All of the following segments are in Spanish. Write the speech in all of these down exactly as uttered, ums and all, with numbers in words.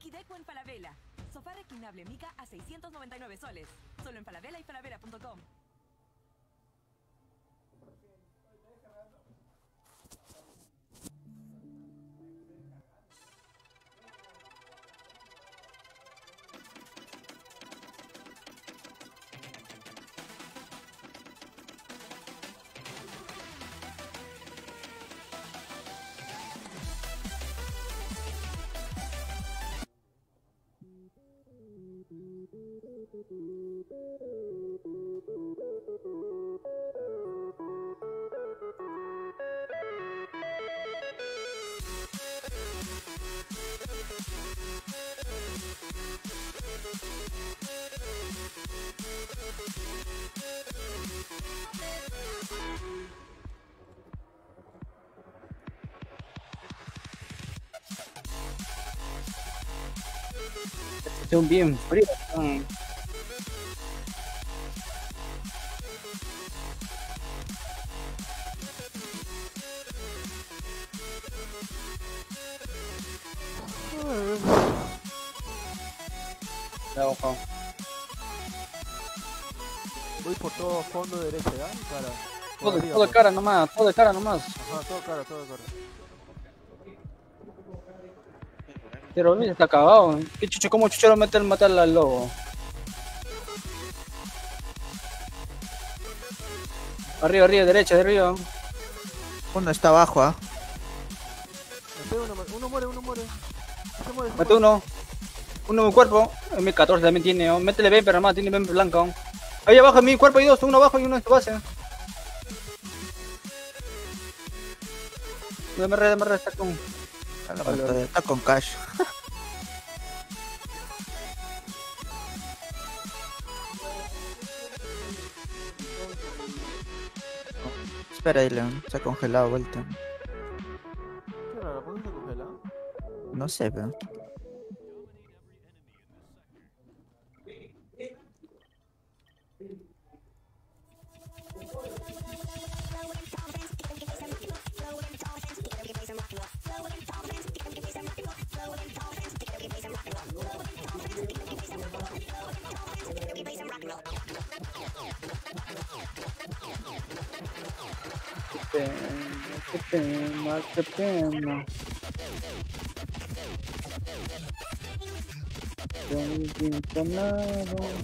Hideco en Falabella. Sofá reclinable Mica a seiscientos noventa y nueve soles. Solo en Falabella y falabella punto com. Son bien fríos. Son... Ojo. Voy por todo fondo derecha, ¿ya? Cara. Todo, arriba, todo de por... cara nomás, todo de cara nomás. Ajá, todo cara, todo cara. Pero mira, está acabado. ¿Qué chucho? ¿Cómo chucho lo mete el matar al lobo? Arriba, arriba, derecha, de arriba. Uno está abajo, ¿ah? ¿eh? Uno, uno muere, uno muere. Se muere, se Mate muere. uno. Uno en mi cuerpo. En mi catorce también tiene. Oh. Métele Viper, hermano. Tiene Viper blanca. Oh. Ahí abajo en mi cuerpo hay dos. Uno abajo y uno en tu base. Dame red, dame red. Está con... Vale, vale. Está con cash. Espera, ahí, León. Se ha congelado vuelta. Qué raro, ¿por qué se congela? No sé, pero. Qué pena, qué pena, qué pena. Yo no siento nada.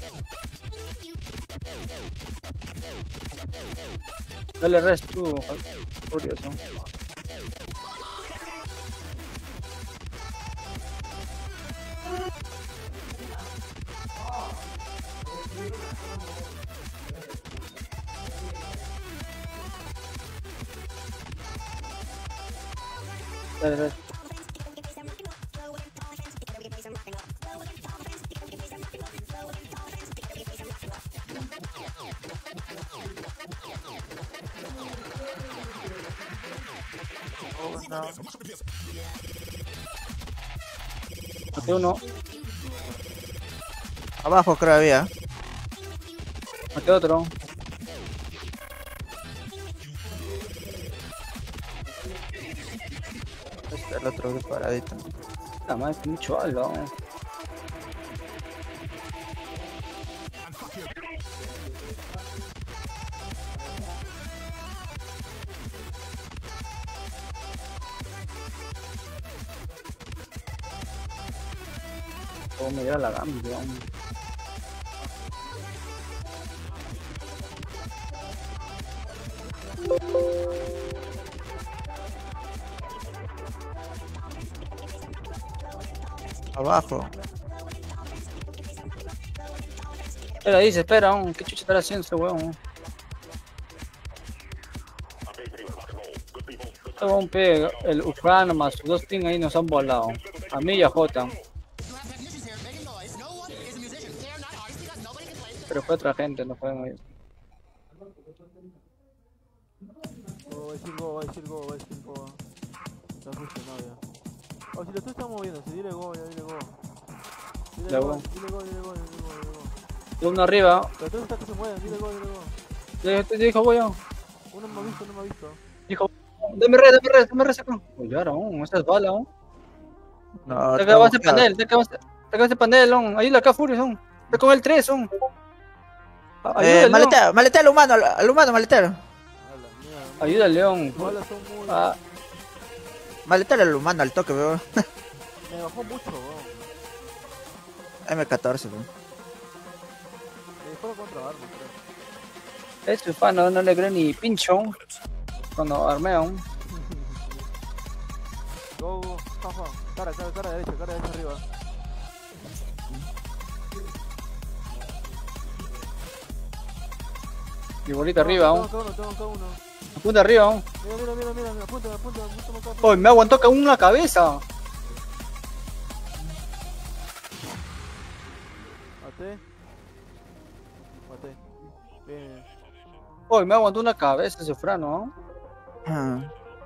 Dale rest tú, curioso. Dale rest. Oh, no. Mate uno, Abajo creo había. mate otro. Está el otro paradito. La madre es mucho algo. Cómo me lleva la gambia. Abajo. Espera, dice, espera, aún. ¿Qué chucha estará haciendo ese huevón? Este huevón pega, el Ufrano más sus dos teams ahí nos han volado. A mí y a Jota. Pero fue otra gente, no fueron ellos. Oh, va a decir go, va a decir go, va a decir go. Está funcionado ya. Oh, si lo tú estás moviendo, si dile go, ya dile go. Dile Ya, go, go. dile go, dile go, dile go, dile go. Y uno arriba. Pero tú estás que se mueven, dile go, dile go. Te, te dijo, voy yo. Uno me ha visto, uno me ha visto. Dijo, dame red, dame red, dame red, saco. Oye, ahora, aún, esas balas, aún. No, Te está acabas de bugueado. panel, te acabas de, te acabas de panel, son. Ayúdale acá, Fury, son. Está con el tres, son. A- Eh, Ayúdale, León. maletea, maletea al humano, al, al humano, maletea. A la mierda. Ayuda, León. Sus balas son muy... Ah, Maletea al humano al toque, weón. Me bajó mucho, weón. M catorce, weón. Me dejó contra arma, creo. es su fan, no, no le creo ni pincho. Cuando armean. Go, go, Juan, Juan. Cara, cara, cara derecha, cara derecha arriba. Y bolita arriba, Tengo aún. acá uno, tengo acá uno. Apunta arriba, aún. Mira, mira, mira, mira, mira, apunta, apunta, apunta, apunta, apunta. Uy, me aguantó que una cabeza. Maté. Maté. Bien, bien. Uy, me aguantó una cabeza ese frano, ¿no? Ah.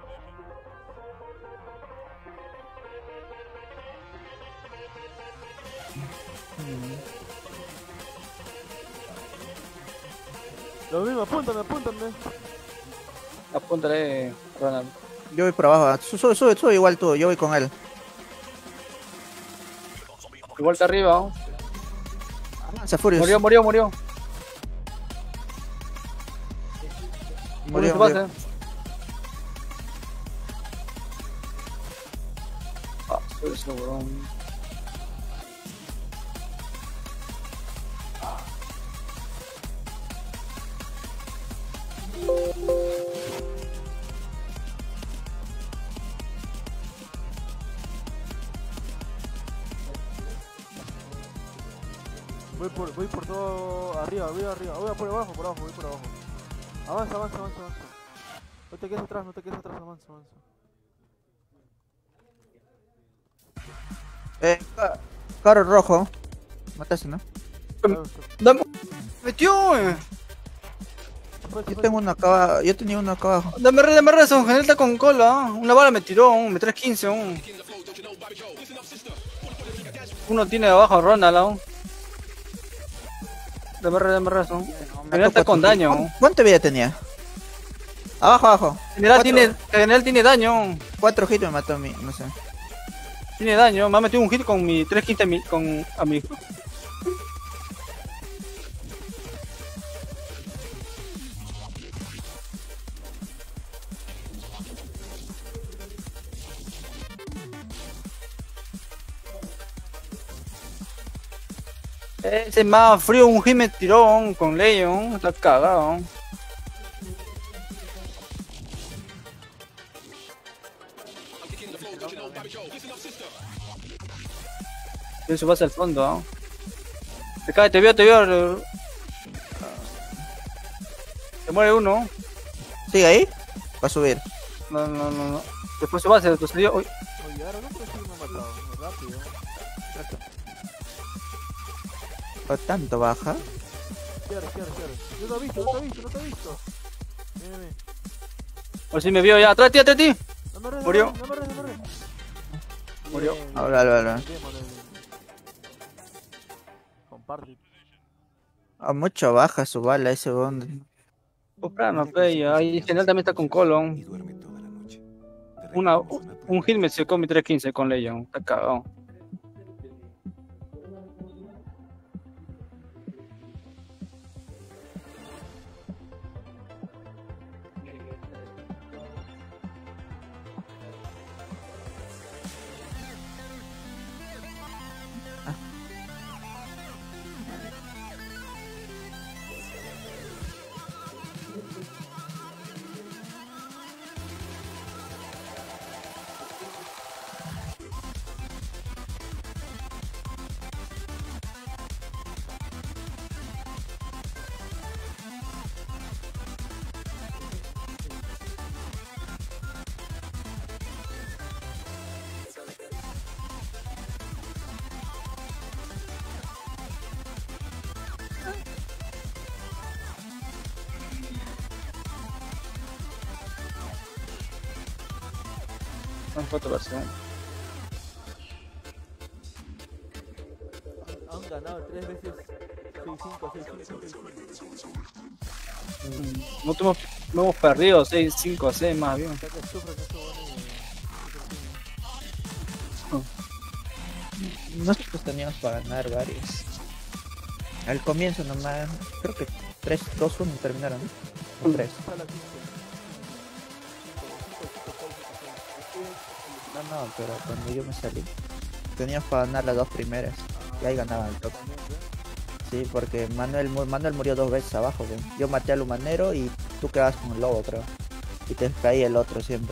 Lo mismo, apúntame, apúntame. Apúntale, Ronald. Yo voy por abajo. Su- Sube, sube, sube igual tú. Yo voy con él. Igual que arriba, ¿no? Avanza, Furious. Murió, murió, murió. Murió, Murió, murió. base. Ah, soy ese huevón. Voy por, voy por todo arriba, voy arriba, voy por abajo, por abajo, voy por abajo. Avanza, avanza, avanza, avanza. No te quedes atrás, no te quedes atrás, avanza, avanza. Eh, ca- carro rojo. Mataste, ¿no? Avanza. Dame. Metió, eh. Se fue, se Yo fue. tengo uno acá abajo. Yo tenía uno acá abajo. Dame red, dame red, son general está con cola. ¿eh? Una bala me tiró, ¿eh? me tres quince. ¿eh? Uno tiene abajo Ronald. ¿eh? Dame red, dame red, son. General está con daño. ¿Cuánto, cuánto vida tenía? Abajo, abajo. General Cuatro- tiene, general tiene daño. Cuatro hits me mató a mí, no sé. Tiene daño. Me ha metido un hit con mi tres quince a mi- con a mi. Ese más frío, un hit me tiró con Leon. Está cagado. Eso va hacia el fondo, ¿no? Te cae, te vio, te vio. Se muere uno. ¿Sigue ahí? Va a subir. No, no, no, no. Después se va, se salió. Uy, Oye, ahora no creo que me ha matado, rápido. ¿Por tanto baja? Cierra, cierra, cierra. No te ha visto, no te ha visto, no te ha visto. Mira, mira. por si me vio ya. Atrás de ti, atrás de ti. Dame red, Murió. dame red, dame red. Murió. Bien, Ahora, ahora, ahora. bien, bien. Comparte. A mucho baja su bala ese bonde. Soprano, pe, ahí el general también está con Colon. Una, un hit me secó mi tres quince con Leon. Está cagado. Son cuatro versiones. Han ganado tres veces. seis cinco, seis cinco, seis cinco. No, hemos, no hemos perdido seis cinco seis más bien. Ya que sufre que eso bueno y- Nosotros teníamos para ganar varios. Al comienzo nomás, creo que tres, dos, uno terminaron. O tres. No, no, pero cuando yo me salí, teníamos para ganar las dos primeras. Y ahí ganaban el toque. Sí, porque Manuel, mu- Manuel murió dos veces abajo, ¿ve? Yo maté al humanero y tú quedabas con el lobo, creo. Y te caía el otro siempre.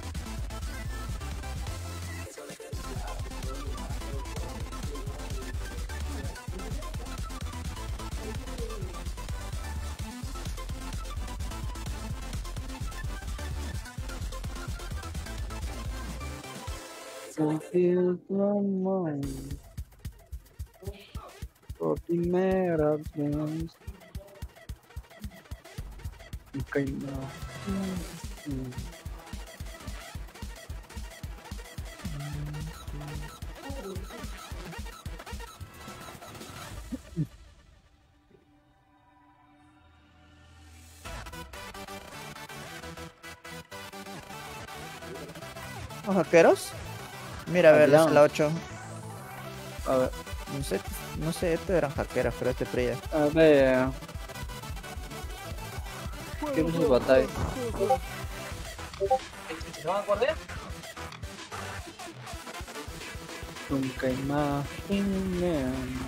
Por primera vez. Ok, no. Mm. ¿Los hackeros? Mira, a ver, Habían. es la ocho. A ver, No sé, no sé, estos eran hackeros, pero este Prida. a ver. ¿Qué es su batalla? ¿Se van a acordar? Nunca imaginé.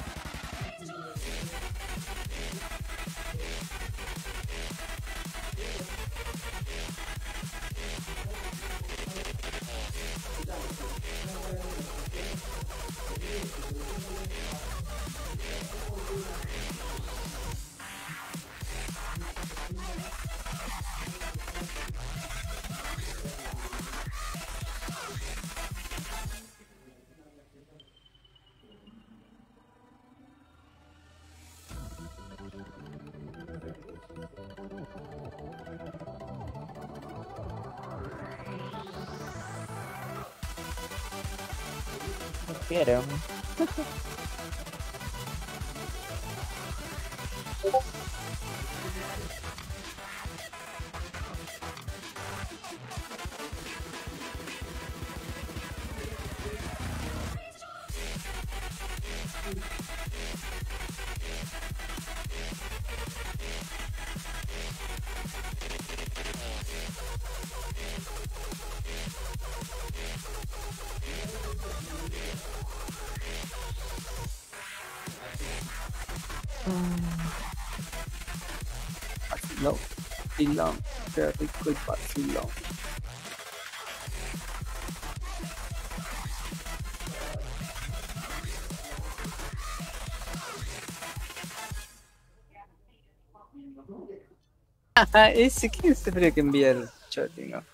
No quieren. Vacilón, vacilón, qué rico el vacilón. Ajá, ese, ¿quién se cree que envía el chatting? ¿No?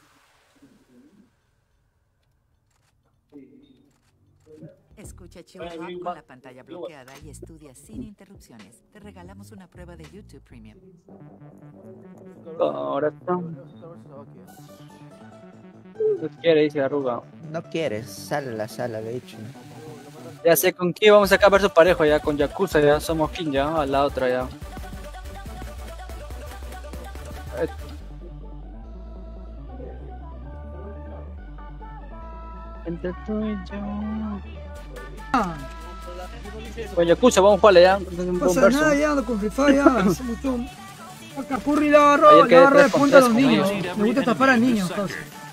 Escucha Chill Rock con la pantalla bloqueada y estudia sin interrupciones. Te regalamos una prueba de YouTube Premium. Ahora está. ¿Qué quiere? Dice Arruga. No quieres, sale a la sala, de hecho. Ya sé con quién vamos a acabar su parejo ya, con Yakuza ya, somos king ya, a la otra ya. Eh. Entre tú y yo. Con Yakuza vamos a jugarle ya. Un No pasa buen verso. nada, ya ando con Free Fire, ya. Se gustó. Acá Curry le agarró, Ayer le quedé agarró de tres con punta a tres los con niños. ellos. Me gusta estafar a niños, causa.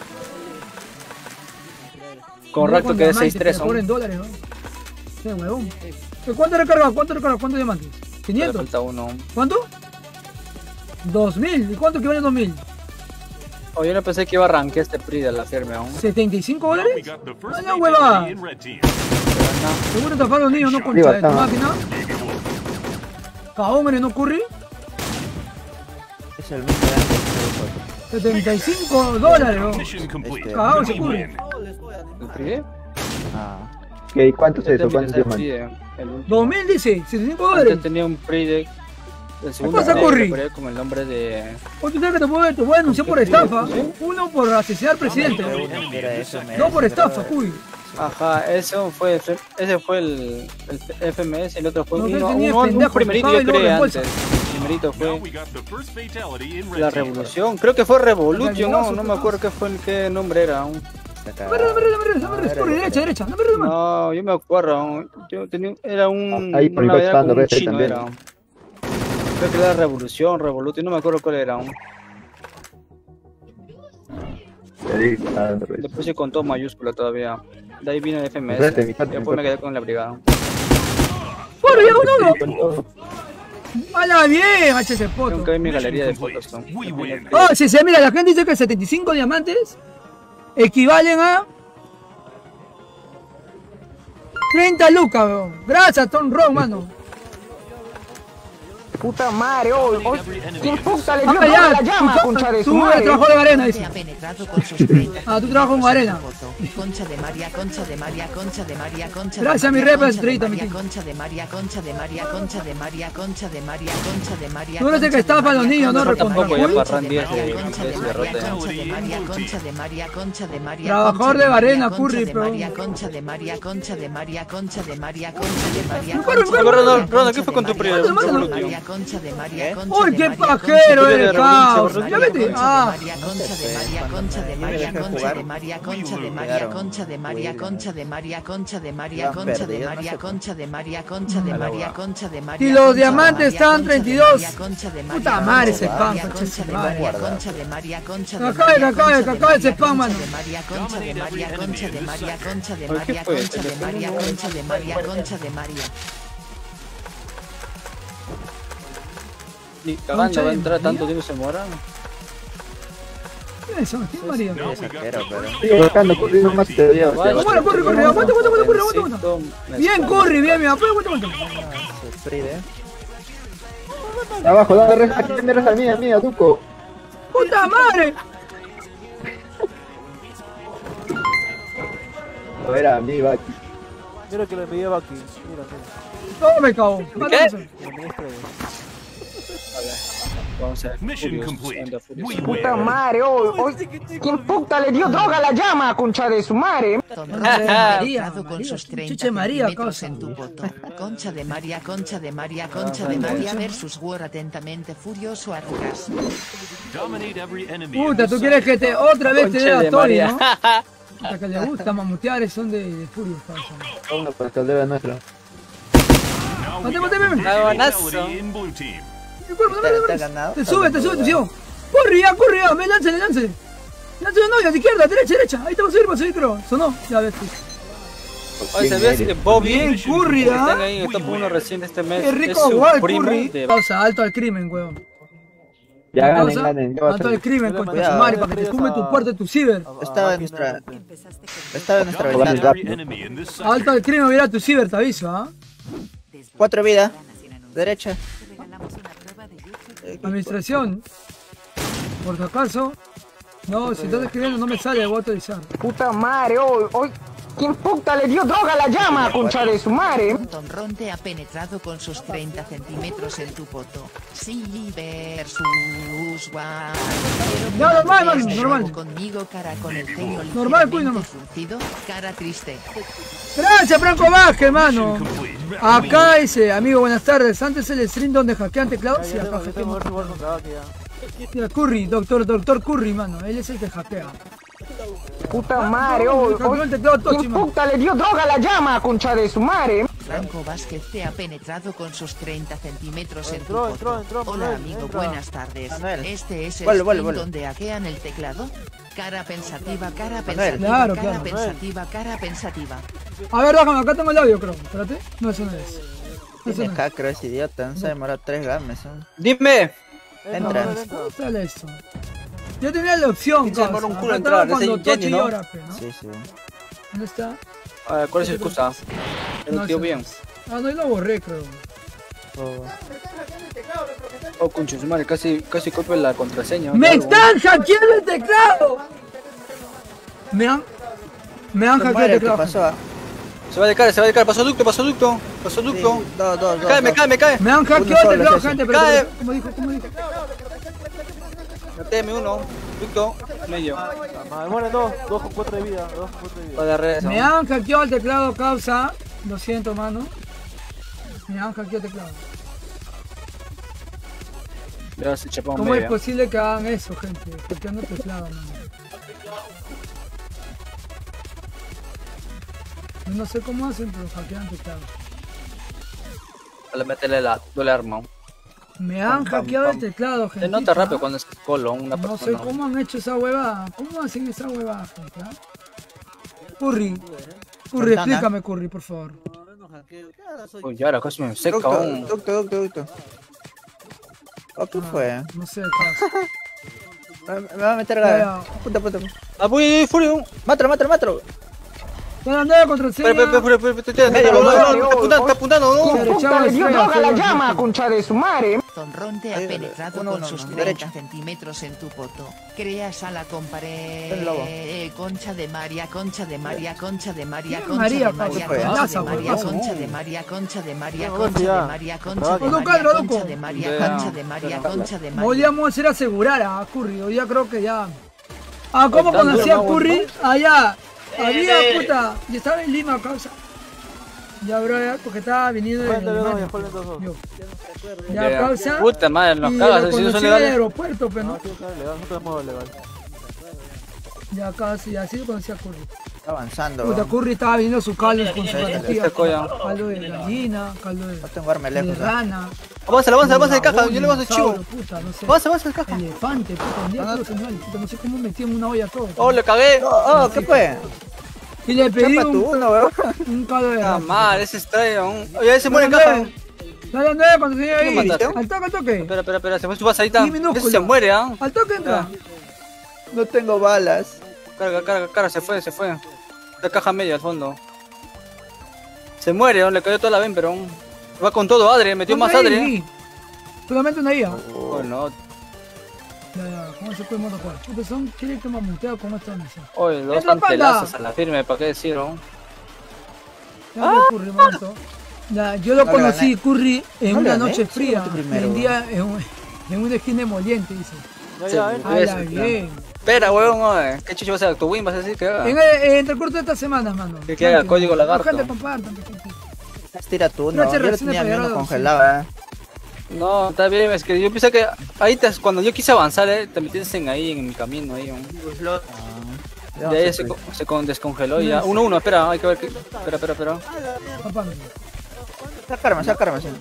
Con Mira Racto con quedé diamantes, seis tres. te cobran dólares, ¿no? Qué huevón. ¿Cuánto recargas? ¿Cuánto recargas? ¿Cuántos diamantes? Le ¿quinientos? falta uno. ¿Cuánto? dos mil. ¿Y cuánto que vale dos mil? Oh, yo no pensé que iba a arrancar este P R I de la firme aún. ¿setenta y cinco dólares? ¡Ah, la hueva! Seguro estafar a los niños, no concha de tu máquina. Cagón, hombre, ¿no Curry? Es el mismo de antes. setenta y cinco dólares, ¿no? Este, Cagado ese Curry. ¿El P R I? ah, ¿Qué? ¿Cuánto es Este eso? ¿Cuánto es el se llama? P R I, el último. dos mil dice, setenta y cinco dólares. Antes tenía un P R I de... El segundo pasa, negro, Curry? por ahí con el nombre de... O tú sabes que te puedo, te voy a denunciar por estafa. Uno por asesinar al presidente. era F M S, No por estafa, creo. Curry. Ajá, eso fue, ese fue el, el F M S, el otro fue No, uno, ese ni es uno- un pendejo, primerito buscaba yo el oro creo en bolsa. antes. El primerito fue la revolución, creo que fue Revolution, no, no me acuerdo qué fue, qué nombre era. un- Está No me redes, no me redes, no me redes, no me No, redes. era Corre, lo derecha, que- derecha. No me redes más. No, yo me acuerdo. Yo tenía, era un. Ahí por una el era costado, como un ves, ahí chino, también. era. Creo que era Revolución, Revolución, no me acuerdo cuál era. Ahí, ah, no, Le puse con todo mayúscula todavía. De ahí vino el F M Vete, S. mi cuate, mi Después me cuate. quedé con la brigada. Corre, ya uno, uno. con todo. ¡Hala bien, H ese poto! Nunca vi mi galería de fotos. ¿no? Oh, sí, sí, mira, la gente dice que setenta y cinco diamantes equivalen a treinta lucas, weón. Gracias, Tom Rock, mano. Puta madre, hoy, hoy, ¿quién puta le dio Ah, toda ya, la llama, tú- concha de su tú madre? trabajo de arena, dice. Ha penetrado con sus treinta Ah, tú trabajas con arena. Concha de María, concha de María, concha de María, concha Gracias, de mi María, repa, concha de estrellita, mi María, tío. concha de María, concha de María, concha de María, concha de María, concha de María. Tú eres el que concha de está para los María, niños, ¿no? concha de Tampoco, María, ya concha para de diez María, de- concha de de derrota. María, concha de María, concha de María, concha de María, Trabajador concha de arena, María, Curry, concha de pero- María, concha de María, concha de María, concha de María, concha de María, Corre, concha de corre, Ronald, María, Ronald, ¿qué concha fue con de tu María, primo? concha de Mátalo. María, concha de María, ¿Eh? concha ¡Uy, de qué María, pajero concha de eres, María, caos! concha de Ya vete. Ah, María, concha de María, concha de María, concha de María, concha de María, concha de María, concha de María, concha de María, concha de María, concha de María, concha de María, concha de María. Y los concha de diamantes María, están concha de treinta y dos. María, concha de Puta María, madre, concha ese de spam, María, concha concha de de madre. María, concha de María, concha de Acá, María, acá, concha acá, de acá, ese María, spam, mano. concha de María, concha de María, concha de María, concha de Oye, ¿qué María, fue? concha de María, concha de María, concha de María. Ni cagando va a entrar tanto tiempo se mora. ¿quién es eso? ¿Quién es María? Es arquero, pero. Sigue buscando, corre nomás, te dio. Vale. Bueno, corre, corre, aguanta, aguanta, aguanta, corre, aguanta, aguanta. Necesito- Bien, corre, bien, mi papá, aguanta, aguanta. Se fride. Abajo, dale, reza, aquí me reza mía, mía, Tuco. ¡Puta madre! A ver, a mí, va. Mira que le envié a Baki. Mira, mira. Todo me cago. ¿Qué? Mátame. Le envié estrella. Vamos a ver. Mission Furious, complete. anda, Furious. We Puta win. madre, hoy, hoy, ¿quién puta le dio droga a la llama, concha de su madre? María, Penetrado con María, sus treinta chuche María, centímetros cosa. en tu poto. Concha de María, concha de María, concha de María versus War atentamente furioso Arcas. Dominate every enemy. in Puta, the tú site. quieres que te otra vez te Concha dé a de Tori, María. ¿no? Puta, que le gusta mamutear, son de, de Furious, causa. Uno para el caldero nuestro. Now we Mate, got mate, mate. the Aguanazo. fatality in blue team. Mi cuerpo, no me ¿Te- te ha demores. ganado? Te sube, te sube, te sube. Corre ya, corre ya, me lance, lance. Lance de novia, de izquierda, derecha, derecha. Ahí te va a subir, va a subir, creo. Sonó, ya ves. Pues. Oye, ¿sabías que Bobby Bien, Curry, que están ¿ah? ahí en el top uno recién de este mes? Qué es rico su igual, primo Curry. de- Pausa, alto al crimen, weón. Ya ganen, Pausa, ganen. Ya va a alto al ser. crimen, Yo le contra mandé su a- madre, para que te tumbe tu puerta de tu ciber. A- a Estaba en Baki nuestra. nuevamente. Estaba en nuestra Dominate ventana. every enemy in this site. Alto al crimen, mira tu ciber, te aviso, ¿ah? Cuatro vidas. Derecha. Administración. Por si acaso. No, si estás escribiendo no me sale, voy a autorizar. Puta madre, hoy, hoy, ¿quién puta le dio droga a la llama, concha de su madre? Tonrón te ha penetrado con sus treinta centímetros en tu poto. Sí versus War. Quiero No, normal, que mano, este normal. juego conmigo, cara con el ceño Normal, cuy, ligeramente normal. fruncido, cara triste. Gracias, Franco Vázquez, mano. Complete. Acá dice, amigo, buenas tardes. Antes el stream donde hackean teclados. Ya, Sí, ya acá tengo, ya tengo hackeamos. que jugar contra Baki ya. Mira, Curry, doctor, doctor Curry, mano. Él es el que hackea. Puta madre, hoy, Hackeó hoy, el teclado Tochi, ¿quién mano. puta le dio droga a la llama, concha de su madre? Franco Vázquez te ha penetrado con sus treinta centímetros en tu Entró, entró, poto. entró, Hola Manuel, amigo, entra. buenas tardes. Manuel. Este es el Vuelve, vuelve, stream vuelve. donde hackean el teclado. Cara pensativa, cara Manuel. pensativa, Claro, cara claro. pensativa, cara pensativa. A ver, déjame, acá tengo el audio, creo. Espérate. No, eso no es. Eso Tiene no es. hacker, es idiota. No se demoró tres games. ¿no? Dime. Entra. Manuel, entra. Dale esto. Yo tenía la opción, Pinche demora causa. un culo Acá entrar, estaba cuando ese Jenny, Tochi ¿no? llora, pe, ¿no? Sí, sí. ¿Dónde está? A ver, ¿cuál es la excusa? El No, tío ese bien. no es. Ah, no, yo lo borré, creo. Oh. Oh, concha, su madre, casi, casi copio la contraseña. ¡Me Claro. están hackeando el teclado! Me han... Me han hackeado Madre, el ¿qué teclado. pasó? ah? Se va de cara, se va de cara. Pasó ducto, pasó ducto. Pasó Sí, ducto. dos, dos, Me dos. cae, me dos. cae, me cae. Me han Uno hackeado el solo teclado, es ese. gente, pero... Cae. ¿Cómo dijo? ¿Cómo dijo? Mateme uno. Ducto. Medio. Me mueren dos, dos con cuatro de vida, dos con cuatro de vida. Va de redes. Me han hackeado el teclado, causa. Lo siento, mano. Me han hackeado el teclado. Gracias, chapón. ¿Cómo es media. posible que hagan eso, gente? Hackeando el teclado, mano. Yo no sé cómo hacen, pero hackean teclado. Le meterle la doble arma. Me han Pam, pam, hackeado el pam. teclado, Se gente. nota rápido cuando es colon una No sé persona. cómo han hecho esa huevada. ¿Cómo hacen esa huevada, gente? ¿Ah? Curry. Curry, Ventana. explícame, Curry, por favor. Uy, ya ahora casi me seca Ducto, aún. ducto, ducto, ducto. ¿O qué fue? No sé, caso. Me, me va a meter Ya, la... ya. Puta, puta. Ah, voy, Furio. Mátalo, mátalo, mátalo. Bueno, nueve contra el Espera, espera, espera, espera, espera, Medio, no, no, medio. no, está apuntando, está apuntando, no. Derecha, Puta, le dio estrella, droga a la estrella, llama, estrella. concha de su madre. Tonron te ha Ahí, penetrado uno, con uno, sus uno, treinta derecha. centímetros en tu poto. Creas a la El lobo. comparé. Concha de María, concha de María, concha de María, ¿Quién concha María, de María, Pablo? concha Laza, de María, huevón. concha de María, concha de María, No, concha de ya. María, concha de Loco, María, loco. concha de María, Ya. concha de María, concha de María. Podríamos hacer asegurar a Curry. Yo ya creo que ya. Ah, ¿cómo Tan duro, conocí a no, Curry? Allá. Había, eh. puta. Y estaba en Lima, causa. Ya, bro, ya, porque estaba viniendo de Jueguen de dos, Alemania. ya jueguen de dos. Yo. Ya, Ya. causa. Puta madre, nos Y cagas, lo si no conocí son en el legales. aeropuerto, pero No, no. sí, está legal, no tenemos legal. Ya, casi, y así lo conocí a Curry. Está avanzando, Puta, weón. Curry estaba viniendo su caldo con su Este garantía. coño. Caldo de gallina, caldo de, No tengo arma de lejos. ¿eh? rana. Avanza, avanza, avanza de caja, dragón, yo le avanzo el chivo. dinosaurio, puta, no sé. Avanza, avanza de caja. Elefante, puta, un día todos los animales, puta, no sé cómo metí en una olla todo. Oh, le cagué. Oh, ¿qué fue? Y le pedí Chapa tu un, uno, weón. un caldo de Ah, rana. madre, ese extraño. Oye, se muere en caja. Dale, dale, cuando se llegue ¿Quién ahí. mataste? Al toque, al toque. Espera, espera, espera, se fue su pasadita. Sí, minúscula. Ese se muere, ¿ah? Al toque entra. No tengo balas. Carga, carga, carga, se fue, se fue. La caja media al fondo. Se muere, ¿no? Le cayó toda la ven, pero va con todo, Adri, metió Una más I A, Adri. sí. Solamente una I A. Oh, no. Ya, ya, ¿cómo se puede motocar? Puta, son chile que mamuteado con esta misión. Oye, dos ¡Entra, panda! pantelazos a la firme, ¿para qué decir, no? Ya, ya, Curry, un momento. Ya, yo lo No le conocí, gané. Curry, en No le una gané. noche Sí, fría. voté primero, Vendía en un, en un esquina emoliente, dice. Ya, ya, eh. Ah, Ala, Eso, bien. Espera, huevón, oye. ¿Qué chucho vas a hacer? ¿Tu win vas a decir que haga? En el, en el curso de esta semana, mano. Que haga el código lagarto. Gente, compartan, compartan. Tira tú, no. Gracias, Yo lo recién tenía me bien pegaron, congelado, eh. No, está bien, es que yo pensé que ahí te- cuando yo quise avanzar, eh, te metiste en ahí, en mi camino, ahí. ¿no? Ya Y ahí no se, sé, co- se con- descongeló y ya. Uno, uno, espera, hay que ver que... Espera, espera, espera. Papá, Sácame, sácame, sí.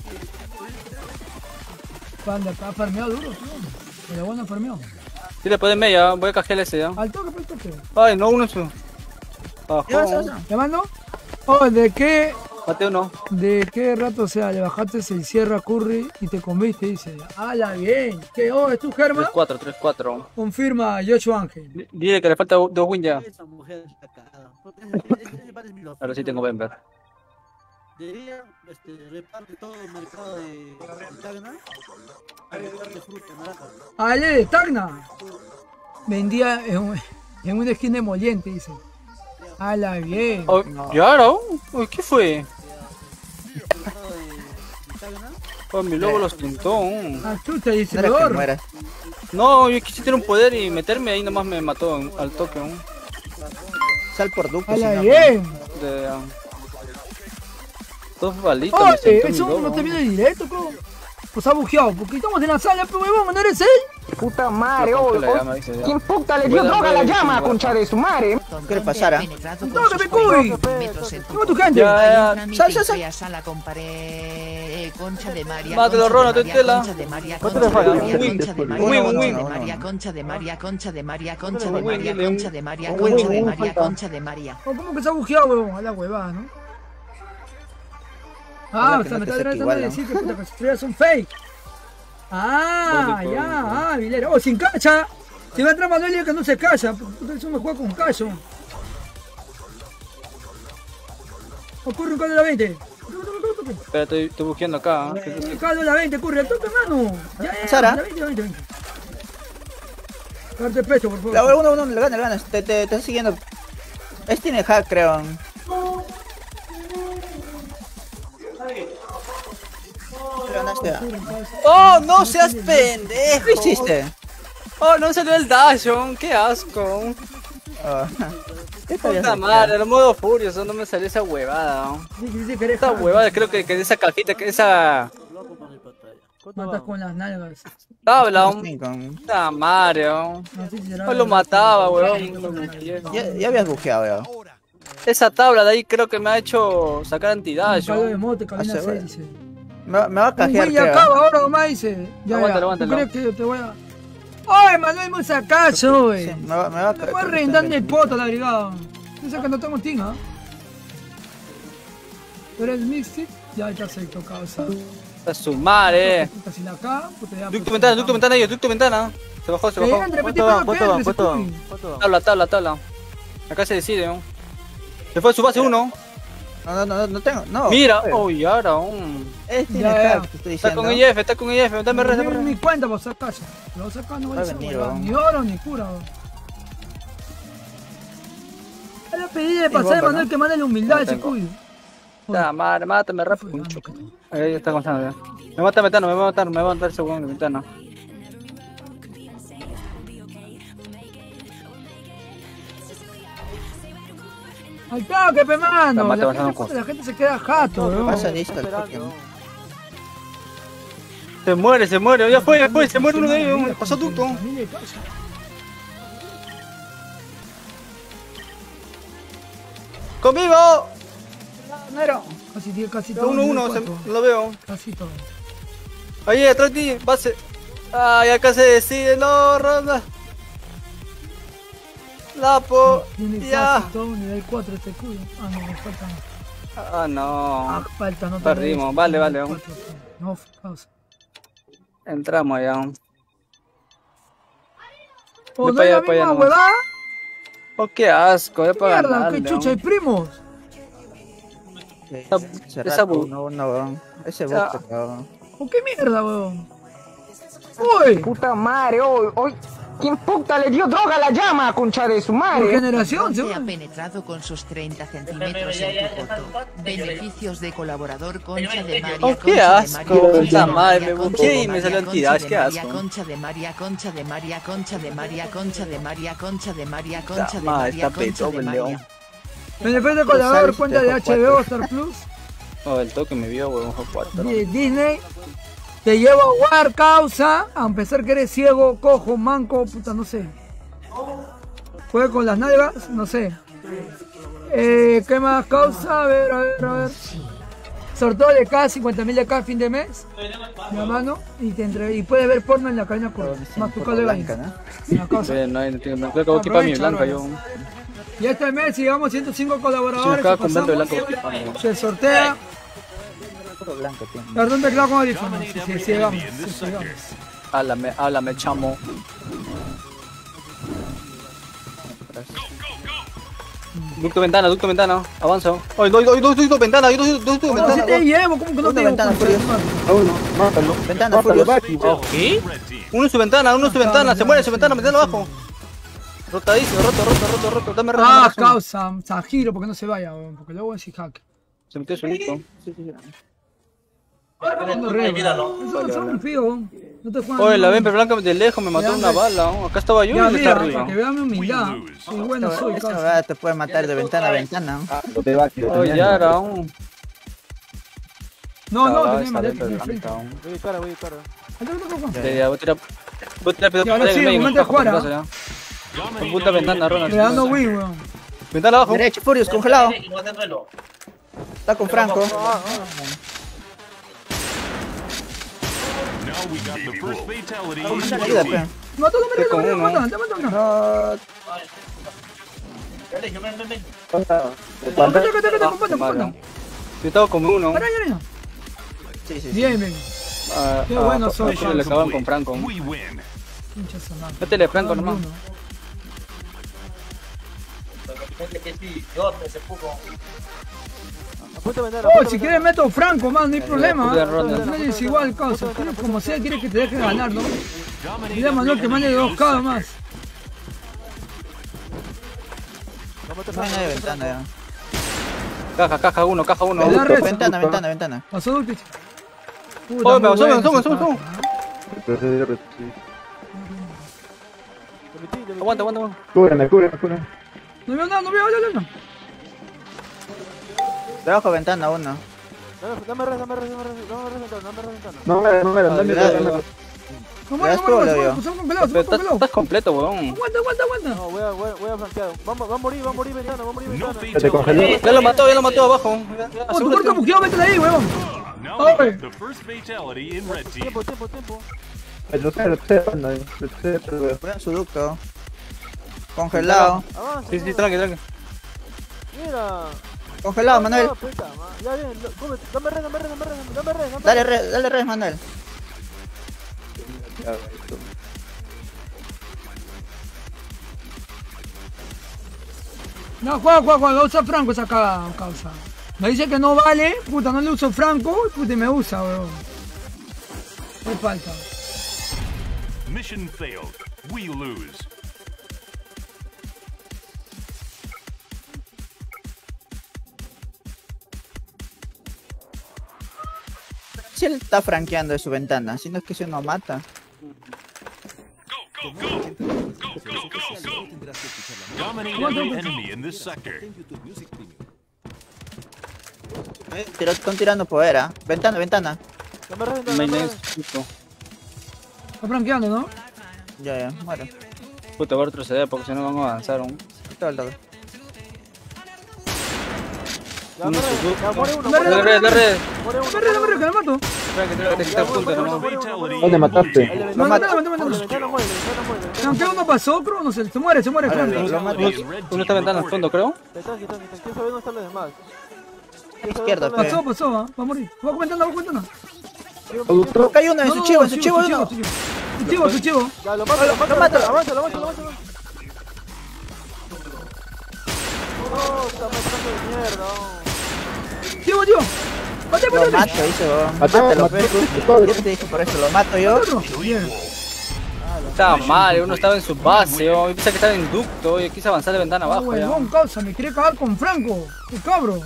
panda, ha farmeado duro, tío. Pero bueno, farmeado. Sí, le pueden media, voy a cajear ese ya. Al toque, pues toque. Ay, no, uno es su. Ya, Ajo, ya, ya. ¿Llamando? Oh, ¿de qué, mate uno. de qué rato, o sea, le bajaste el cierre a Curry y te comiste? Dice, hala, bien. ¿Qué? Oh, ¿es tu germa? tres cuatro, tres cuatro. Confirma Joshua Ángel. D- Dile que le falta dos win ya. Ahora sí tengo Bember. Debería este, reparte todo el mercado de Tacna, reparte fruta, naranja. Ah, él es de Tacna. Vendía en un, en una esquina emoliente, dice. Hala, bien. Oh, ¿y ahora? Uy, ¿qué fue? Oh, mi lobo los pintó. Ah, tú te dices, No era que peor. muera. No, yo quise tener un poder y meterme ahí nomás me mató en- al toque. ¿no? Sal por ducto, si Hala, no. bien. De, um, dos balitas. me Oye, sentó mi eso lobo. no te viene directo, bro. Pues ha bujeado, porque estamos en la sala, pero huevón, ¿no eres él? Puta madre, Lo oh, congelé, oh, ya me dice, ya. ¿quién puta le dio Voy a droga a la darle llama, cinco concha de su madre? ¿Qué le pasara? No, que me cuy. Tengo tu gente. Ya, ya. Sal, sal, sal. Fea sala comparé concha de María, Mátelo, concha Rona, de María, tetela. concha de María, ¿Cuánto concha le de falta? María, Win, concha de win, María, win, concha win. de María, concha de María, concha de María, concha de Win, María, dile, concha un- de María, un concha win, de un María, falta. concha de María. Oh, ¿cómo que se ha bujeado, huevón? A la huevada, ¿no? Ah, Ojalá o que sea, no me te está seque tratando de igual, ¿no? decir que puta, que las estrellas son fake. Ah, Bonito, ya, bonito. ah, Vilera. Oh, sin cacha. Si va a entrar Manuel que no se calla, porque puta, eso me juega con cacho. Ocurre un caldo de la veinte. Espera, estoy, estoy buscando acá. ¿eh? Un caldo de la veinte, ocurre, al toque, mano. Ya, ya, Sara. la veinte, la veinte, la veinte. Darte el pecho, por favor. La uno, uno, le ganas, le ganas. Te, te, te está siguiendo. Este tiene hack, creo. Le ganaste a... ¡Oh, no seas pendejo! ¿Qué hiciste? ¡Oh, no salió el Dashon! ¡Qué asco! Oh. ¿Qué te habías Puta hecho? madre, el modo furioso, no me salió esa huevada. ¿no? Dice, dice que eres Esa hacker. huevada, creo que, que esa cajita, que esa Matas con las nalgas. tabla, ¿no? Sí, con- puta madre, ¿no? No sé si será No lo verdad. mataba, huevón. No lo metía. Ya, ya habías bujeado, ya. esa tabla de ahí creo que me ha hecho sacar antidash. Calo de mote, cabina Ah, seis, sí, dice. Me, me va a Un cajear, güey ya creo. acaba ahora nomás, dice. Ya, Aguántalo, ya. aguántalo. ¿Tú crees que yo te voy a...? ¡Ay, Manuel Musacacho, güey! Sí, me va, me va a Me cajear. voy a rentar ni el poto, la brigada. Piensa que no tengo team, ¿ah? ¿Tú eres mixed? Ya está aceito, causa. A su madre. Puta, sin acá, puta, ya. Ducto ventana, ducto ventana ellos, ducto ventana. Se bajó, se Que bajó. llegan de repente ¿Cuánto para van? ¿Cuánto van? ¿Cuánto van? Cuy. ¿Cuánto van? Tabla, tabla, tabla. Acá se decide, ¿no? Se fue a su base uno. No, no, no, no tengo. No. Mira, Joder. oh, y ahora, um. Él tiene Ya, ya. hack, te estoy Está diciendo. con I F, está con I F, dame red, No dame me red. ni cuenta por sacar ya. Lo sacar no voy a Va a hacer venir, huevada, weón. ni oro ni cura. weón. Ya le pedí de pasar bomba, a Manuel ¿no? que mande la humildad No a ese tengo. cuyo. Ya, madre, mátame rápido. Fue, concho. ah, no, Ahí está Gonzalo, ya. Me mata ventana, me va a matar, me va a matar ese weón de ventana. Al toque, pe mano. La mata La bastante gente, con- la gente se queda jato, ¿Qué weón. pasa listo el toque? Se muere, se muere, ya fue, ya fue, se muere uno de ellos, le pasó ducto. ¡Conmigo! Casi, tiene casi todo. Uno, nivel uno, se- cuatro. lo veo. Casi todo. Ahí, atrás de ti, base. Ay, acá se decide, no, ronda. Lapo, Tiene ya. casi todo nivel cuatro este cuyo. Ah, no, me falta. Ah, no. Ah, falta, no te Perdimos, ves. vale, vale. Nivel cuatro, pe. No, causa. Entramos allá. ¿O Ve no pa' es allá, la pa' allá misma nomás. huevada? Oh, qué asco, ya para Mierda, ganarle. qué chucha, hay primos. Esa- Hace esa rato, bu- uno, uno, weón. Ese Ya. bot, cabrón. ¿O qué mierda, weón? Uy, Puta madre, hoy, hoy. ¿Quién puta le dio droga a la llama, concha de su por madre? generación, Se ha seguro. penetrado con sus treinta centímetros en tu foto. Beneficios de colaborador Concha de María. Oh, qué Concha de asco, María, Concha de puta María, madre, me Concha buqueé de y me María, salió Concha antidash, de qué María, asco. Concha de María, Concha de María, Concha de María, Concha de María, Concha de María, Puta Concha de madre, María, está Concha petado de el león. María. Beneficio de colaborador, sales y cuenta te de dejo H B O, cuatro. Star Plus. Oh, el toque me vio, weón, ojo cuatro. Di- Disney. Te llevo a jugar, causa. A pesar que eres ciego, cojo, manco, puta, no sé. Juega con las nalgas, no sé. Eh, ¿Qué más causa? A ver, a ver, a ver. Sorteo de K, cincuenta mil de K a fin de mes. Mi hermano. Y, te entre... y puedes ver porno en la cadena con más tu cable Blanca, vaina. ¿no? La causa. Bien, no hay, no tengo, creo que voy a equipar mi Aprovecha, blanca bro. yo. Y este mes, si llegamos a ciento cinco Sí, colaboradores, cada si convento de pasamos, blanco voy a equipar. se sortea. Puro blanco tiene. Perdón, teclado con audífonos. Dominate Si every si llegamos, enemy in si this llegamos. sector. Háblame, háblame, chamo. Ducto ventana, ducto ventana, avanzo. Ay, doy, doy, doy, ducto ventana, hay dos, dos, dos No, si ventana. te llevo, ¿cómo que no Una te llevo? ventana, concha de tu madre? A uno, mátalo. Ventana, Mátalo, Furious. Baki. Oh, ¿qué? Red team. Uno en su ventana, uno en su Ah, ventana, ya, se muere en su sí, ventana, sí, metelo sí. abajo. Rotadísimo, roto, roto, roto, roto. Dame red, Ah, dame red. causa, Sajiro, porque no se vaya, weón, porque luego es hack. Se metió solito. No re, weón. Eso eso es un pío, weón. No te juegan. Oye, la no. Vemper Blanca de lejos me mató Ya, una hombre. bala. ¿no? Acá estaba yo y Ya, él está mira, arriba. para que vean mi humildad. Soy bueno, soy, Esta causa. verdad te puede matar de ventana a ventana. ¿no? Ah, lo de Baki, lo Oye, tenía. ya era un. No, no, Estaba tenés esa más de Vemper de frente. Blanca, un. Voy a cara, voy a cara. Acá, acá, acá, acá. Ya, ya, voy a tirar. Voy a tirar pedo Y ahora por ahí sí, en medio, momento no de jugar, cajo ¿ah? por casa, ya. Dominate Puta ventana, every Ronald. Le dando Wii, weón. Ventana abajo. Derecho, Furious, congelado. Está con Franco. Now we got the first fatality in Ayuda, blue team. pe. Mató, no me Estoy con te uno. matan, te matan, te matan. No, Comparte, comparte, comparte, comparte. Yo estaba con uno. Para, ya, ya. sí, sí, sí. Bien, bien. Ah, Qué ah, bueno ah, soy, sí, le acaban con Franco. We win. Pinche sonante. Métele Franco nomás. Uno. Apunta ventana. Oh, apunta si ventana. quieres meto Franco, man, no hay problema. puta ronda. No es igual, causa. Quieres como sea, quieres que te deje ganar, ¿no? Dominate Dile a Manuel que every mande enemy in dos this K sector. más. Vamos a No hay nada de ventana ya. Caja, caja uno, caja uno. Me da red. Ventana, ventana, ventana. Pasó Dulpich. Oh, me pasó, me pasó, me pasó, me pasó. Aguanta, aguanta, aguanta. Cúbreme, cúbreme, cúbreme. No veo nada, no veo, no, no, no. Debajo ventana uno. Dame, dame red, dame red, dame red, dame red ventana, dame red ventana. No me, no me, dame, Olvidado. dame. Vamos, ¿Le das vamos, tú o vamos, le doy vamos, yo? vamos con pelado, Pero vamos con estás, pelado. estás completo, weón. Aguanta, aguanta, aguanta. No, voy a, voy a, voy a flanquear. Vamos, va a morir, va a morir ventana, va a morir No ventana. Se te congeló. Ya lo mató, ya lo mató abajo. Ya, ya, Oh, tu asegúrate. cuarto buqueado, métele ahí, weón. Now we Oye. got the first fatality in red team. Tiempo, tiempo, tiempo. Retrocede, retrocede, panda, ahí. Retrocede, retrocede. Juegan su ducto. Congelado. Avanza. Sí, sí, mira. tranqui, tranqui. Mira. Congelado, Manuel. Ah, puta, ma- Ya bien, lo- come- dame red, dame red, dame red, dame red, dame Dale red. red, dale red, Manuel. No, juega, juega, juega, usa Franco esa ca- causa. Me dice que no vale, puta, no le uso Franco, puta, y me usa, weón. Me falta. Mission failed. We lose. Si él está franqueando de su ventana, si no es que se nos mata. Dominate every enemy in this sector. Eh, tiro- Están tirando poder, Ventana, ventana. Dame red, dame Main red. es justo. Está franqueando, ¿no? Ya, ya, muero. Puta, voy a retroceder porque si no van a avanzar aún. Todo el toque. Dame red. Ya muere uno, Dame muere Dale uno. red, dale red. Muere uno. Dame red, dame red, que me mato. Espera que tengo que quitar punto, nomás. Fatality ¿Dónde in mataste? blue El team. de No, ventana, no, no, no, el de no. ventana muere, el de ventana muere, el de ventana Aunque uno pasó, creo, no sé, se muere, se muere, Ahora, Franco. lo mato. Fatality in red Uno team está ventana al fondo, reported. creo. Tranqui, tranqui, tranqui. ¿Quién sabe dónde están los demás? ¿Quién sabe Izquierda, dónde están Pasó, pasó, ¿ah? Va a morir. Va comentando, va comentando. Adulto. Acá hay uno en No, su no, chivo, no, en su su chivo, chivo, uno. su chivo. Su chivo, su chivo. los- Ya, lo mato, lo mato, lo mato. Avanza, avanza, avanza, avanza. Oh, está matando de mierda. oh. Chivo, chivo. Mate, Lo mate, mato, mate. dice, weón. Mató, Mátalo, mató, pe. mató. Yo te dije por eso, lo mato yo. Otro. Bien. Estaba mal, uno estaba en su base, oh. Yo pensé que estaba en ducto y quise avanzar de ventana Ah, abajo ya. huevón, causa, me quiere cagar con Franco. Tu cabro.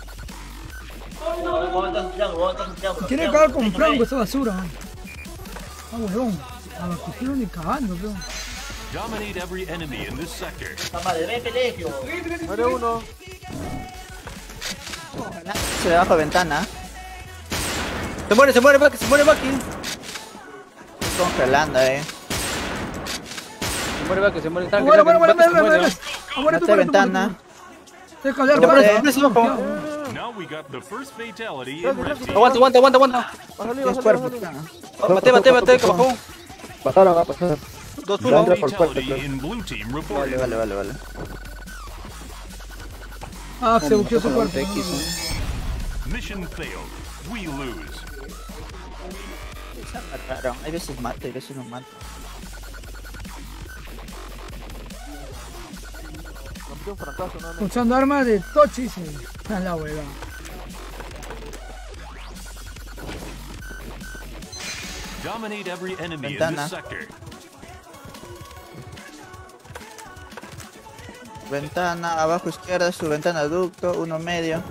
Me quiere cagar con Franco esa basura. Ah, huevón. A la cogieron ni cagando, weón. Dominate every enemy in this sector. Muere uno. Se debajo de ventana. Se muere, se muere, Baki, se muere Baki. Estoy congelando, eh. Se muere Baki, se muere. Tranqui, Bueno, tranqui, bueno, bueno, Baki se bueno, muere. bueno. Ah, bueno, tú, Maté bueno, tú, ventana. bueno, tú. Deja hablar, Yo para, maté. para, Presa abajo. Now we got the first fatality in Tranqui, red tranqui. team. Aguanta, aguanta, aguanta, aguanta. Va a salir, va a Diez salir, va a cuerpos. salir. claro. Oh, Mate, mate, mate, que bajó. Pasaron, va a pasar. Dos Entra uno. por fuerte, Fatality creo. in blue team Vale, reported. vale, vale, vale. Ah, se buqueó su cuerpo. X, Mission failed. We lose. Raro. Hay veces mata, hay veces no mata. Nos metió un fracaso, no, no. Usando armas de Tochi, sí. A la hueva. Dominate every enemy in Ventana. this sector. Ventana, abajo izquierda, su ventana ducto, uno medio.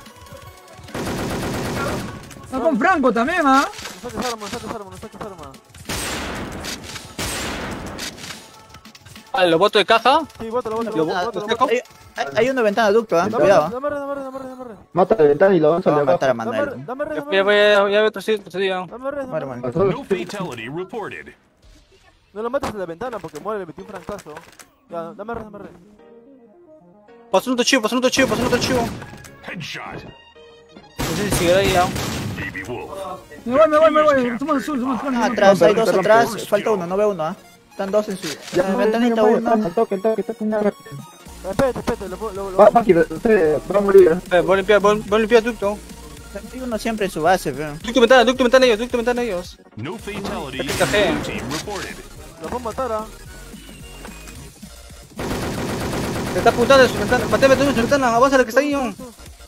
Está con Franco también, ¿ah? No saques arma, no saques arma, no saques arma. Vale, lo boto de caja. Sí, bótalo, bótalo, Lo- bótalo, lo bótalo, saco. bótalo. Hay, hay, hay uno ventana ducto, ah. Dame, Cuidado. dame red, dame red, dame red, dame red. Mata la ventana y lo avanza Lo de va a matar a abajo. Dame red, Manuel. dame red, Ya, dame ya, red. ya, ya, otro sí, otro día. Dame red, Muere, dame muere. red. No fatality reported. No lo mates en la ventana porque muere, le metí un francazo. Ya, dame red, dame red. Pasó otro chivo, pasó otro chivo, pasó otro chivo. Headshot. No sé si seguirá ahí ya. Baby Wolf. Me voy, me voy, me voy. Somos azul, somos azul. Ah, atrás, hay dos atrás. Falta uno, no veo uno, ah. Están dos en su. Ya, en muere, ventanita muere, uno. muere. Al toque, al toque, está con una red. Espérate, espérate, lo lo lo. Va, Baki, usted va a morir. Eh, voy a limpiar, voy voy a limpiar ducto. Hay uno siempre en su base, pero. Ducto ventana, ducto ventana ellos, ducto ventana ellos. No fatality in Café. blue team reported. Lo puedo matar, ah. Se está apuntando en su ventana. Mateme tú en su ventana, avanza la que está ahí, yo.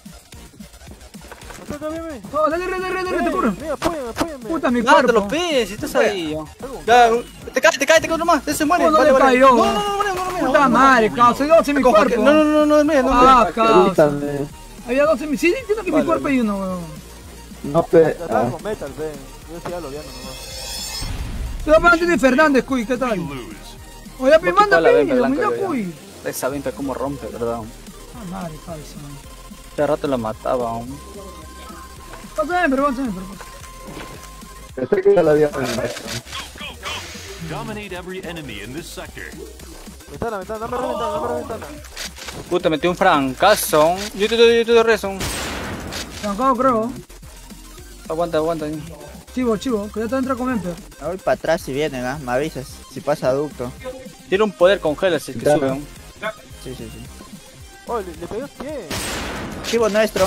Acá, ven, ven. No, dale, dale, dale, dale, te cubro. Mira, apóyame, apóyame. Puta, mi Mátalo, cuerpo. pe, si estás ahí, yo. Ya, te cae, te cae, te cae nomás, ese se muere. No, no Vale, le vale. cayó. No, no, no, no, no, no, no. Puta madre, causa. Hay dos en mi Coja, que- cuerpo. No, no, no, no, no, no, Ah, no. causa. Grítame. Había dos en mi. Sí, entiendo que mi Vale, cuerpo vale. hay uno, weón. No, pe. Ya estaba Ah, con metal, ven. Yo estoy ya lo viendo nomás. Te voy a poner de Fernández, cuy, ¿qué We tal? lose. Oye, pe, Voy a manda, quitar la pe, venta blanca, mira, yo ya. cuy. Esa venta como rompe, ¿verdad? Ah, madre, causa. Hace rato la mataba aún. Pásame, pero pásame, pero pásame. pensé que ya la había. Dominate every enemy in this sector. Ventana, ventana, dame ventana, dame ventana. Puta, metí un francazo. Yo te doy, yo te doy rezo. Trancado, creo. Aguanta, aguanta. Chivo, chivo, que ya te entra con Emper. Me voy para atrás si vienen, ¿ah? Me avisas. Si pasa ducto. Tiene un poder congela si es que Claro. sube. Sí, sí, sí. Oh, le, le pegué pie. Chivo nuestro.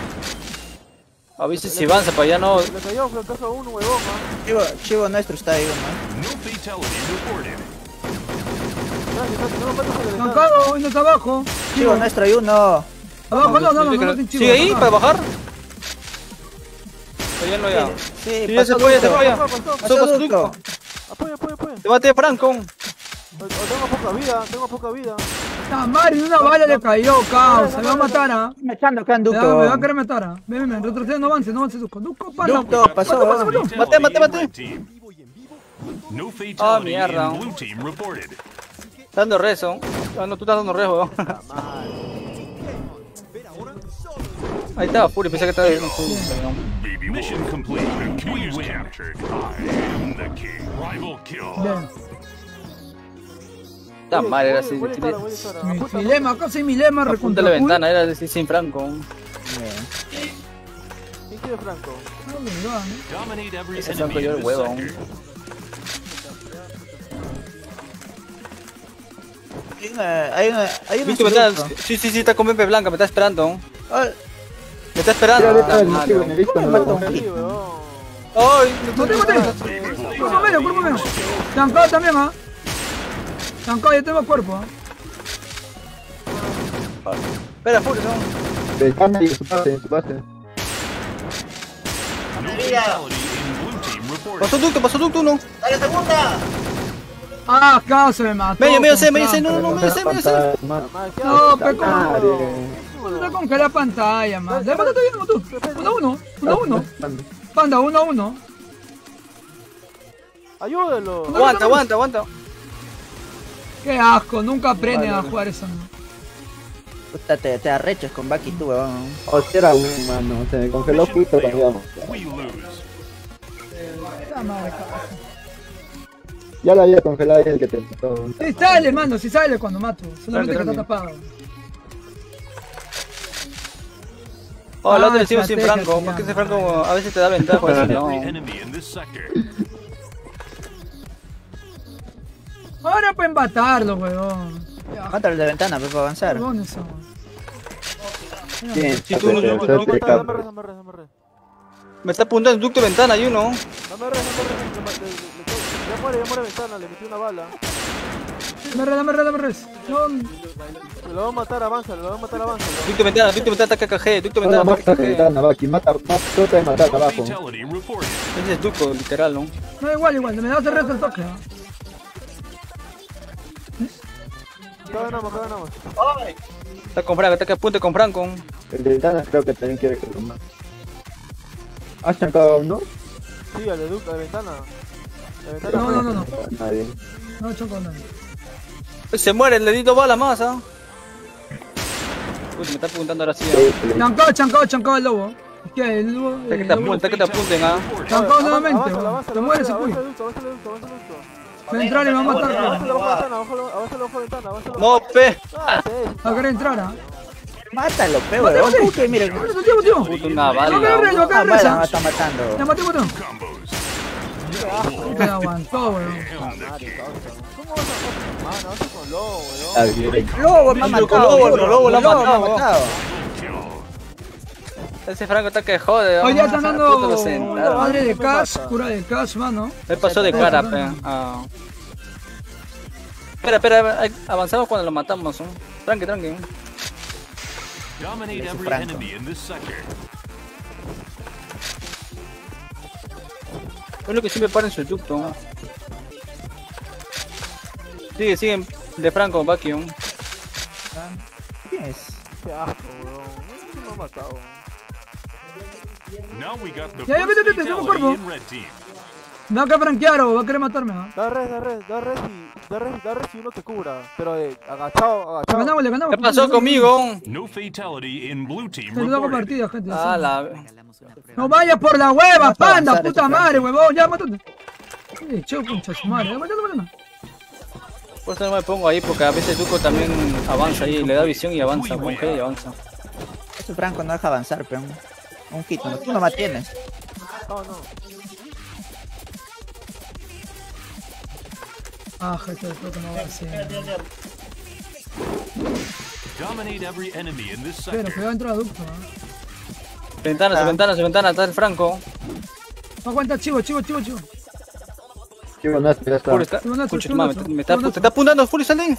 A veces si avanza para allá no. Le cayó flancazo a uno, huevón, ¿ah? Chivo, chivo nuestro está ahí, ¿no? No fatality reported. Tranqui, tranqui, no me mates a la ventana. Trancado, uno está abajo. Chivo nuestro hay uno. Abajo, no, no, no, no, no, chivo. ¿Sigue ahí acá. para bajar? Para allá no ya. Sí, Sí, ya se pasó fue, ya se ducto. fue. ya. Pasó, pasó. Pasó, pasó, ducto. Apoya, apoya, apoya. Te maté, Franco. O- o Tengo poca vida, tengo poca vida. Ah, Mari, una bala le cayó, caos. Se me va a matar, ¿ah? Me echando acá en Me va, ducto. me va a querer matar, ¿ah? Ven, ven, ven, retrocede, no avance, no avance, Duco. Duco, pasa. Ducto, pasó. Pasó, pasó, pasó. Mate, mate, mate. Red team. No fatality Ah, mierda. in blue team reported. Está dando rezo. Ah, no, tú estás dando rezo. Ahí estaba Fury, pensé que estaba en Baby Mission complete. We win. Captured. I am the king. Rival kill. Bien. Está mal, era así. Voy a estar, voy a estar. Mi, Apunta, mi lema, acá sí mi lema, Apunta recontra la cool. ventana, era así sin Franco. Bien. ¿quién quiere Franco? No, bien, va, ¿no? Dominate every Ese enemy Franco yo in el this huevo. sector. Hay una, hay una, hay una ¿Viste ventana? ducto. Sí, sí, sí, está con Pepe Blanca, me está esperando. Ah, Me está esperando. Tira, tira, Ah, el madre. motivo, en el disco no lo mató? Sí, huevón. Ay, Mate, mate. Cuerpo medio, cuerpo medio. Trancado también, ¿ah? Trancado, ya tengo cuerpo, ¿ah? espera, Fury, no. Ventana y su base, en su base. No fatality in blue team reported. Pasó ducto, pasó ducto uno. ¡Dale, segunda! Ah, acá se me mató. Medio, medio, C, con medio, C, no, Franco. no, medio, C, medio, C. Pantalla, mano. Madre, ¿qué No, haces? pero como. Madre. No congelé la pantalla, man. Le mataste bien, tú. Uno a uno, uno a uno. Panda, uno a uno. Ayúdalo. Aguanta, aguanta, aguanta. Qué asco, nunca aprenden a jugar eso, ¿no? Puta, te, te arrechas con Baki tú, weón. O si era un mano, se me congeló justo cambiamos. We lose. Esta madre, cabrón. Ya la había congelado ahí el que te mató. Sí sale, mano, sí sale cuando mato. Solamente que Tranqui, está tapado. Oh, la Ah, otra le sigo sin estrategia Franco, se porque ese llama. Franco a veces te da ventaja, a veces no. Every enemy in this sector. Ahora pueden matarlo, weón. Mátalo el de ventana, pues, para avanzar. ¿Dónde son? Bien, Si tú no- suerte, no- suerte, Dame campo. res, dame res, dame res. Me está apuntando el ducto de ventana y uno. Dame res, dame res. Le- le- le- le- Ya muere, ya muere ventana, le metí una bala. Dame res, dame res, dame res. No, Se lo va a matar, avanza, lo va a matar, avanza. Ducto de ventana, ducto de ventana ataca K G, ducto de No, ventana no, ataca mata K G. ventana, Baki, mata, mata, trata de matar No abajo. fatality reported. Ese es ducto, literal, ¿no? no, igual, igual. Me das el resto del toque, ¿no? Acá ganamos, acá ganamos. Está con Franco, está que apunte con Franco. El de ventana creo que también quiere que lo mate. ¿Has chancado uno? Sí, al de Duke, de ventana. De ventana. No, no, no, no. Nadie. No choco nada. Se muere, le di dos balas más, ¿ah? Uy, me está apuntando ahora sí. Sí, ¿ah? sí. Chancado, chancado, chancado el lobo. ¿Qué? El lobo. Está que el te lobo- apunten, está que te apunten, ¿ah? Chancado Avanza, nuevamente, avanza, weón. avanza, Te muere ese avanza, cuy. avanza, avanza, avanza, avanza, avanza. Va a entrar y me va a matar, Avanza weón. la ventana, avanza la ventana, avanza la No, pe. Ah, sí. Va a querer entrar, ¿ah? Mátalo, pe, Mate, weón. mate. Puta, miren. Tío, tío, tío. Puta, una No queda bala. rezo, no queda Ah, vale, rezo. me está matando. Ya maté, maté. Combos. Te aguantó, weón. ¿Cómo vas a matar? Mano, vas con lobo, weón. Está bien. Lobo, me ha Sí, matado. con lobo, lobo, con lobo lo ha me ha matado. matado. Ese Franco está que jode. Hoy ya vamos, están puta, lo dando sentaron. madre de cash, cura de cash, mano. Me pasó de cara, pe. Ah. Espera, espera, hay- avanzamos cuando lo matamos, ¿no? Tranqui, tranqui. Dominate Ese every Franco. enemy in this sector. Es lo que siempre para en su ducto. ¿no? Sigue, sigue de Franco, Vacuum. ¿Quién es? Qué asco, weón. ¿Quién me ha matado? Now we got the Ya, ya, first vete, vete, tengo fatality cuerpo. in red team. Me va a franquear o va a querer matarme, ¿ah? Da res, da res, da res y, da res, da res y uno te cubra. Pero eh, agachado, Le agachado. ganamos, le ganamos. ¿Qué pasó conmigo? No fatality in blue team Te lo hago reported. partida, gente. Ah, la... No vayas por la hueva, Vamos a panda, avanzar puta este madre, Franco. huevón. Ya, mátate. Eh, chau, concha su madre. Dame, dame, dame. Por eso no me pongo ahí, porque a veces Duco también avanza ahí, le da visión y avanza, con G y avanza. Ese Franco no deja avanzar, peón. Un kit, no, tú no más tienes. No, no. Ah, jefe, creo que no va a ser. Dominate every enemy in this Pero sector. cuidado dentro de la ducto, ¿eh? Ventana, su ventana, su ventana, está el Franco. No aguanta, chivo, chivo, chivo, chivo. Chivo, no, ya está. Fury está. Chivo nuestro, Escucha, chivo mamá, nuestro, me está, chivo te nuestro. está apuntando, Fury, sale.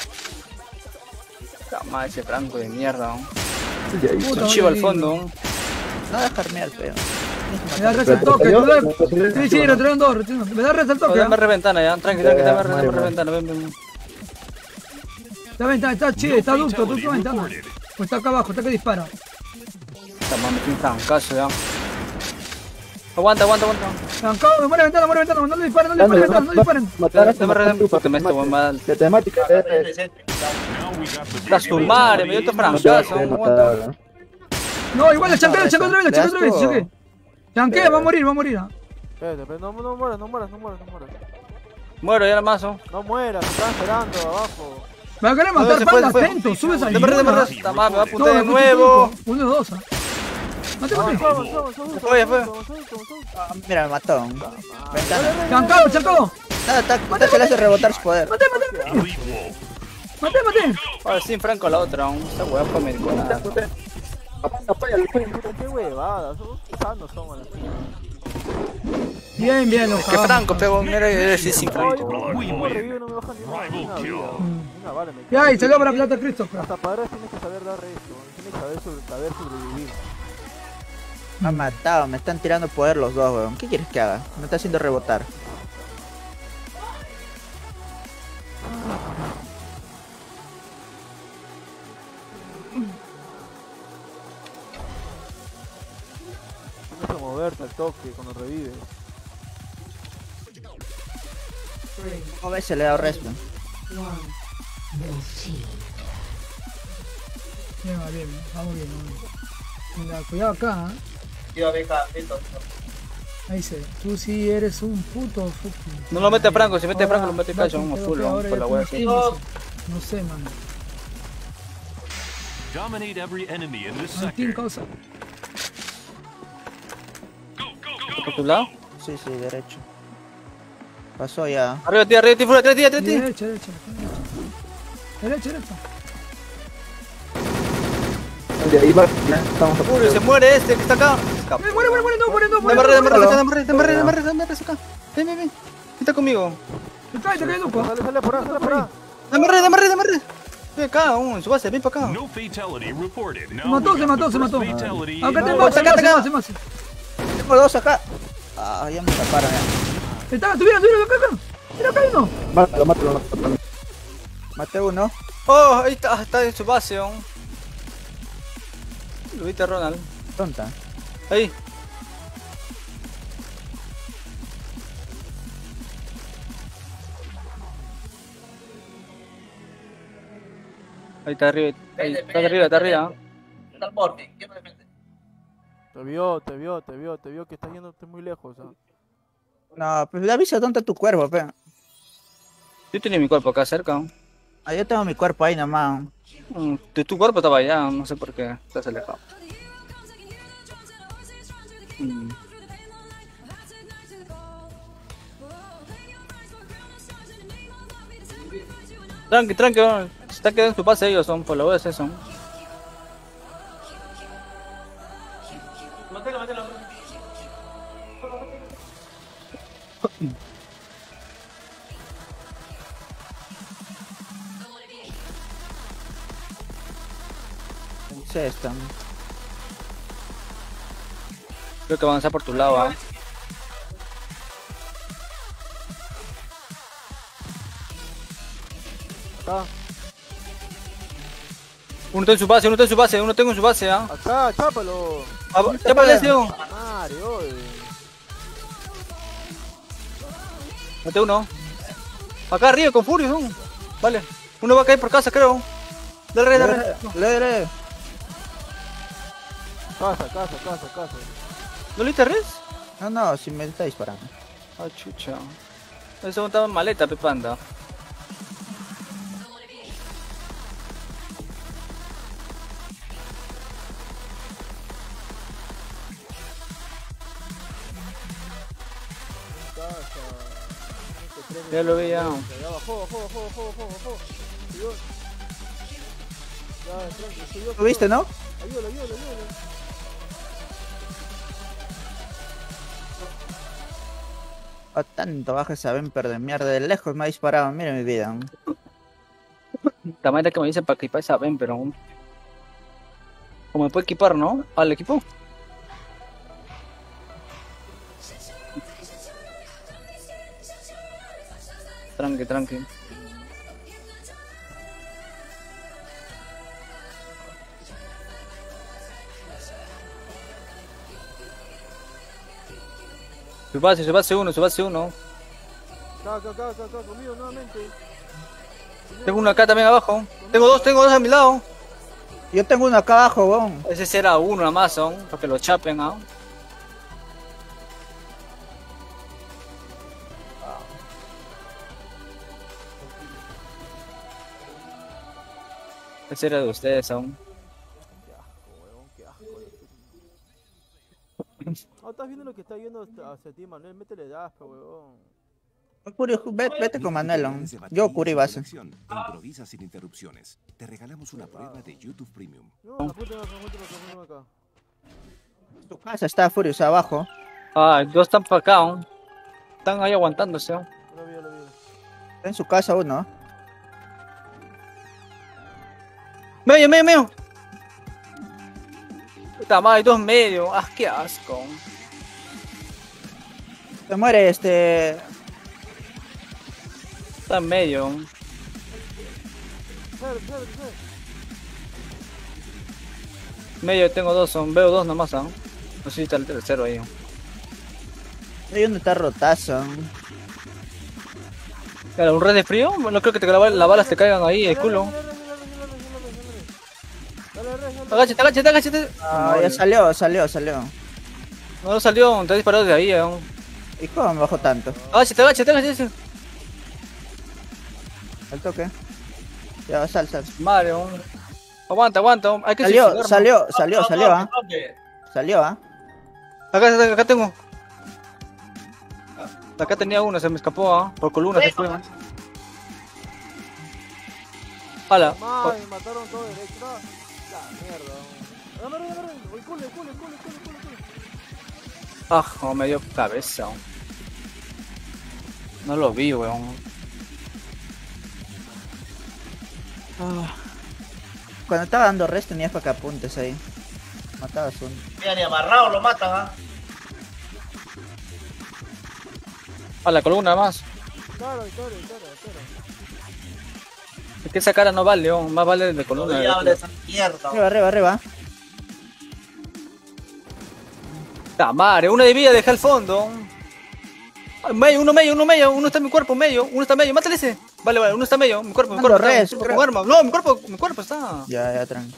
Cama, ese Franco de mierda. Puta, Un chivo al vale, fondo. No deja armear, peón. Me da res al toque, tú da- sí, sí, retirando dos, retirando. Me da res al toque, Dame ¿eh? reventana ya, tranqui, tranqui, dame re- reventana, ven, ven. Está ventana, está chido, está ducto, tú está ventana. Pues está acá abajo, está que dispara. Esta mamá tiene un francazo ya. Aguanta, aguanta, aguanta. Trancado, me muere ventana, muere ventana, no le disparen, no le disparen, ventana, no le disparen. Matar a este Dame re- puta, me esto mal. de temática. La su madre, me dio otro francazo, aguanta. No, igual el chanqueo, el chanqueo otra vez, el chanqueo otra vez, Gasto. chanqueo. Chanqueo, va a morir, va a morir. ¿ah? Espérate, espérate, no, no mueras, no mueras, no mueras, no mueras. Muero ya el mazo. No mueras, me están esperando abajo. Me va a querer No, matar, se fue, panda, se fue. atento, subes ahí. Dame re, dame No, re. Esta madre me va a me apuntar de escucho nuevo. tú, uno, dos. ¿ah? Mate, mate. Avanza, avanza, avanza, avanza, fue, ya fue. avanza, avanza, avanza. Ah, mira, me mató. Ventana. Chancado, chancado. Nada, está, está que le hace rebotar su poder. Mate, mate, mate. Elite Wolf. Mate, mate. Ahora sin Franco la otra, aún. Esta weá fue médico nada. Puta, qué huevadas, son sanos son las tías. Bien, bien, los Que Franco, pego, mira, es sin Franco. Oye, ¿cómo revive? No me baja ni una, ni una vida. Ni una bala, me Ya, y salió para plata Christopher. Hasta padres tienes que saber dar esto, tienes que saber, sobre, saber sobrevivir. Me han matado, me están tirando poder los dos, weón. ¿Qué quieres que haga? Me está haciendo rebotar. Tienes que moverte al toque cuando revives. ¿Cómo ves? Se le ha dado respawn. Bien, va, bien, vamos bien, vamos bien. Mira, cuidado acá, ¿eh? Ahí se, tú sí eres un puto fucking. No lo mete a Franco, si mete a Franco lo mete Ahora, cacho, vamos pero full, ahora vamos ya por la tú wea. no tienes, No sé, mano. Dominate every enemy in this Martín, sector. causa. ¿Por tu lado? Sí, sí, derecho. Pasó ya. Arriba, tía, arriba, tía, fuera, atrás, tía, atrás, tía. Derecha, derecha. Derecha, derecha. De ahí va, ya estamos a Fury, se muere este que está acá. Eh, Muere, muere, muere, no, muere, no, muere. Dame re, dame re, muere. dame re, dame re, dame re, dame re, acá. Ven, ven, ven. Está conmigo. Te cae, te cae, Duco. Sale, sale por ahí, sale por ahí. Dame re, dame re, dame re. Ven acá, aún, en su base, ven para acá. No fatality reported. Se Now mató, we se got mató, the se first mató. fatality Acá in te the- más, acá, más, acá. más, más. Tengo dos acá. Ah, ya me taparon ya. Está, tuvieron, tuvieron, acá, acá. Mira, acá hay uno. Mátalo, mátalo, mátalo. Maté uno. Oh, ahí está, está en su base, aún. Lo viste, Ronald. Tonta. Ahí. Ahí está arriba, ahí, está arriba, está arriba. Te vio, te vio, te vio, te vio que estás yéndote muy lejos. ¿Ah? No, pues le avisa dónde está tu cuerpo, pe. Yo tenía mi cuerpo acá cerca. Ah, yo tengo mi cuerpo ahí nomás. Mm, Tu, tu cuerpo estaba allá, no sé por qué estás alejado. Mm. Tranqui, tranqui, oh, se está quedando en su base ellos, son, por lo ves eso. Sí, están. Creo que van a avanzar por tu lado, ¿ah? Acá, Uno está en su base, uno está en su base, uno tengo en su base, ¿ah? acá, chápalo. Ah, ya aparece, oh. Madre, oye. Mate uno. Acá arriba con Fury, ¿no? Vale. Uno va a caer por casa, creo. Dale, dale, dale. Le, le. Casa, casa, casa, casa. ¿No le diste res? No, no, si me está disparando. Ah, chucha. Eso estaba en maleta, Pepanda. Ya lo vi ya. Ya bajó, bajó, bajó, bajó, bajó, bajó. Subió. Ya, tranqui, subió. ¿Lo viste, no? Ayúdalo, ayúdalo, ayúdalo. Oh, tanto baja esa Vemper de mierda. De lejos me ha disparado. Mira mi vida. La manera que me dicen para equipar esa ven, pero como me puede equipar, ¿no? Al equipo. Tranqui, tranqui. Su base, su base uno, su base uno. Acá, acá, acá, acá, acá, conmigo nuevamente. Tengo uno acá también abajo. Tengo dos, tengo dos a mi lado. Yo tengo uno acá abajo, weón. Ese será uno a más, ¿no? Para que lo chapen, ¿ah? Ese era de ustedes aún. Qué asco, weón, qué asco. Ah, estás viendo lo que está viendo hacia ti, Manuel. Métele daspa, weón. Curio, vete, vete con Manuel. Yo cubrí base. Improvisa sin interrupciones. Te regalamos una prueba de YouTube Premium. No, apúntame acá, apúntame acá, apúntame acá. Tu casa está Furious abajo. Ah, dos están para acá, ¿no? Están ahí aguantándose, ¿no? Lo vi, lo vi. Está en su casa uno. Medio, medio, medio. Puta madre, dos medio. Ah, qué asco. Se muere este. Está en medio. Sale, sale, sale. Medio tengo dos, son, veo dos nomás, ¿ah? No sé si está el tercero ahí. Hay uno está rotazo. Claro, un red de frío, no creo que te, la, las balas te caigan ahí, el culo. Agáchate, agáchate, agáchate. Ah, ya salió, salió, salió. No, no salió, te ha disparado de ahí, ¿eh? ¿Y cómo me bajó tanto? Agáchate, agáchate, agáchate. Al toque. Ya, sal, sal. Mario. Aguanta, aguanta. Hay que salió, suicidarnos. salió, salió, salió, ah. Salió, ah. Acá, acá tengo. Acá tenía uno, se me escapó, ¿ah? Por columna se fue. Hala. Ay, me mataron todo derecho. La mierda. Agarra, agarra. Voy, cule, cule, cule, cule, cule, cule. Ah, como me dio cabeza. No lo vi, weón. Ah. Cuando estaba dando rest tenías para que apuntes ahí. Matabas uno. Mira, ni amarrado lo matan, ¿ah? A la columna más. Claro, claro, claro, claro. Es que esa cara no vale, weón. Más vale de columna. No de esa mierda. Arriba, arriba, arriba. ¡Ta madre! Una de vida, deja el fondo. Medio, uno medio, uno medio. Uno está en mi cuerpo, medio. Uno está medio. Mátale ese. Vale, vale. Uno está medio. Mi cuerpo, mi cuerpo. Res, está, con arma. No, mi cuerpo, mi cuerpo está. Ya, ya, tranqui.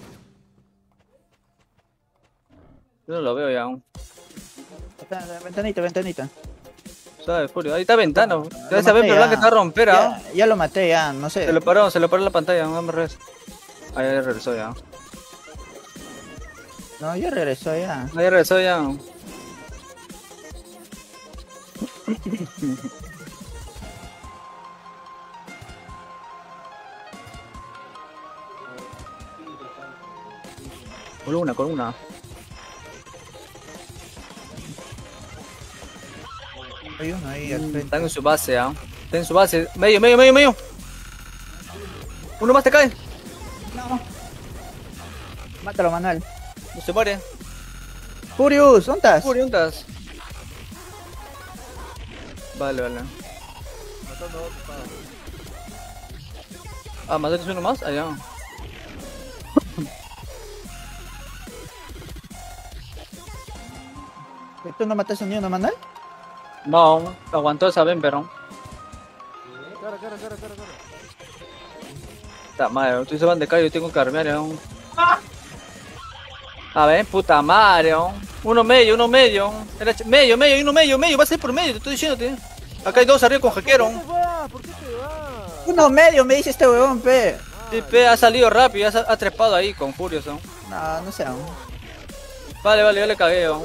Yo no lo veo ya aún. Ventanita, ventanita. ¿Sabes, Furio? Ahí está ventana. Ya esa Vemper blanca está a romper, ya, ya lo maté, ya, no sé. Se lo paró, se lo paró la pantalla, no me res. Ahí ya regresó ya. No, ya regresó ya. Ahí ya regresó ya. Columna, columna. Hay uno ahí al frente. Están en su base, ¿ah? ¿eh? Está en su base. Medio, medio, medio, medio. Uno más te cae. No. Mátalo, Manuel. No se muere. Furious, ¿dónde estás? Furious, ¿dónde estás? Vale, vale. Ah, ¿mataste uno más? Allá. ¿Tú no mataste ni uno, Manuel? No, aguantó esa Vemper, ¿no? Cara, cara, cara, cara, cara. Está madre, ustedes se van de calle, yo tengo que armear, ¿no? A ver, puta madre, oh. Uno medio, uno medio. Era ch- medio, medio, y uno medio, medio. Va a ser por medio, te estoy diciéndote. Acá hay dos arriba con jaquero. ¿Por qué te vas? Uno medio me dice este huevón, pe. Sí, pe, ha salido rápido, ha, sa- ha trepado ahí con Furious. ¿No? No, no sé aún. Vale, vale, yo le cagué. Oh.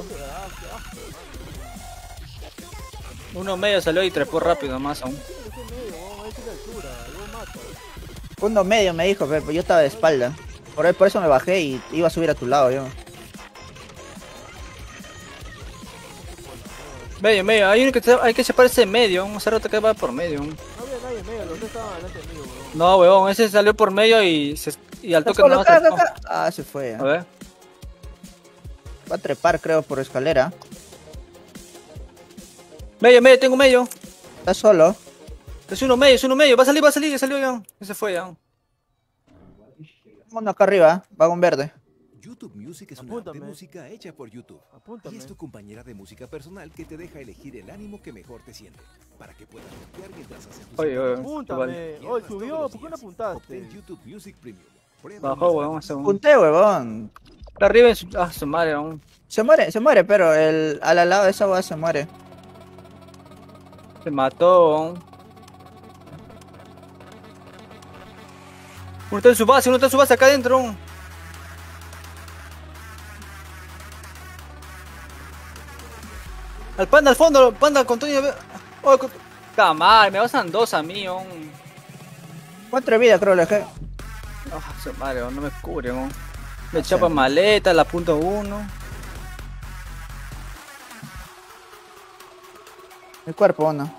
Uno medio salió y trepó rápido más aún. Uno medio me dijo, pero yo estaba de espalda. Por, por eso me bajé y iba a subir a tu lado yo. Medio, medio, hay uno que te- hay que separarse de medio. Un cerro que va por medio. No había nadie en medio, los dos estaban delante de mí, weón. No, weón, ese salió por medio y, se, y al toque Solo no acá, trepó. acá, acá. Ah, se fue. A ver. Va a trepar, creo, por escalera. Medio, medio, tengo medio. Está solo. Es uno medio, es uno medio. Va a salir, va a salir, ya salió ya. Ese fue ya. Uno acá arriba, vagón verde. YouTube Music es una app de música hecha por YouTube. Y es tu compañera de música personal que te deja elegir el ánimo que mejor te siente, para que puedas limpiar mientras haces tus Oye, oye, actividades. Apúntame. Vale. Oye, subió, ¿por qué no apuntaste? Obtén YouTube Music Premium. Prueba Bajó, weón, ese weón. Punté, huevón. Está arriba en su... Ah, su madre, aún. Se muere, se muere, pero el al al lado de esa hueá se muere. Se mató, weón. Uno está en su base, uno está en su base acá adentro. weón. Al panda al fondo, panda con Tony. Oh, con... Camar, me basan dos a mí, weón. Cuatro de vida creo le dejé. Ah, su madre, weón, no me cubre, weón. Me chapa maleta, la punto uno. El cuerpo uno.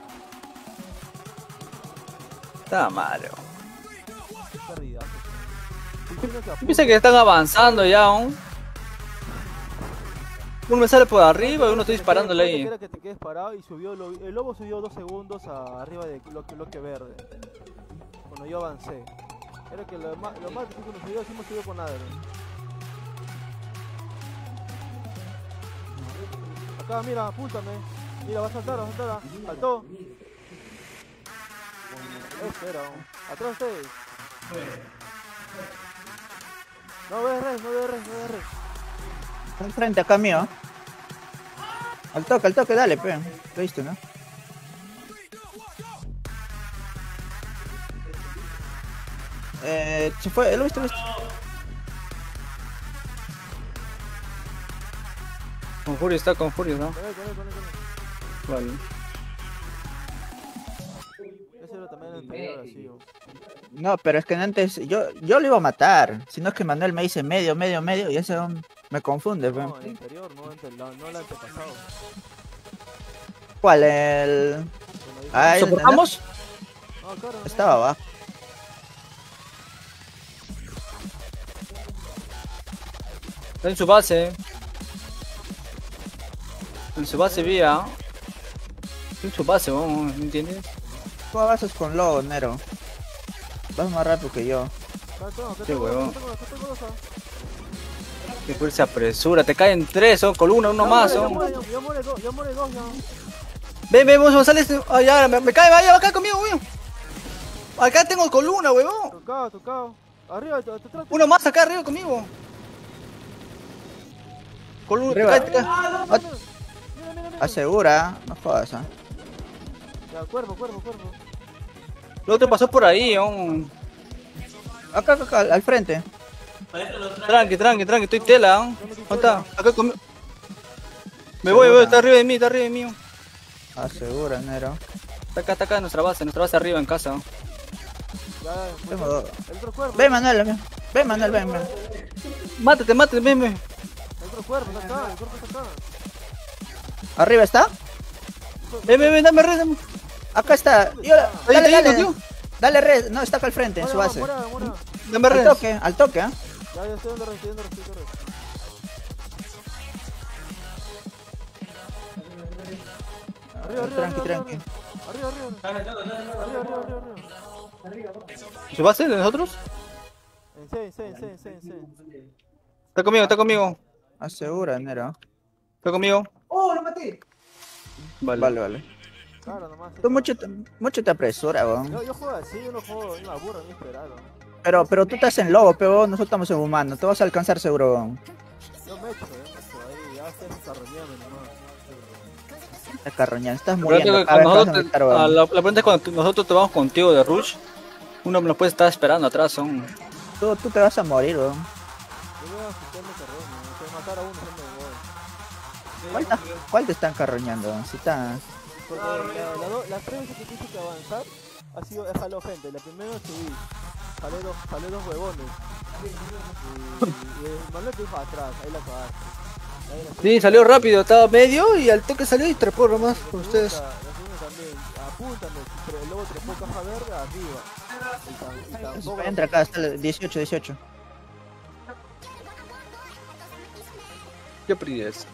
Está madre, weón. Yo pensé que están avanzando ya, aún. Uno me sale por arriba y uno está disparándole ahí. Era que te quedes parado y subió, lo- el lobo subió dos segundos a- arriba de bloque, bloque verde. Cuando yo avancé. Era que lo más, lo más difícil que nos subió, sí hemos subido con nada. Acá, mira, apúntame. Mira, va a saltar, va a saltar. Saltó. Espera, atrás de ustedes. No ves res, no ves res, no ves res. Está enfrente acá mío. Al toque, al toque, dale, pe. Lo viste, ¿no? Eh, se fue, lo viste, lo viste. Con Furio está con Furio, ¿no? Con él, con él, con él, con él. Vale. Ese era también el anterior, así. ¿O? No, pero es que antes yo, yo lo iba a matar. Si no es que Manuel me dice medio, medio, medio y ese hombre me confunde, pe. No, el anterior, no, ante- la- no el antepasado. ¿Cuál? El. Ah, el- ¿Soportamos? No, claro, no. Estaba abajo. Está en su base. En su base vía. Está en su base, weón, ¿me entiendes? Tú avanzas con lobo, Nero. Vas más rápido que yo. Acá tengo, acá Qué tengo, huevón. acá tengo, acá tengo dos, ah. Que fuerza apresura, te caen tres, son con uno, uno Ya más, muere, son. Ya muere, ya muere dos, ya muere dos, ya. Ven, ven, vamos a salir. Ah, ya, me, me cae, vaya acá conmigo, weón. Acá tengo columna, weón. Tocado, tocado. Arriba, te, te trato. Uno más acá arriba conmigo. Columna, te Arriba. cae, te cae. Asegura, no jodas, ¿ah? Ya, cuerpo, cuerpo, cuerpo. El otro pasó por ahí, weón. Acá, acá, acá, al frente. Tranqui, tranqui, tranqui, estoy tela, weón. ¿Dónde está? Acá conmigo. Me voy, me voy, está arriba de mí, está arriba de mí. weón. Asegura, Nero. Está acá, está acá en nuestra base, nuestra base arriba en casa. weón. Ya, Tengo dos. el otro cuerpo. Ven, Manuel, ven. Ven, Manuel, ven, ven. Mátate, mátate, ven, ven. El otro cuerpo está acá, el cuerpo está acá. ¿Arriba está? Ven, ven, ven, dame red. Dame. Acá está. Yo, Ahí dale, está, dale. tío. Dale red. No, está acá al frente, en su Muera, base. muera, muera. Dame Al red. toque, al toque, ¿ah? Ya, ya estoy dando red, estoy dando red, estoy dando red. Arriba, arriba, Tranqui, arriba, tranqui. arriba, arriba, arriba, arriba, arriba, arriba. ¿Su base de nosotros? En C, en C, en C, en C, en C. Está conmigo, está conmigo. Asegura, Nero. Está conmigo. ¡Oh, lo maté! Vale. Vale, vale. Claro, nomás. Tú mucho, te- mucho te apresura, weón. Yo, yo juego así, yo no juego, yo me aburro, ni esperar, ¿no? Pero, pero tú estás en lobo, pero nosotros estamos en humano. Te vas a alcanzar seguro, weón. Yo me Estás carroñando nomás. Estás carroñando, estás Pero muriendo. que cada vez cuando vas a nosotros meter, te- weón. a la, la pregunta es cuando nosotros te vamos contigo de Rush, uno nos puede estar esperando atrás, son. Tú, tú te vas a morir, weón. Yo voy a quitarme carroña, me voy a matar a uno, se me voy. ¿Cuál, ta- ¿Cuál te están carroñando? Si está... Porque la, la do- las tres veces que quise que avanzar ha sido, he jalado gente. La primera subí, jalé dos, jalé dos huevones. Y, y el Manuel te dijo atrás, ahí la cagaste. Ahí la Sí, salió rápido, estaba medio y al toque salió y trepó nomás con La ustedes. segunda, la segunda también, apúntame, pero el lobo trepó caja verde arriba. Y, tam- y tampoco... Entra acá, está el dieciocho, dieciocho. ¿Qué pides?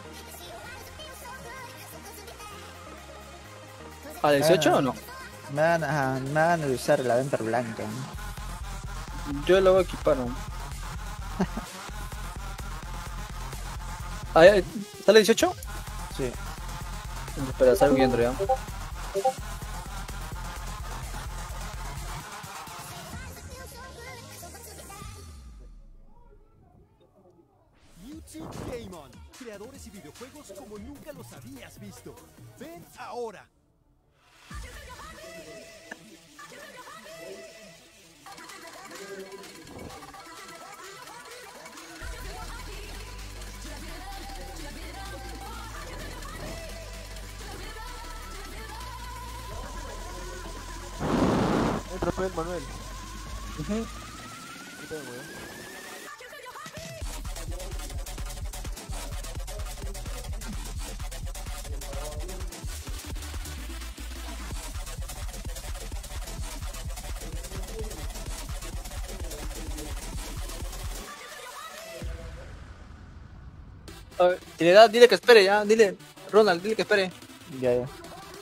¿A dieciocho Ah, o no? Me van a, me van a usar la Venter blanca. Yo lo voy a equipar. ¿no? Ah, ya, ¿sale dieciocho? Sí. Espera, salgo viendo ya. YouTube Game On, creadores y videojuegos como nunca los habías visto. Ven ahora. Entra pues, Manuel. Ujú. Yo tengo, ¿eh? A ver, dile, da- dile que espere ya, dile. Ronald, dile que espere. Ya, ya.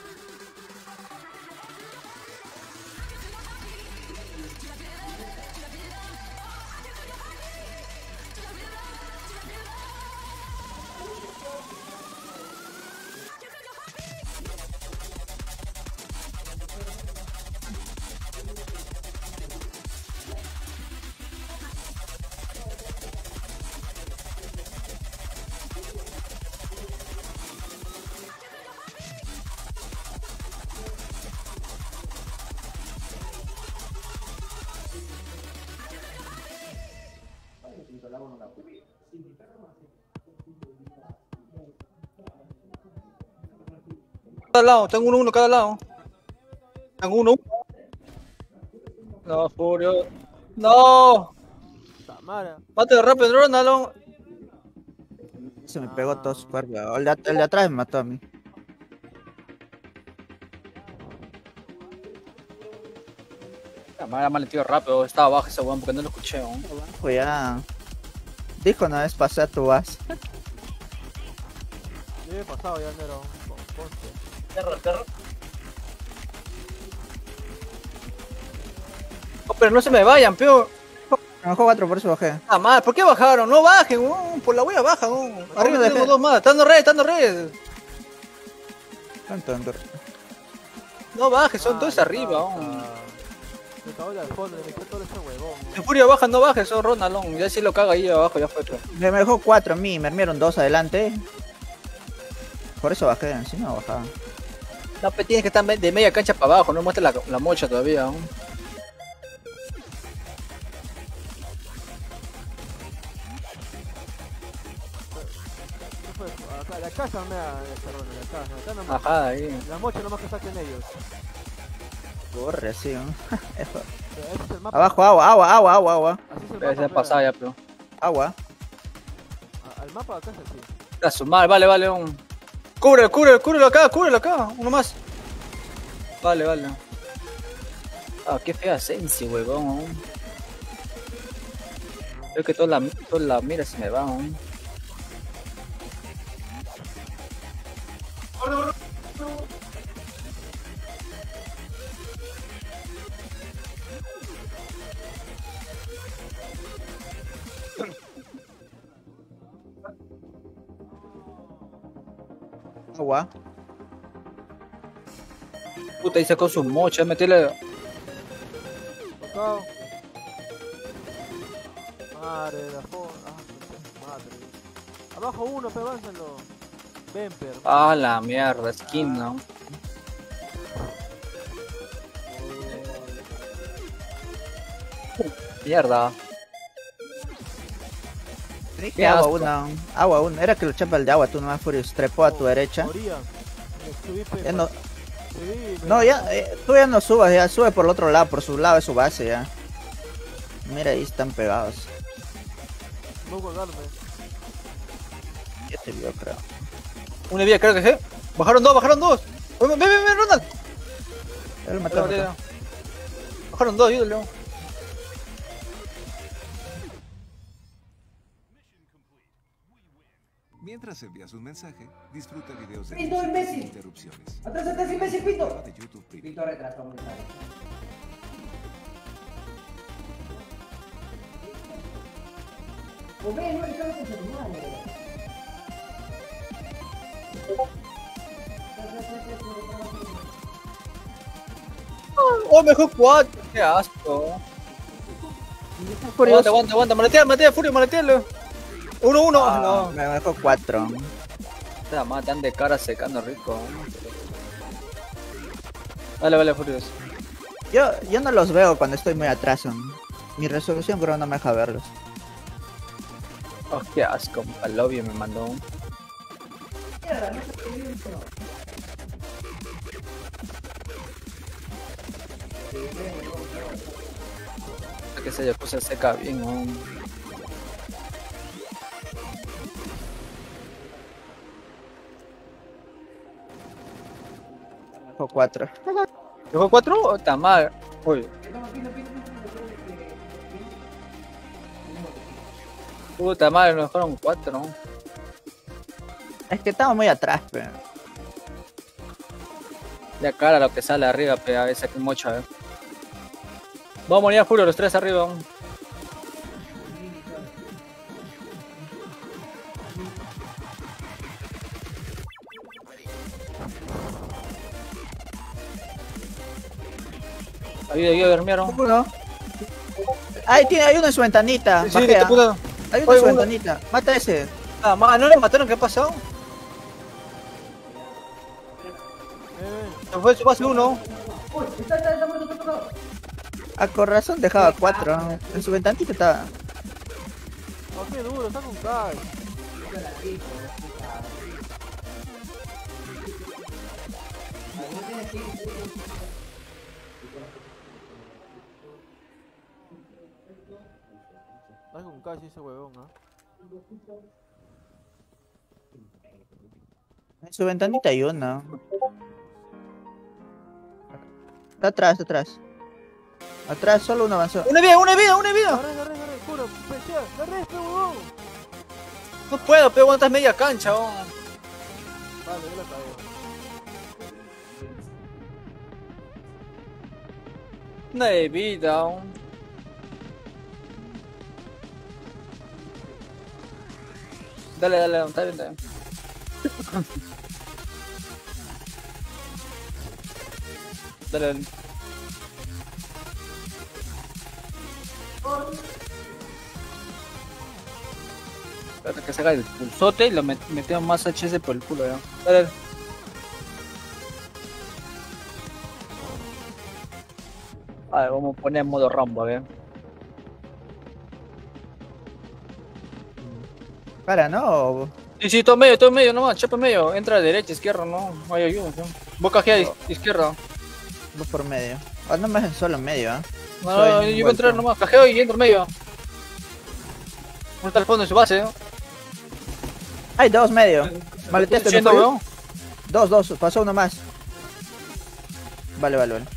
Cada lado, tengo uno, uno cada lado. Tengo uno. No, Furio. No. Tamara. Mate rápido, Ronald. Se me pegó todo su cuerpo. El de, el de atrás me mató a mí. La madre me metido rápido, estaba abajo ese weón porque no lo escuché. ¿no? Pues ya. Dijo una vez pasé a tu vas. Yo he pasado ya, Nero. Con Ponce. Perro, perro. Oh, pero no se me vayan, peor. Me bajó cuatro, por eso bajé. Ah, madre, ¿por qué bajaron? No bajen, weón. Por la wea baja, weón. Arriba dejé? tenemos dos más. Están dando red, están dando red. ¿Cuánto ando? No bajes, son Ah, dos ya arriba, está. weón. Me cagó el fondo, le metió todo ese huevón. Si Furia baja, no bajes, son Ronald. weón. Ya si lo caga ahí abajo, ya fue. Pero. Me dejó cuatro a mí, me armaron dos adelante. Por eso bajé, si no bajaba. No, pero tienes que estar de media cancha para abajo, no muestres la, la mocha todavía. ¿no? ¿Qué fue? Acá, la casa me da, perdón, la casa. Acá nomás. Ajá, ahí. La mocha nomás que saquen ellos. Corre así, ¿no? Eso. Pero ese es el mapa. Abajo, agua, agua, agua, agua, agua. Así es el Ya se mapa. ha pasado ya, pero. Agua. A- Al mapa de acá es así. A su madre, vale, vale. Un... Cúbrelo, cúbrelo, cúbrelo acá, cúbrelo acá. Uno más. Vale, vale. Ah, qué fea Sensi, huevón. Creo que toda la, toda la mira se me va, ¿no? Agua. Puta, ahí sacó sus mochas, meterle. Tocado. Madre de la foto. Ah, madre. Abajo uno, pe, aváncenlo. Bemper. Ah, la mierda, skin, ¿no? Mierda. Dije Qué agua asco. una, agua una. Era que lo chapa el de agua, tú nomás Furious. Trepó a tu derecha. Moría. Me subí, Ya no, Sí, me- no, ya, eh, tú ya no subas, ya sube por el otro lado, por su lado de su base ya. Mira, ahí están pegados. No colgarme. Ya te vio, creo. Una vía, creo que sí. Bajaron dos, bajaron dos. Ven, ven, ven, ven, Ronald. Ya lo mató, Dale, mató. dale. Bajaron dos, ayúdale. Mientras envías un mensaje, disfruta videos de ¡Pinto, música imbécil! sin interrupciones. ¡Atrás, atrás, imbécil, Pinto! De YouTube Premium. Pinto retrasó muy tarde. Hombre, no le cabe con su madre. Oh, mejor cuatro. Qué asco. Aguanta, aguanta, aguanta. Maletea, maletea, Furio, maletealo. Uno, uno. Ah, No. me dejó cuatro. Te matan de cara secando rico. Vale, vale, Furios. Yo, yo no los veo cuando estoy muy atrás. ¿no? Mi resolución creo no me deja verlos. Oh, qué asco. Al lobby me mandó un. Que esa Yakuza seca bien, ¿no? Dejó cuatro. ¿Dejó cuatro? Oh, está mal. Uy. Puta madre, nos fueron cuatro, ¿no? Es que estamos muy atrás, pero. Ya cara lo que sale arriba, pe, a veces que mocha, eh. Vamos a morir a Furio, los tres arriba. ¿no? Ayuda, ayuda, Bermiero. Uno. Ahí tiene, hay uno en su ventanita. Sí, sí, bajea. te puta. Hay uno Oye, en su uno. ventanita. Mata a ese. Ah, ma, ¿no le mataron? ¿Qué ha pasado? Se fue su base uno. Uy, está, está, está muerto, está tocado. A corazón dejaba cuatro. En su ventanita estaba. Oh, qué duro, está con Kai. Está con Kai ese huevón, ¿ah? En su ventanita hay uno. Está atrás, está atrás. Atrás solo uno avanzó. ¡Una vida, una vida, una vida! Arre, arre, arre, juro, pechea, la red, pe huevón. No puedo, pero aguantas media cancha, oh. Vale, yo la cagué. Una de vida, oh. Dale, dale, está bien, está bien. Dale, dale. Espérate que se haga el pulsote y lo met metemos más H S por el culo, ya. Dale, dale. A ver, vamos a poner modo Rambo, a ver. Para, ¿no? Sí, sí, todo medio, todo medio nomás, chapa medio. Entra a derecha, izquierda, no. No hay ayuda, ¿no? Vos cajea iz- izquierda. Dos por medio. Ah, no me dejen solo en medio, ¿ah? No, no, yo voy a entrar nomás, cajeo y entro medio. Uno está al fondo en su base, ¿no? Hay dos medio. Maleteaste, ¿no Yendo, fue? weón. Dos, dos, pasó uno más. Vale, vale, vale.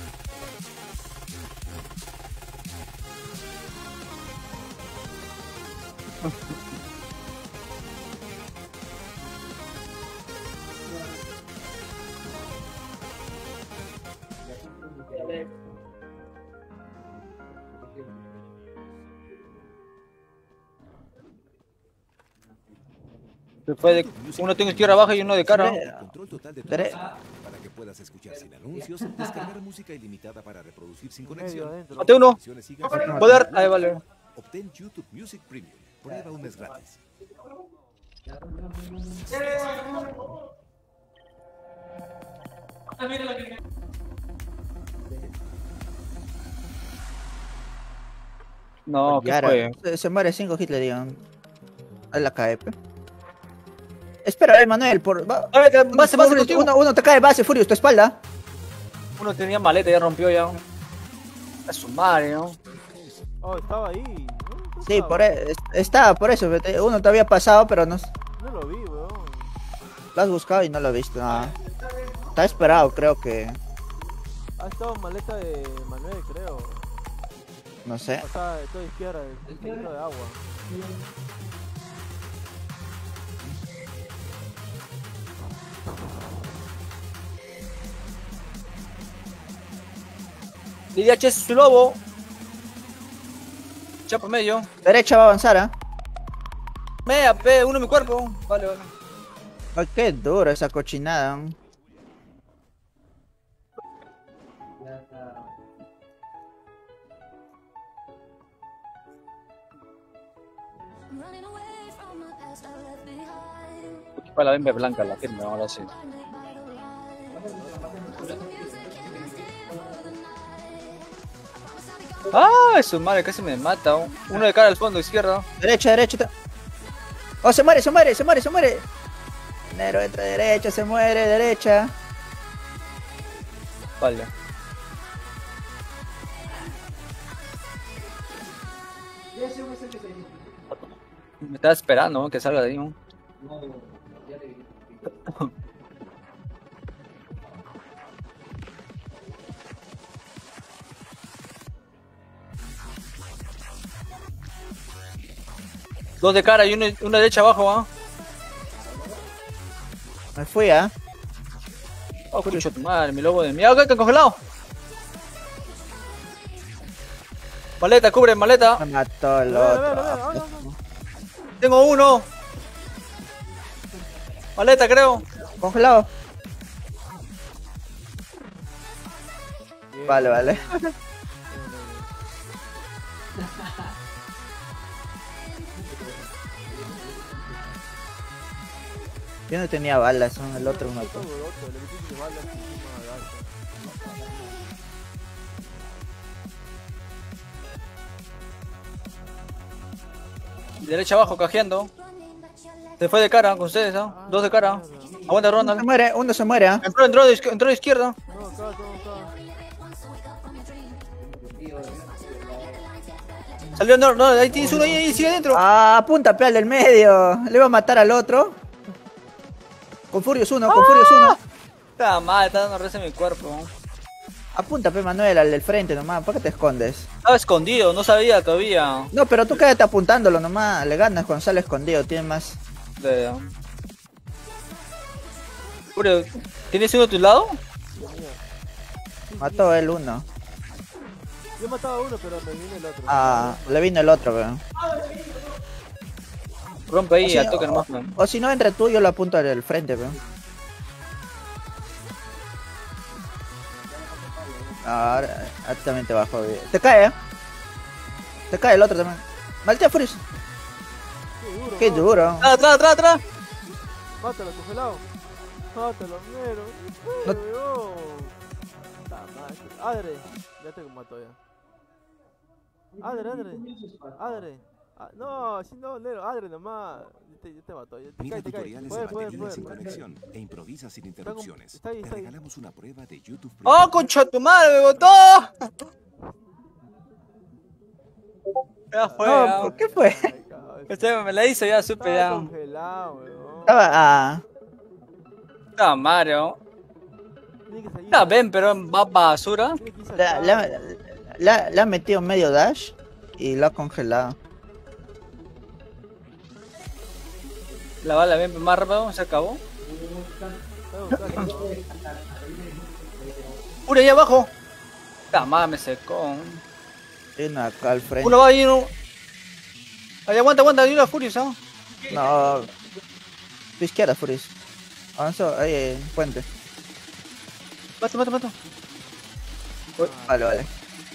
Después de uno tengo izquierda abajo y uno de cara. Control total de tu Dere- música, para que puedas escuchar sin anuncios, descargar música ilimitada para reproducir sin conexión. adentro. Mate uno. Canciones sigan- Poder, ahí vale. Obtén YouTube Music Premium. Prueba un mes gratis. No, ¿qué Yara, fue? Se, se muere cinco hits, le digan. Ahí la cae, pe. Espera, Emanuel, por. Va, base, base uno, contigo. uno, uno te cae, base, Furious, tu espalda. Uno tenía maleta, ya rompió ya. A su madre, ¿no? Oh, estaba ahí. ¿No? Sí, por e- es- estaba por eso. te- Uno te había pasado, pero no. No lo vi, weón. Lo has buscado y no lo has visto. No. Está esperado, creo que. Ha estado en maleta de Manuel, creo. No sé. O sea, de toda izquierda, el poquito de agua. Lidia H es su lobo. Chapa medio. Derecha va a avanzar, ¿ah? Mea, pe, uno en mi cuerpo. Vale, vale. Ay, qué duro esa cochinada. ¿no? Para la bembe blanca, la firme, ahora sí. ¡Ah! Su madre casi me mata. oh. Uno de cara al fondo, izquierda. Derecha, derecha. ta- Oh, se muere, se muere, se muere, se muere. Nero entra derecha, se muere, derecha. Vale. Me estaba esperando ¿no? que salga de ahí. ¿no? Dos de cara y uno, una derecha abajo, ¿ah? Me fui, ¿ah? Oh, escucho tu madre, mi lobo de mierda, que congelado. Maleta, cubre, maleta. Me mató el otro. Tengo uno. Maleta, creo. Congelado. Vale, vale. Yo no tenía balas, son el otro me mató. Derecha abajo, cajeando. Se fue de cara con ustedes, ¿ah? Dos de cara. Aguanta, Ronald. Se muere, uno se muere, ¿ah? Entró, entró, de, izquier- entró de izquierda. Salió, no, no, ahí tienes uno ahí, ahí, sigue adentro. Ah, apunta, pe, al del medio. Le iba a matar al otro. Con Furious uno, con Furious uno. Está mal, está dando res en mi cuerpo. Apunta, pe, Manuel, al del frente nomás. ¿Por qué te escondes? Estaba escondido, no sabía todavía. No, pero tú quédate apuntándolo nomás. Le ganas cuando sale escondido, tiene más. De... Pero, ¿tienes uno a tu lado? Mató él uno. Yo mataba a uno, pero me vino el otro. Ah, le vino el otro, weón. Rompe ahí, O si- al toque nomás. man. O si no, entre tú, yo lo apunto al del frente, weón. Ahora, a ti también te bajo, weón. Te cae, eh. Te cae el otro también. Maldita Furious. Qué duro. Atrás, atrás, atrás, atrás. Mátalo, congelado. Mátalo, mero. No- Weón. Puta madre. Adre. Ya te mató ya. Adre, Adre. Adre. Ah, no, si no, Nero, Adre nomás. Ya te, ya te mató. Ya te Mira cae, te cae. tutoriales Puede, de puede, batería sin puede. conexión e improvisa sin interrupciones. está ahí, Te está ahí. regalamos una prueba de YouTube ¡Oh, concha tu madre, me botó! Ya fue, No, ya. ¿por qué fue? Este me la hizo, ya supe, ya. Congelado, weón. Estaba, ah, Está Mario. Está bien, pero va basura. le, le- le- le ha metido medio dash y lo ha congelado. La bala bien más rápido, se acabó. Uno ahí abajo. Está madre, me secó. Hay uno acá al frente. Uno va ahí, uno. Ahí, aguanta, aguanta, hay una Furious, ¿no? No. Tu izquierda, Furious. Avanzó, ahí, ahí, puente. Mata, mata, mata. Vale, vale.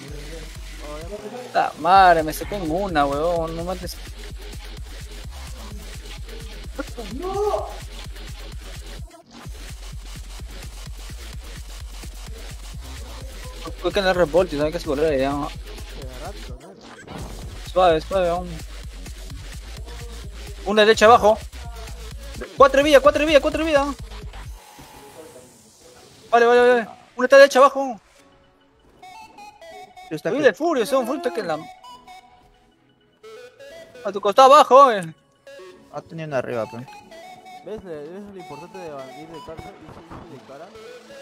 Está madre, me secó en una, weón. No mates. ¡No! Creo que no es revolt, ¿sabes que se volvió ya? Suave, suave, aún. Una derecha abajo. Cuatro vidas, cuatro vidas, cuatro vidas. Vale, vale, vale. Una está derecha abajo. Está de furio, son frutos que la. A tu costado abajo, eh. Ha tenido una arriba, pues. ¿Ves? ¿Ves lo importante de ir de cara? Ir de cara.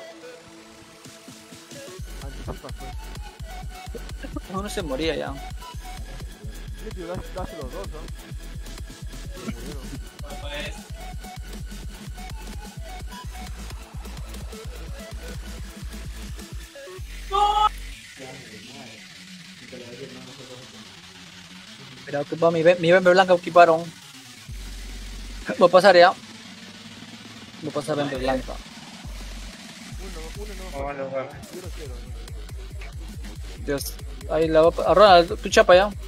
Anticipa, pues. Uno se moría ya. Sí, tío, casi los dos, ¿no? Se murieron. Mira, ocupa mi, mi Bembe blanca, equiparon. Voy a pasar ya. Voy a pasar Bembe blanca. Dios, ahí la voy a... Ronald, tu chapa ya.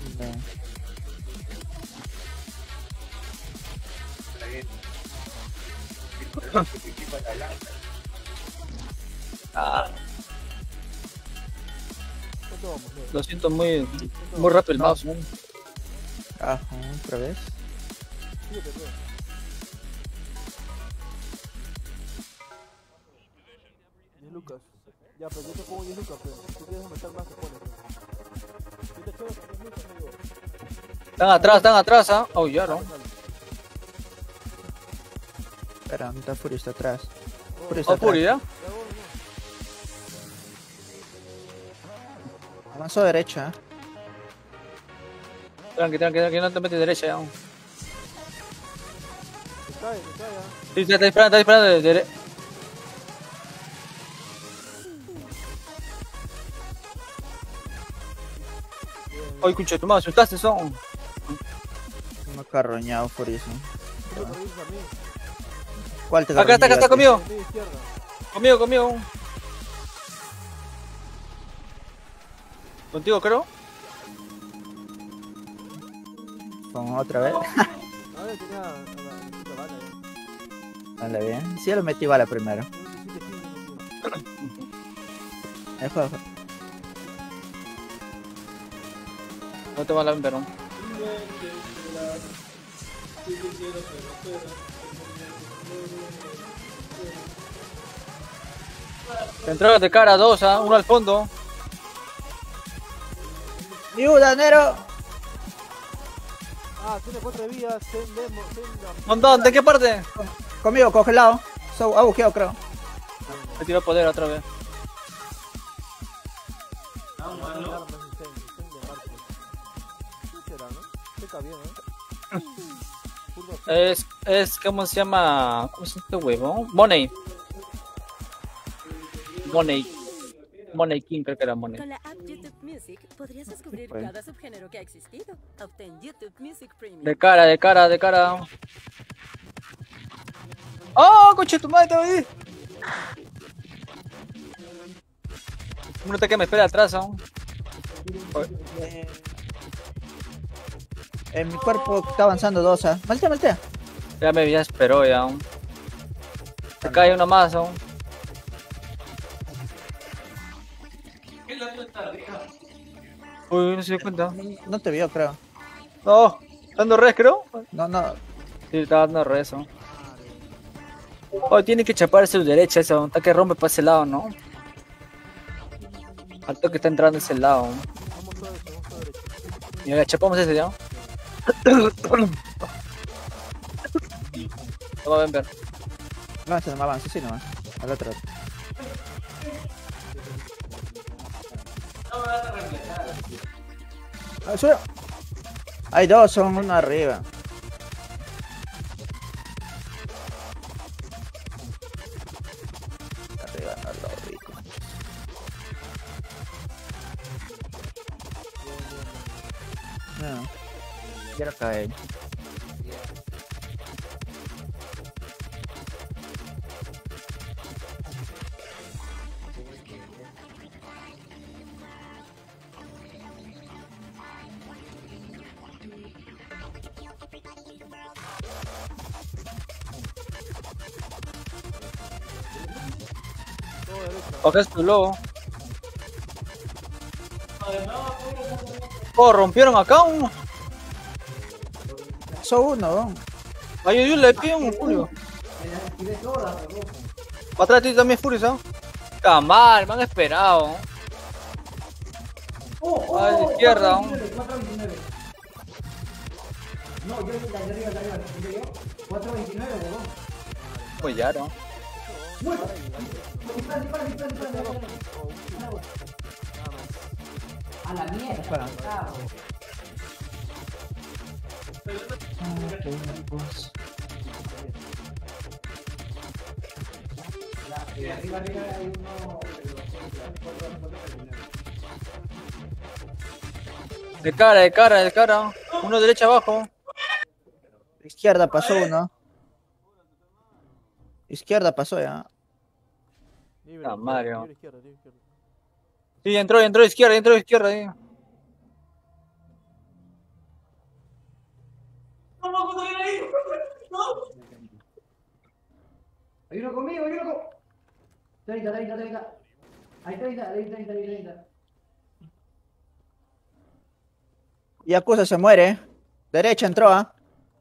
Ah. Lo siento muy, muy rápido el mouse, ¿no? Ah, otra vez. diez lucas. Ya, pero yo te pongo diez lucas, pero si tú quieres aumentar más, te pones. Yo te quiero diez lucas, amigo. Están atrás, están atrás, ¿ah? Oh, ya no. Espera, no está Fury, está atrás. Fury Oh, está atrás. Fury, ¿ya? Avanzó derecha. ¿eh? Tranqui, tranqui, tranqui, no te metes derecha ya. Te cae, te cae, ¿ah? Sí, está disparando, está disparando de derecha. Oye, escucha, tú me asustaste, son. Uno carroñado Fury. ¿Sí? ¿Cuál te Acá está, acá está carroñó? conmigo. Conmigo, conmigo. Contigo, creo. Con otra vez. A ver, tenía la bala, ¿eh? Vale, bien. Sí, lo metí bala primero. Ahí juega. No te va la Bembe, ¿no? Entrada de cara, dos, ¿ah? Uno al fondo. ¡Ayuda, Nero! Ah, tiene cuatro vías, ten demo, ten la... ¿Montón? ¿De qué parte? Conmigo, congelado. So, ha buqueado, creo. Me tiró poder otra vez. Es, es, ¿cómo se llama? ¿Cómo se llama este huevo? Money. Money. Money King, creo que era Money. Con la app YouTube Music podrías descubrir Bueno. cada subgénero que ha existido. Obtén YouTube Music Premium. De cara, de cara, de cara. ¡Oh, coche tu madre, te voy a ir! Uno te que me espera atrás aún. Eh, en mi cuerpo está avanzando dos, ¿ah? Maltea, maltea. Ya me ya esperó ya aún. Te cae uno más aún. Uy, no se dio cuenta. No te vio, creo. No, dando res, creo. No, no. Sí, está dando res. ¿no? Oh, tiene que chapar a su derecha eso. Está que rompe para ese lado, ¿no? Al toque está entrando ese lado. Mira, chapamos ese ya. Toma, ven, ver. No, ese no me avanza, sí, nomás. Al otro. Ah, sube. Hay dos, son uno arriba. Arriba no lo ubico. No. Quiero caer. Acá es tu lobo. Oh, rompieron acá un. Pasó uno, ¿no? Ay, yo le pido un Furio. Para atrás de ti también Furio, ¿sabes? Camal, me han esperado. A la izquierda. No, yo de arriba, de arriba, de yo. cuatro veintinueve, huevón. Pues ya, ¿no? A la mierda. Arriba, arriba hay uno. De cara, de cara, de cara. Uno derecha abajo. Izquierda pasó uno. Izquierda pasó ya. Ah, Mario. Sí, entró, entró izquierda, entró izquierda. Sí. Hay uno conmigo, hay uno con... treinta, treinta, treinta. Hay treinta, treinta, treinta, treinta. Yakuza se muere. Derecha entró, ¿ah?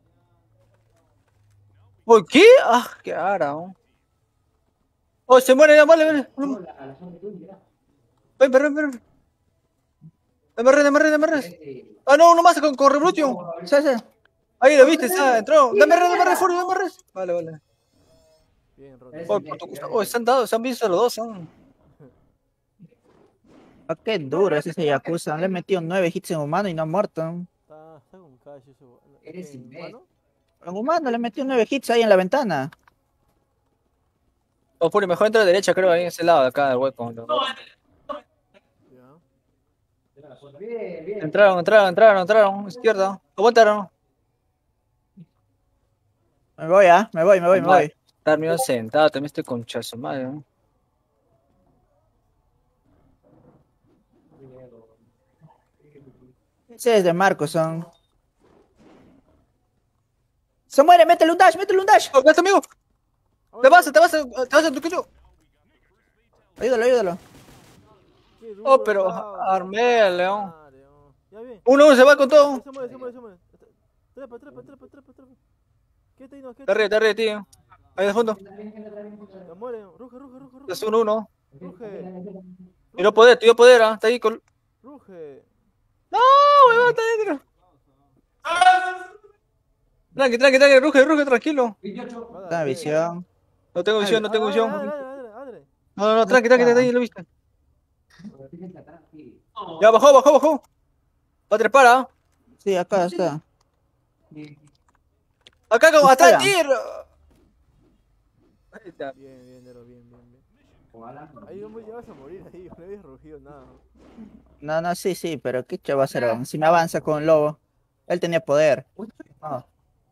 ¿Por qué? Ah, qué ara, ¿no? Oh, se muere ya, vale, vale. Ven, ven, ven. Dame red, dame red, dame red. Ah, no, uno más con, con Revolution. Sí, sí. Ahí lo viste, ya, entró. Dame red, dame red, Furio, dame red. Vale, vale. Oh, por tu gusto. Oh, se han dado, se han visto los dos, ¿no? Ah, qué duro es ese Yakuza. Le he metido nueve hits en humano y no ha muerto. Está, está con cash eso. Eres imbécil. En humano le metió nueve hits ahí en la ventana. Oh, Furio, mejor entra a la derecha, creo, ahí en ese lado de acá del hueco. Bien, bien. Entraron, entraron, entraron, entraron. Izquierda. Aguantaron. Me voy, ah, me voy, me voy, me voy. Estar medio sentado, también estoy con chazo, madre, ¿no? Ese es de Marcos, son. Se muere, métele un dash, métele un dash. Oh, ¡Gasta, amigo! ¡Te vas, te vas, te vas a tu quillo! Ayúdalo, ayúdalo. Oh, pero armé, León. Uno, uno se va con todo. Se muere, se muere, se muere. Trepa, trepa, trepa, trepa, trepa. Quédate ahí, no, Te arriba, te arriba, tío. Ahí de fondo. Se muere, ruge, ruge, ruge, ruge. Es uno, uno. Ruge. Y no poder, tío, poder, ¿ah? Está ahí con... Ruge. ¡No, huevón, está dentro! Tranqui, tranqui, tranqui, ruge, ruge, tranquilo. Da visión. No tengo visión, no tengo visión. Adre, adre, adre. No, no, no, tranqui, tranqui, tranqui, ahí lo viste. Ya, bajó, bajó, bajó. Va a trepar, ¿ah? Sí, acá está. Acá, como Está atrás, ya. tío. Bien, bien, Nero, bien, bien, bien. Ahí no ya vas a morir ahí, no habías rugido nada. No, no, sí, sí, pero qué chaval va a hacer. Si me avanza con Lobo. Él tenía poder. No.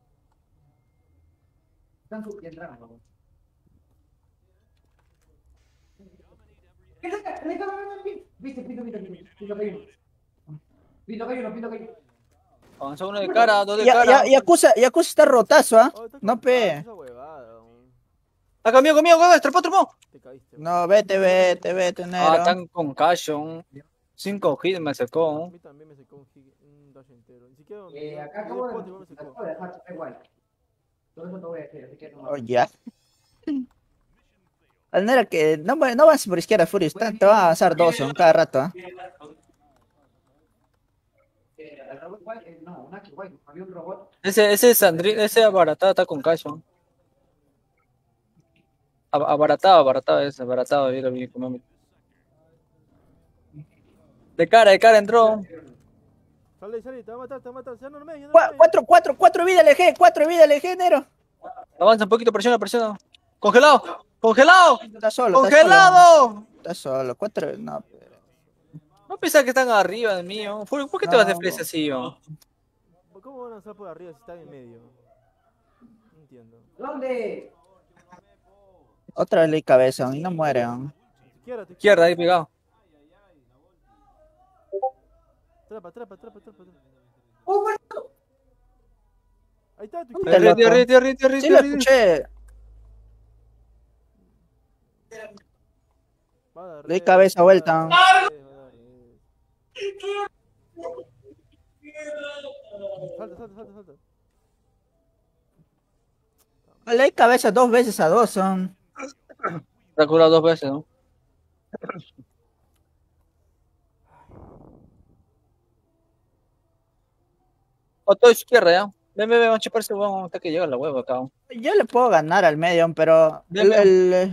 Viste, pito, pito, pito, pito, pito, pito, pito, pito. Avanzó uno de cara, dos de Ya, cara. ya, Yakuza, Yakuza está rotazo, ¿ah? No pe. Está conmigo, conmigo, huevón, trepó, trepó. No, vete, vete, vete, Ah, Nero. están con caution. Cinco hits me secó. A mí también me secó un, hig- un dash entero. Ni siquiera un, Eh, acá un acabo de, spot igual me secó. acabo de dejar, da igual. Todo eso te voy a decir, así que no. Oh, ya. Al Nero que no, no avances por izquierda, Furious. Te te van a avanzar dos son cada rato, ¿ah? Eh, el robot igual, eh, no, una que igual, había un robot. Ese, ese Sandri, ese abaratado está con caution. Ab- Abaratado, abaratado ese, abaratado, yo lo vi como... De cara, de cara entró. Sale, sale, te va a matar, te va a matar. Ya no me, ya no Cu- Cuatro, cuatro, cuatro vida L G, cuatro vida L G, Nero. Avanza un poquito, presiona, presiona. ¡Congelado! ¡Congelado! Está solo, está ¡Congelado! solo. Está solo, cuatro, no. No piensas que están arriba de mí, ¿no? ¿Por, por qué te vas de No, fresa así, yo? ¿Cómo van a estar por arriba si están en medio? No entiendo. ¿Dónde? Otra vez le di cabeza y no muere, ¿no? Izquierda, tu Izquierda, ahí pegado. Trapa, trapa, trapa, trapa. trapa. ¡Oh, bueno! Ahí está, tu Está Arriba, loco. arriba, arriba, arriba, Sí lo arriba. escuché. Le di cabeza vuelta. Salta, salta, salta, salta. Le di cabeza dos veces a dos, son. Te ha curado dos veces, ¿no? Otro izquierda, ya. Ven, ven, ven, vamos a chuparse, weón, hasta que llega la hueva acá. Yo le puedo ganar al medio, pero. El, el...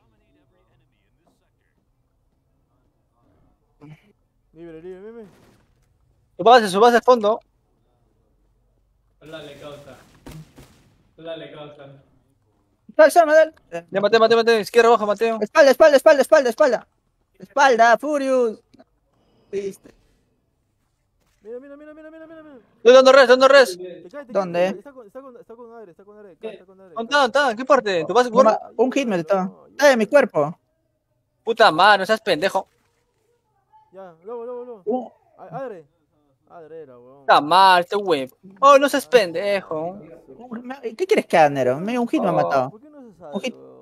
Libre, libre, libre. Su base, su base al fondo. Hola, le causa. Hola, le causa. Sal, sal, Madel. Ya, Mateo, Mateo, Mateo. Izquierda, abajo, Mateo. Espalda, espalda, espalda, espalda, espalda. Espalda, Furious. Viste. Mira, mira, mira, mira, mira, mira. Estoy dando res, dando res. ¿Dónde? Está con, está con, está con aire, está con aire, acá, está con aire. ¿Dónde está? ¿Dónde está? ¿Qué parte? ¿Tu base? Un, un hit me está. Está de mi cuerpo. Puta madre, no seas pendejo. Ya, luego, luego, luego. Uh. Adre. Adre era, weón. Puta madre, este web. Oh, no seas pendejo. ¿Qué quieres que haga, Nero? Me- Un hit me ha Oh. matado. ¿Por qué no se Un sabe, hit. weón?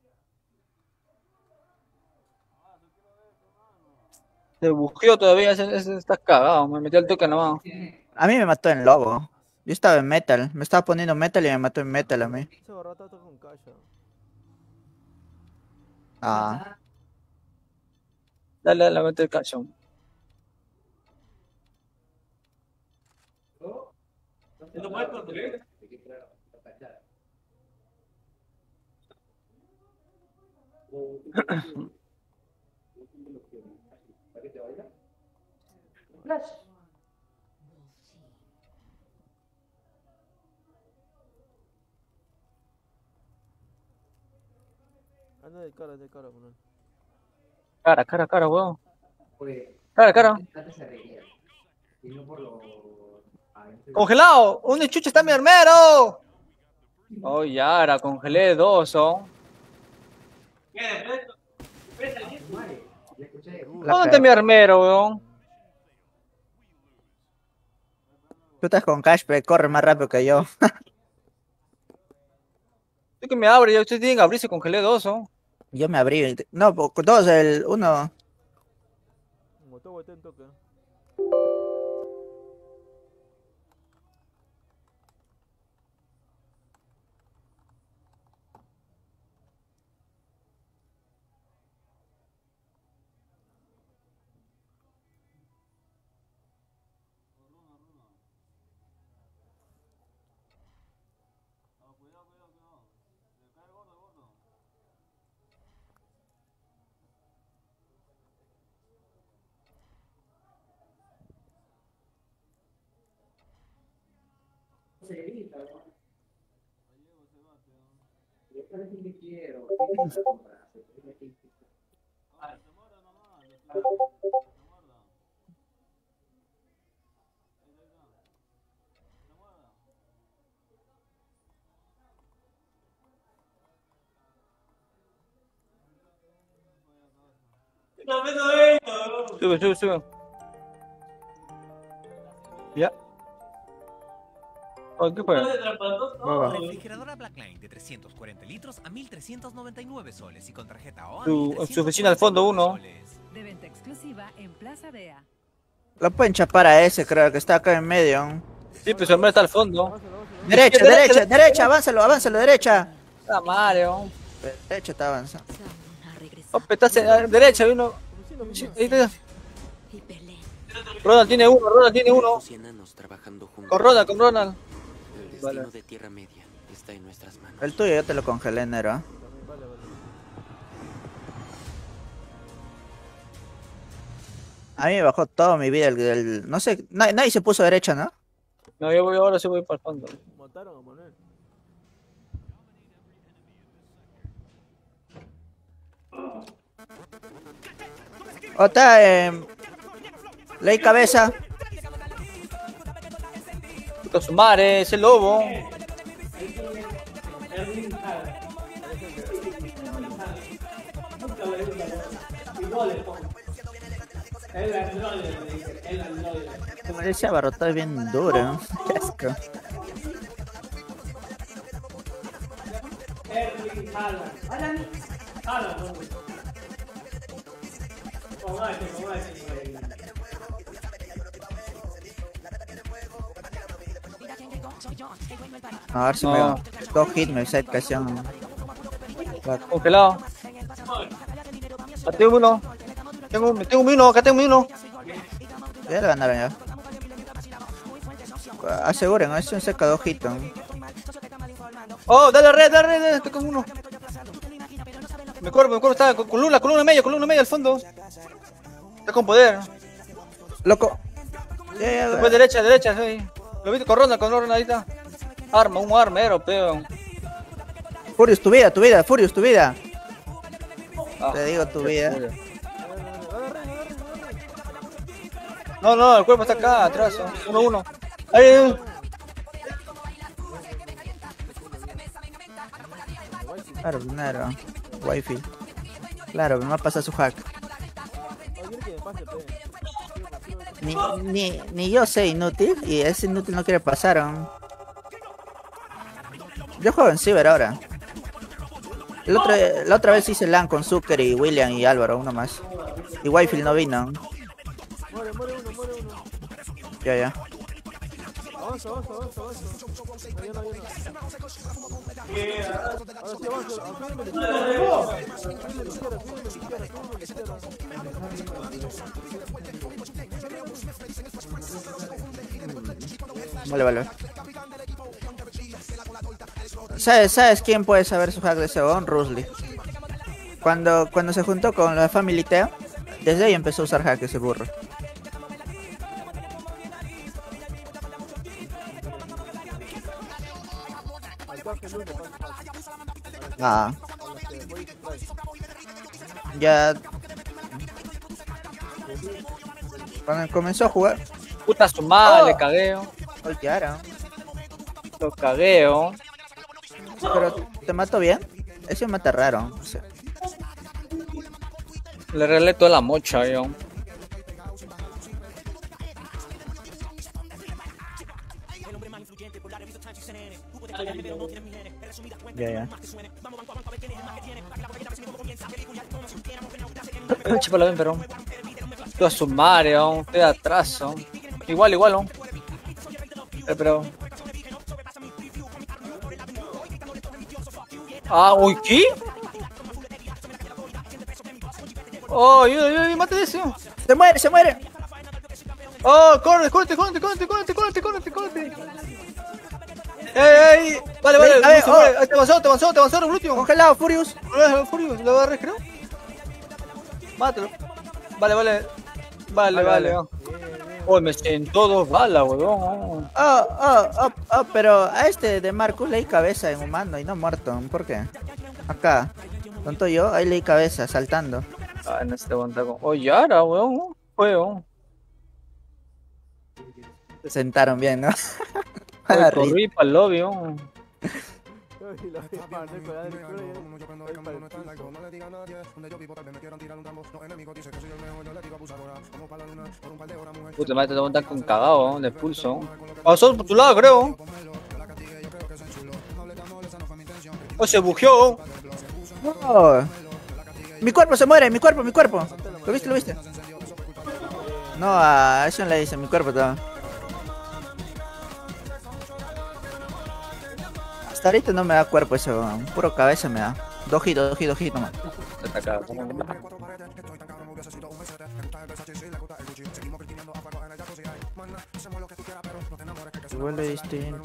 Se bujeó todavía, ese, ese está cagado. Me metió el toque en la mano. A mí me mató en lobo. Yo estaba en metal. Me estaba poniendo metal y me mató en metal a mí. Ese barrata está con cacha. Ah. Dale, dale, mete el cachón. Anda de cara, de cara, weón. Cara, cara, cara, weón. Cara, cara. ¡Congelado! ¿Dónde chucha está mi armero? Oh, ya, era, congelé dos, ¿oh? ¿Dónde está mi armero, weón? Tú estás con Cash, pero corre más rápido que yo. Tú que me abre, ya ustedes tienen que abrirse, congelé dos, ¿oh? Yo me abrí. No, po- dos, el uno. Como todo en toque. Sube, sube, sube. Ya. Oh, ¿qué fue? Refrigeradora Blackline de trescientos cuarenta litros a mil trescientos noventa y nueve soles y con tarjeta O A Su, su oficina al fondo, uno. De venta exclusiva en Plaza Dea. Lo pueden chapar a ese, creo que está acá en medio. Sí, pues su armero está al fondo. Derecha, derecha, derecha, avánzalo, avánzalo, derecha. Está madre, oh. Derecha está avanzando. Oh, estás en la derecha, uno. Sí, ahí está. Ronald tiene uno, Ronald tiene uno. Con Ronald, con Ronald. El destino de Tierra Media está en nuestras manos. El tuyo yo te lo congelé, Nero. ¿eh? A mí me bajó todo mi vida el, el- no sé, nadie, nadie se puso derecha, ¿no? No, yo voy ahora, sí voy para el fondo. Mataron a Manuel. Otra, eh, ley cabeza. Puta su madre, ese lobo. Ese abarrotado es bien duro. Qué asco. Con H, con H. A ver si No. me va. Dos hits me set que sean. Congelado. Ah, tengo uno. Tengo, un- tengo uno, acá tengo uno. Ya le ganaron ya. Aseguren, es un seca dos hits. ¿no? Oh, dale red, dale red, estoy con uno. Mi cuerpo, mi cuerpo está con, con luna, con luna medio, con luna medio al fondo. Está con poder. Loco. Ya, ya, Después derecha, derecha, sí. Lo viste con ronda, con ronda ahorita. Arma, un armero, peón. Furious, tu vida, tu vida, Furious, tu vida. Ah, Te digo tu vida. No, no, el cuerpo está acá, atrás. Uno, uno. Ahí, ahí. Claro, claro. Wifi. Claro, me va a pasar su hack. Ni, ni, ni yo sé inútil y ese inútil no quiere pasar. ¿no? Yo juego en Ciber ahora. El otro, la otra vez hice LAN con Zucker y William y Álvaro, uno más. Y Wifi no vino. Muere, muere uno, muere uno. Ya, ya. Avanza, avanza, avanza, avanza. Ahí no, ahí no. Ahora sí, avanza. Afírmele izquierda. Afírmele izquierda, afírmele izquierda, afírmele izquierda. Vale, vale. ¿Sabes, ¿Sabes quién puede saber su hack de ese huevón? Rusli. Cuando, cuando se juntó con la Family Teo, desde ahí empezó a usar hack ese burro. Ah. Ya. Cuando comenzó a jugar. Puta su madre, Oh. le cagueo. Oye, ahora. Lo cagueo. Pero, ¿te mató bien? Ese mata raro. O sea. Le regalé toda la mocha, yo. Ya, ya. Chúpalo bien, pero. Todo a su madre, oh. Estoy de atrás, oh. Igual, igual, oh. Eh, pero. Ah, uy, ¿qué? Oh, yo, yo, yo, mate de ese. oh. Se muere, se muere. Oh, corre, corre, corre, corre, corre, corre, corre, corre. ¡Ey, ey! Vale, vale, A ver, se oh. muere. Ahí te avanzó, te avanzó, te avanzó, Revolutio. Congelado, Furious. Furious, lo agarré, creo. Mátalo. Vale, vale. Vale, vale. Oh, me sentó dos balas, huevón. Oh, oh, oh, oh, pero a este de Marcus le di cabeza en humano y no muerto. ¿Por qué? Acá. Tonto yo, ahí le di cabeza, saltando. Ah, en este bontaco. Oh, Yara, huevón. Huevón. Se sentaron bien, ¿no? Oye, corrí para el lobby, oh. Puta madre, te voy a estar con cagado, de pulso. Pasó por tu lado, creo. Oh, se bugueó. Oh. Mi cuerpo se muere, mi cuerpo, mi cuerpo. ¿Lo viste, lo viste? No, a eso le dice mi cuerpo estaba. Hasta ahorita no me da cuerpo ese, weón. Puro cabeza me da. Dos hits, dos hits, dos hits nomás. Vuelve distinto.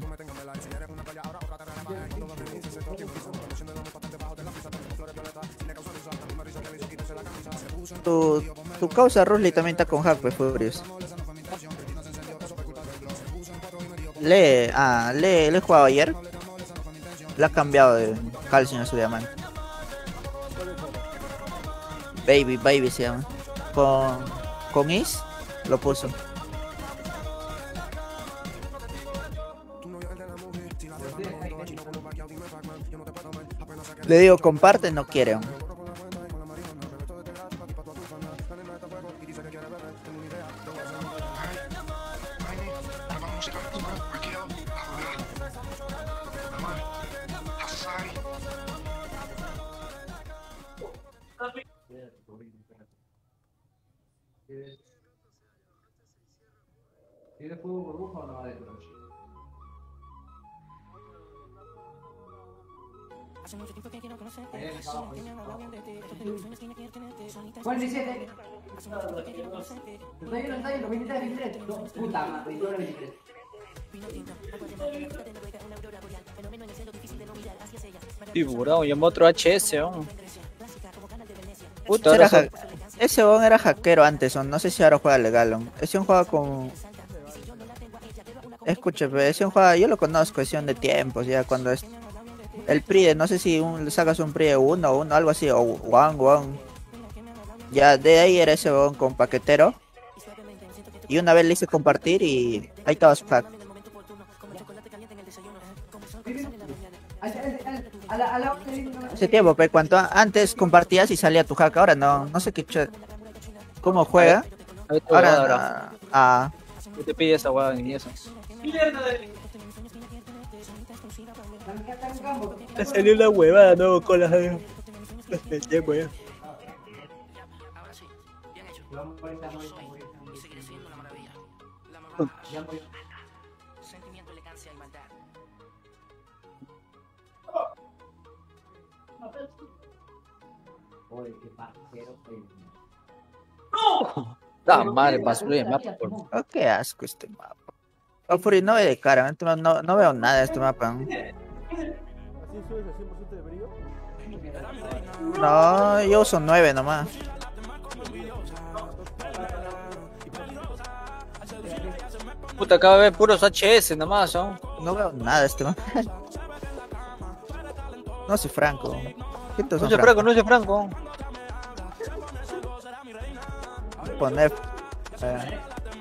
Tu, tu causa Rusli también está con hack, pues, Furious. Le, ah, le, le he jugado ayer. Le ha cambiado de calcio a su diamante. Baby, baby se llama. Con, con Is lo puso. Le digo comparte, no quiere. ¿Tiene fuego burbuja o no adentro? Hace mucho tiempo que quiero conocerte. Eh, Solamente me han hablado bien de ti. Estos de ilusiones que no quiero tenerte. Solita cuarenta y siete. Hace mucho tiempo que quiero conocerte. Está yendo, está yendo. veintitrés, veintitrés. No, puta madre, veintitrés, veintitrés. Vino tinto, agua de mar, la fruta de Noruega, una aurora boreal. Fenómeno en el cielo difícil de no mirar hacia ellas. Tiburón, llamó otro H S, oh. Puta, Ese, era ahora ha- ese weón era hackero antes, o no sé si ahora juega legal. ¿o? Ese un juega con... Escuche, pero ese un juega, yo lo conozco, ese un de tiempos, ya cuando es... El P R I D, no sé si un, sacas un P R I D uno o uno, algo así, o one, one. Ya de ahí era ese weón con paquetero. Y una vez le hice compartir y ahí estaba su hack. A la, a la... Hace tiempo, pero cuanto a- antes compartías y salía tu hack, ahora no, no sé qué ch- cómo juega. Ahí te Ahora, ahora. ah, ¿Qué te pide esa hueá ni eso? Te salió una huevada, no, con las de... tiempo ya. Sentimiento, elegancia y maldad. Oye, qué parcero, Da madre, basura de mapa, por oh, qué asco este mapa. Oh, Furi, no ve de cara, este ma- no, no veo nada de este mapa. ¿Así subes al cien por ciento de brillo? No, yo uso nueve nomás. Puta, acaba de ver puros H S nomás, son. No veo nada de este mapa. No soy Franco. ¿Quién te No son soy Franco, no soy Franco. Poner. eh,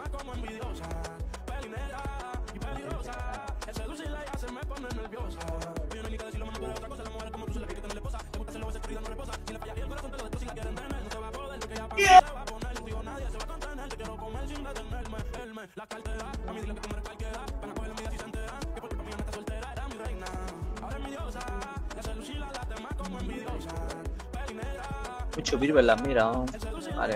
Mucho virbe la mira, ¿no? Vale.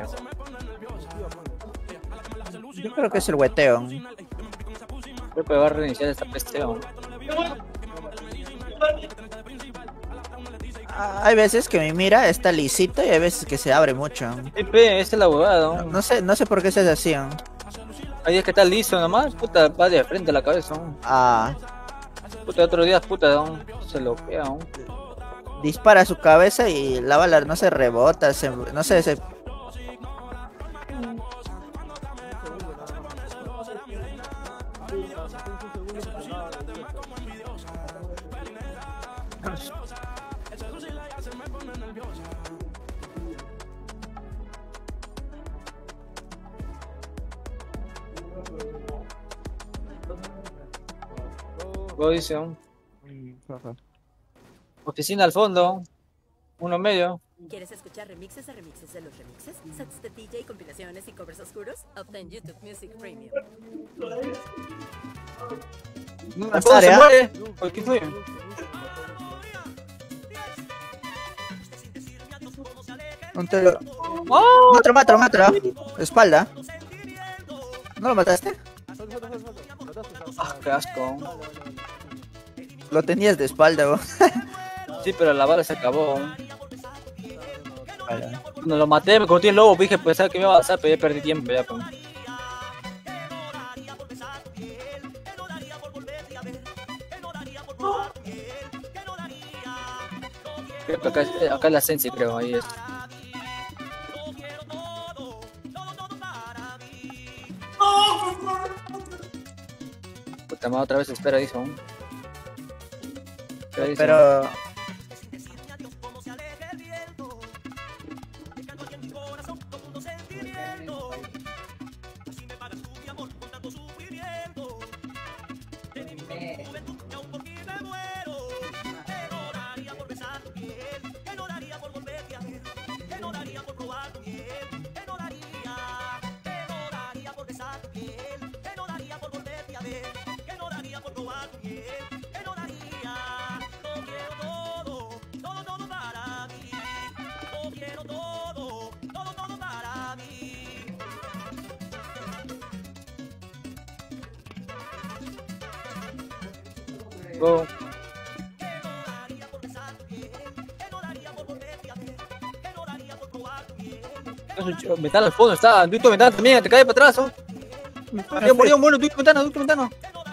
Yo creo que es el hueteo. Creo que va a reiniciar esta peste, ¿no? Ah, hay veces que mi mira está lisito y hay veces que se abre mucho. Pepe, esta es la huevada, ¿no? No sé, no sé por qué se hace así. ¿no? Hay días que está liso nomás, puta, va de frente a la cabeza, ¿no? Ah, Puta, otros días, puta, ¿no? Se lo queda, ¿no? dispara a su cabeza y la bala no se rebota, se, no sé, se... Lo dice, ¿no? Oficina al fondo, uno medio. ¿Quieres escuchar remixes de remixes de los remixes? Sets de D J, compilaciones y covers oscuros? Obtén YouTube Music Premium. No, Al se fondo se muere. ¿Por qué fue? Un telo... Otro, otro, otro. Espalda. ¿No lo mataste? Ah, qué asco. Lo tenías de espalda, vos. Sí, pero la bala se acabó. Cuando lo maté, me corté el lobo, dije, pues, ¿sabes qué me iba a pasar? Pero ya perdí tiempo, ya, pues. Creo que acá, es- acá es la Sensi, creo, ahí es. Puta madre, otra vez espera, dice aún. Espera, dice, Pero... Go. Ventana al fondo está, ducto ventana también, te cae para atrás, ¿no? Ya murió, bueno, ducto ventana, ducto ventana.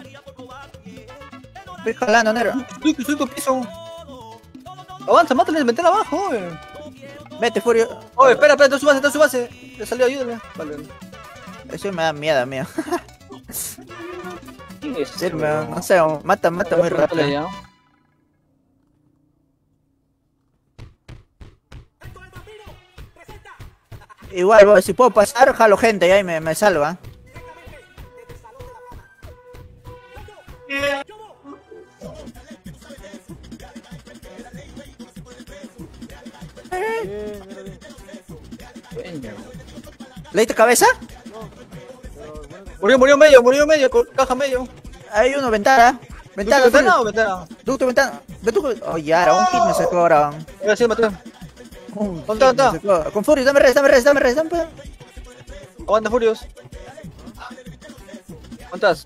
Estoy jalando, negro. Ducto, ducto piso. Avanza, mátale, ventana abajo, oye. Vete, Furio. Oye, espera, espera, está su base, está su base. Le salió, ayúdale. Vale. Eso me da miedo, mío. ¿Quién es? Sí, me, no sé, mata, mata muy rápido. Igual, si puedo pasar, jalo gente y ahí me, me salva. ¿Le diste cabeza? Murió, murió medio, murió medio, caja medio. Hay uno, ventana. Ventana, ¿Ducto ventana o ventana? Ducto, ventana. Oh, ya, era un hit me sacó ahora. Mira, sí, maté. ¿Dónde está? Con Furious, dame res, dame res, dame res, dame. Aguanta, Furious. ¿Cuántas?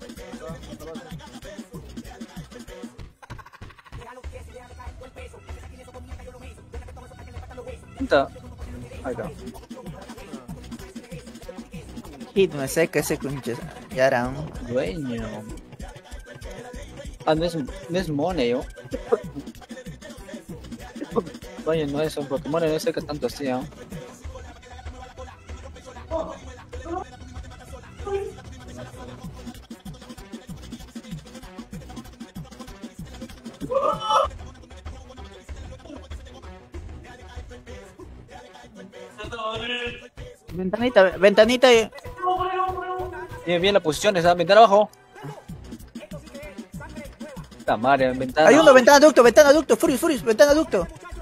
¿Cuántas? Ahí está. Hit me seca ese conche. Ya era un dueño. Ah, no es, no es money, ¿no? Oye, no es un Pokémon, no sé qué tanto hacía. Ventanita, ventanita y... Bien, bien la posición, esa ventana abajo. La madre, ventana. Hay uno, ventana ducto, ventana ducto, Furious, Furious, ventana ducto.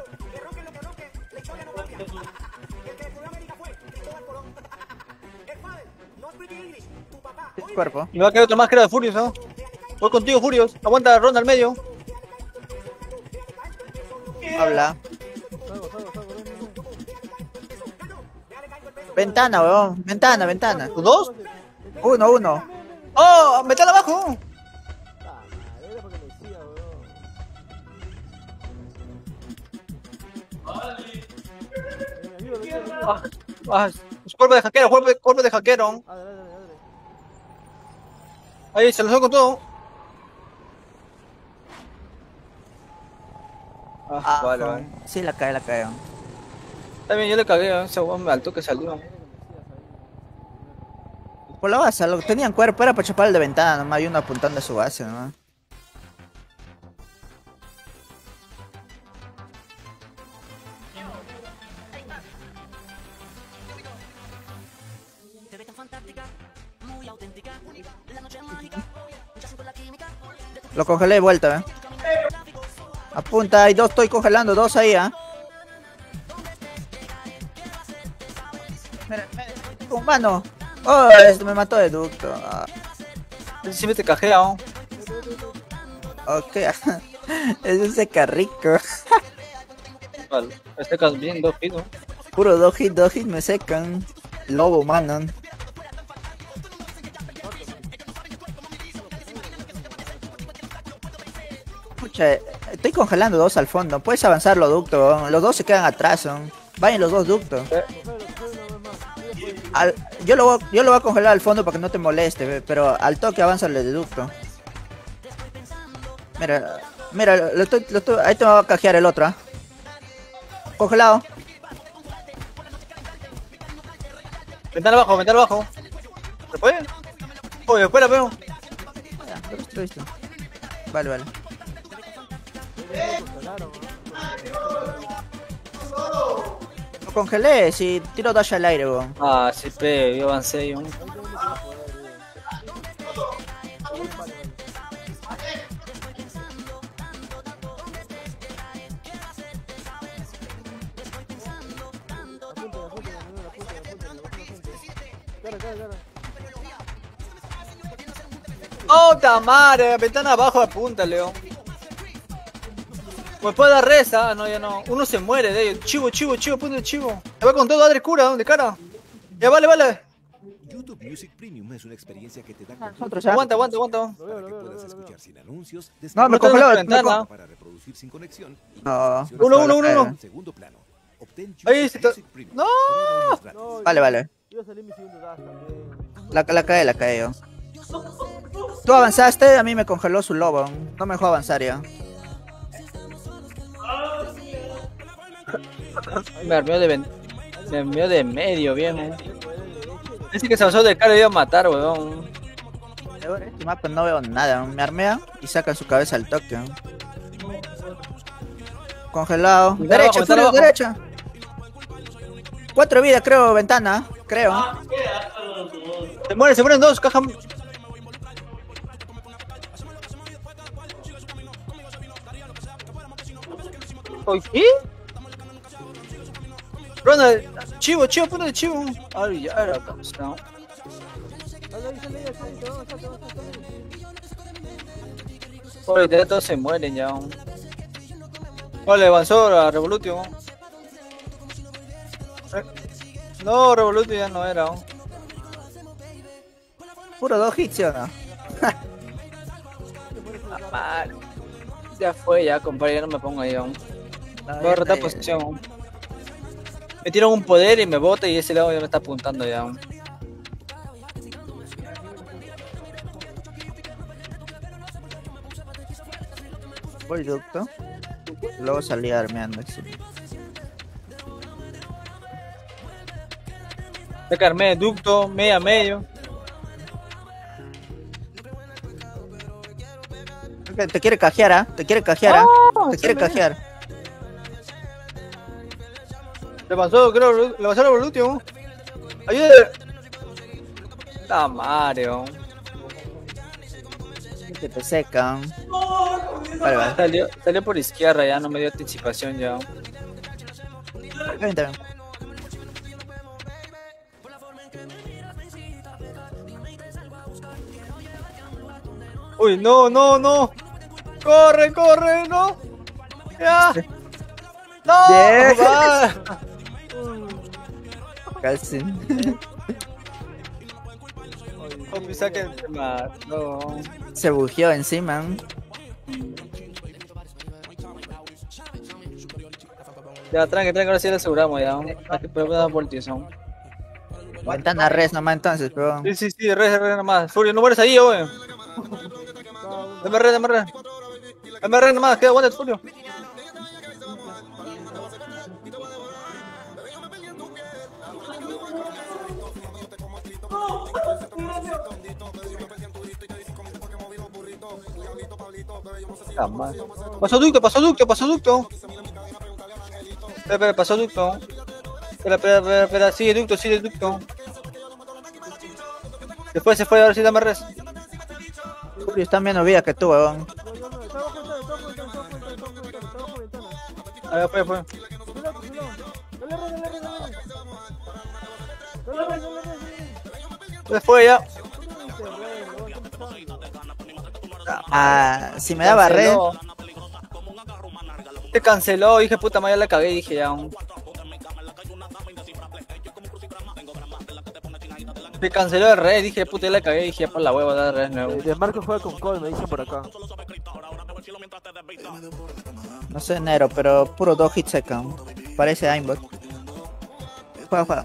Cuerpo. Y va a quedar otro más que era de Furious, ¿no? Voy contigo, Furious. Aguanta la ronda al medio. Habla. Ventana, weón. Ventana, ventana. ¿Dos? Uno, uno. ¡Oh! ¡Ventana abajo! Ah, ah, es cuerpo de hackero, cuerpo de, cuerpo de hackero. Ahí, se lo saco con todo. Ah, Ah, vale, vale. Sí, la cae, la cae. Está bien, yo le cagué a ese weón alto que salió. Por la base, lo tenían cuerpo, era para chapar el de ventana, nomás hay uno apuntando a su base, nomás. Lo congelé de vuelta, eh. Apunta, hay dos, estoy congelando, dos ahí, ah. Mira, mira, con mano. Oh, este me mató de ducto. Ah. Si me te cajea, ¿no? Ok, es seca rico. Vale, este caso bien, dos hits, ¿no? Puro dos hits, dos hits me secan. Lobo, mano. Pucha, estoy congelando dos al fondo. Puedes avanzarlo, ducto. Los dos se quedan atrás, son. Vayan los dos ductos. Al, yo, lo voy, yo lo voy a congelar al fondo para que no te moleste, pero al toque avanza el de ducto. Mira, mira, lo estoy, lo estoy, ahí te va a cajear el otro, ¿eh? Congelado. Ventana abajo, ventana abajo. ¿Se puede? Oye, espera, pero. Listo, listo. Vale, vale. Lo congelé, si tiro dash al aire, weón. Ah, sí, pe, yo avancé, yo. ¡Oh, tamare! Ventana abajo, apunta, León. ¿Me puede dar reza? Ah, no, ya no. Uno se muere de ellos. Chivo, chivo, chivo, punto de chivo. Se va con todo, Adri cura, ¿dónde cara? Ya, vale, vale. YouTube Music Premium es una experiencia que te da Nosotros ya. Aguanta, aguanta, aguanta. para que puedas escuchar sin anuncios, No, me descargar congeló. la me ventana con- para reproducir sin conexión. y No. Uno, uno, uno, uno. en segundo plano. Obtén Ahí YouTube está. Music Premium. ¡No! Pruébalo gratis. No, Vale, vale. Iba a salir mi segundo dash también. La, la cae, la cae yo. Tú avanzaste, a mí me congeló su lobo. No me dejó avanzar ya. Me armió de, ven- me armió de medio, bien. ¿eh? Dice que se avanzó de cara y iba a matar, weón. Este mapa no veo nada. Me armea y saca su cabeza al toque. Congelado. Ventana Derecha, abajo, ventana Furio, abajo. derecha. Cuatro vidas, creo, ventana. Creo. Se mueren, se mueren dos, caja. ¿Oye, qué? Ronald, chivo, chivo, punto de chivo. Ay, ya era, pues, no. Oye, ya todos se mueren ya. Vale, avanzó a Revolutio. Eh, No, Revolutio ya no era. ¿no? Puro dos hits, ¿sí o no? Ah, mal. Ya fue, ya, compadre, ya no me pongo ahí aún. No, Voy a ya rotar está, posición aún. Me tiran un poder y me bota y ese lado ya me está apuntando ya aún. Voy ducto. Luego salí armeando. Sí. Sacarme ducto, media medio. Te, te quiere cajear, ¿ah? Te quiere cajear, ¿ah? Oh, te quiere sí, cajear. Le pasó, creo, le pasó a Revolutio. Ayúdame. La Mario. Que te secan. Vale, vale. Salió, salió por izquierda ya, no me dio anticipación ya. Ven, ven. Uy, no, no, no. Corre, corre, no. Ya. No. Bien. Va. Casi. Papi, saquen el tema. No. Se bugueó encima. Ya, tranqui, tranqui, ahora sí lo aseguramos ya. Aquí podemos dar vueltas aún. Ventana res nomás entonces, pero. Sí, sí, sí, re, re nomás. Furio, no mueres ahí, wey. Dame re, dame re. Dame re nomás, queda aguanta, Furio. Ah, madre. Pasó ducto, pasó ducto, pasó ducto. Espera, espera, pasó ducto. Espera, espera, espera, espera, sigue ducto, sigue ducto. Después se fue, ahora sí dame res. Furio está menos vida que tú, weón. A ver, fue, fue. Se fue ya. Ah, si me daba red. Canceló. Se canceló, dije puta madre, la cagué, dije ya. Se canceló el red, dije puta, ya la cagué, dije por la hueva dar red nuevo. De Marco juega con Cole, me dicen por acá. No sé, Nero, pero puro dos hits secan. Parece aimbot. Juega, juega.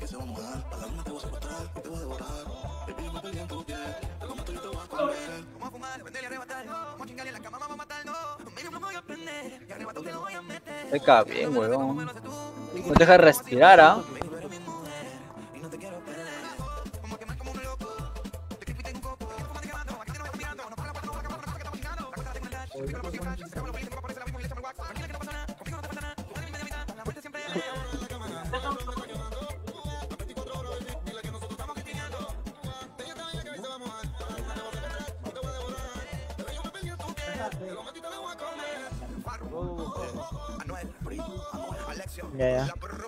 Se cae bien, huevón. No deja de respirar, ¿ah? Ya, ya.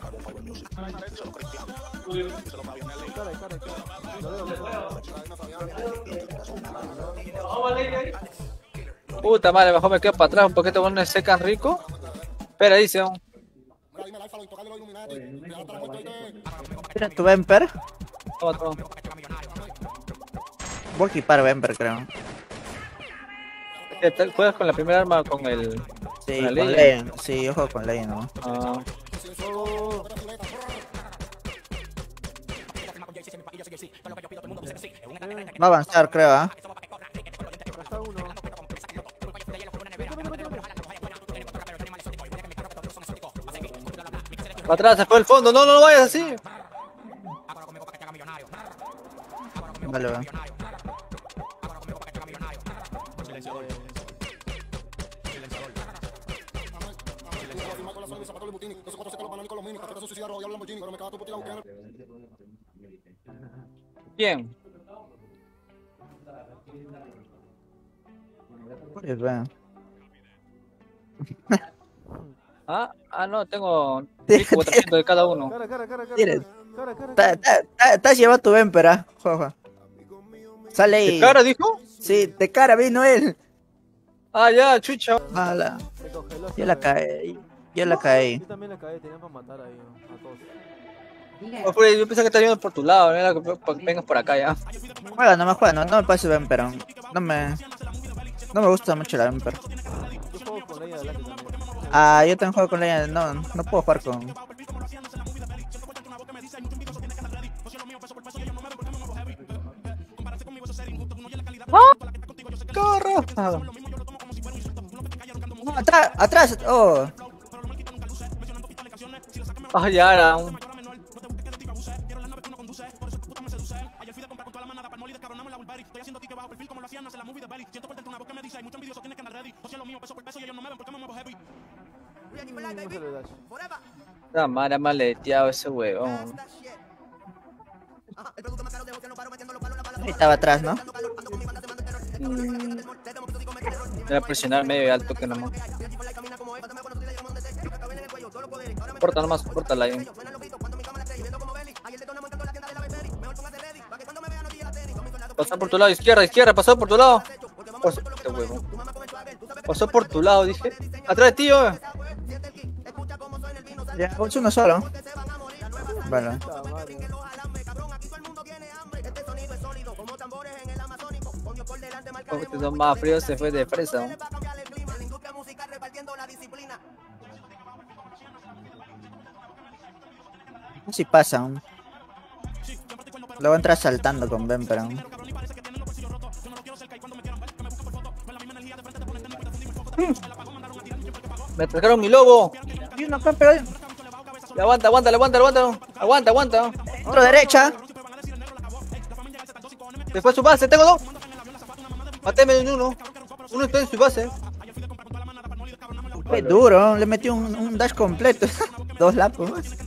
Puta madre, mejor me quedo para atrás un poquito con un secan rico. Espera, dice aún. Mira tu Vemper. Toma, toma. Voy a equipar Vemper, creo. ¿Qué tal? ¿Juegas con la primera arma o con el...? Sí, con, con la Legend. Sí, yo juego con Legend, ¿no? Ah. Va a avanzar, creo, ¿ah? Atrás, se fue el fondo. No, no, no vayas así. Vale, va. Bien. Pues va. Ah, ah, no, tengo cuatrocientos de cada uno. Cara, cara, cara, cara. Tienes. Cara, cara, Ta- ta- ta- Te has llevado tu Vemper, ¿ah? Juega. Sale ahí. ¿De cara dijo? Sí, de cara vino él. Ah, ya, chucha. Mala. Se congeló, Yo la caí. Yo la caí. Yo también la caí, tenían para matar ahí ¿no? a todos. Oh, Freddy, yo pensé que estás viendo por tu lado, no era que que vengas por acá ya. Juega, no me juega, no, no me pases Vemper. No me. No me gusta mucho la Vemper. Yo juego con ella adelante también. Ah, yo también juego con ella. No, no puedo jugar con. ¡Corro! No, atrás, atrás. Oh. Ah, ya era un... La madre maleteado ese huevón. Estaba atrás, ¿no? Mm. Voy a presionar medio y alto que nomás. Corta nomás, córtala ahí. Pasó por tu lado, izquierda, izquierda, pasó por tu lado. Pasó, este huevo. Pasó por tu lado, dije. Atrás de ti, yo. Ya, es uno solo. Vale. Porque son más fríos, se fue de fresa, ¿no? Si pasa, ¿no? Luego entra saltando con Vemper, ¿no? Me trajeron mi lobo. Y uno acá, pero... Aguanta, aguanta, aguanta, aguanta. Aguanta, aguanta. Otro derecha. Se fue a su base, tengo dos. Mateme en uno. Uno está en su base. Qué duro, le metió un, un dash completo. Dos lapos.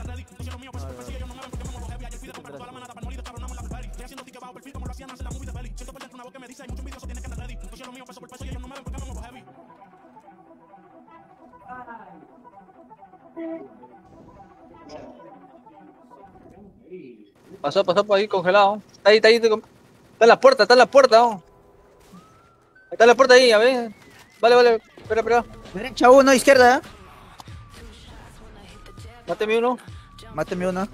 Pasó, pasó por ahí congelado. Está ahí, está ahí. Está en la puerta, está en la puerta. ¿No? Está en la puerta ahí, a ver. Vale, vale. Espera, espera. Derecha uno, izquierda. Máteme uno. Máteme uno.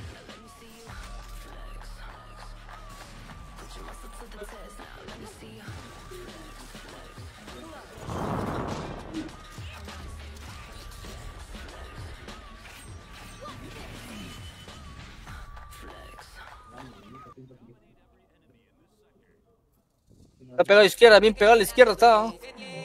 Está pegado a la izquierda, bien pegado a la izquierda está. ¿No?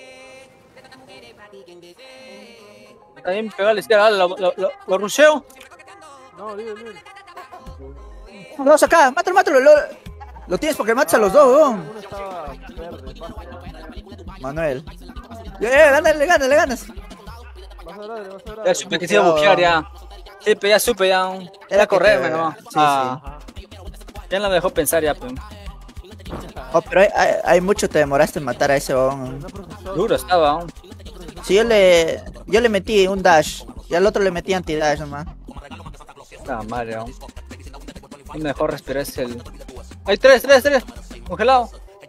Está bien pegado a la izquierda, lo, lo, lo, lo rusheo. No, libre, libre. Dos acá, mátalo, mátalo. Lo, lo tienes porque matas a los dos, weón. Uno estaba verde, pasa. Manuel. Eh, gánale, gánale, ganas. Vas a grave, vas a grave. Ya supe que se iba a buquear ya. Sí, pero ya supe ya. Era correrme nomás. Sí, ah. sí. Ya no me dejó pensar ya, pues. Oh, pero hay, hay, hay mucho te demoraste en matar a ese weón. Duro estaba, ¿no? Si yo le. Yo le metí un dash. Y al otro le metí anti-dash nomás. Ah, madre, ¿no? Lo mejor respirar es el. Hay tres, tres, tres. Congelado.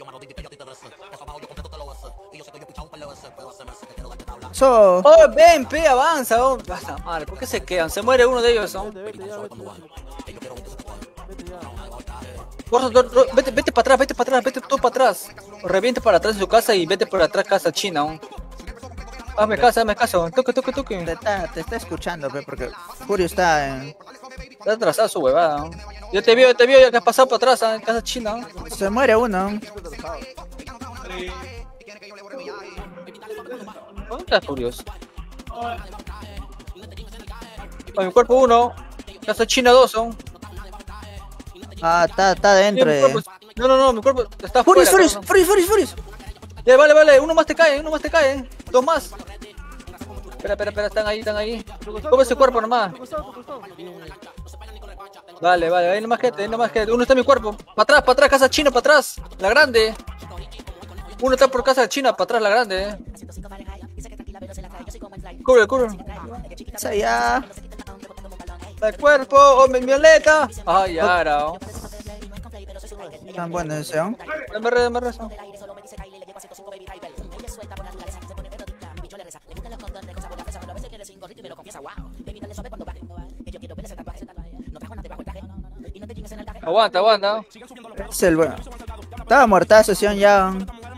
So... Oh, ven, pe, avanza, oh. Basta, madre, ¿por qué se quedan? Se muere uno de ellos, ¿no? Vete, vete, ya, vete, vete. Por favor, ro- vete, vete para atrás, vete para atrás, vete todo para atrás. Reviente para atrás de su casa y vete para atrás casa china. ¿no? Hazme caso, hazme caso. Toque, toque, toque. Te está, te está escuchando, pe, porque Furio está en... Está atrasado su huevada. ¿no? Yo te vio, yo te vio, ya que has pasado para atrás, ¿no? En casa china. ¿no? Se muere uno. ¿Dónde estás, curioso? A mi cuerpo uno. Casa china dos, son. Ah, está, está adentro. Sí, mi cuerpo- No, no, no, mi cuerpo está Furious, fuera. Furious, cabrón. Furious, Furious, Furious. Ya, vale, vale, uno más te cae, uno más te cae. Dos más. Espera, espera, espera, están ahí, están ahí. Come ese cuerpo nomás. Vale, vale, ahí nomás gente, ahí nomás gente. Uno está en mi cuerpo. Para atrás, para atrás, casa china, para atrás. La grande. Uno está por casa china, para atrás, la grande. Eh. Cubre, cubre. Esa ya. El cuerpo, oh, mi violeta. Ay, ahora. Oh. Tan bueno ese, ¿no? Dame re, dame re. Aguanta, aguanta. Es el bueno. Estaba muerta sesión ya.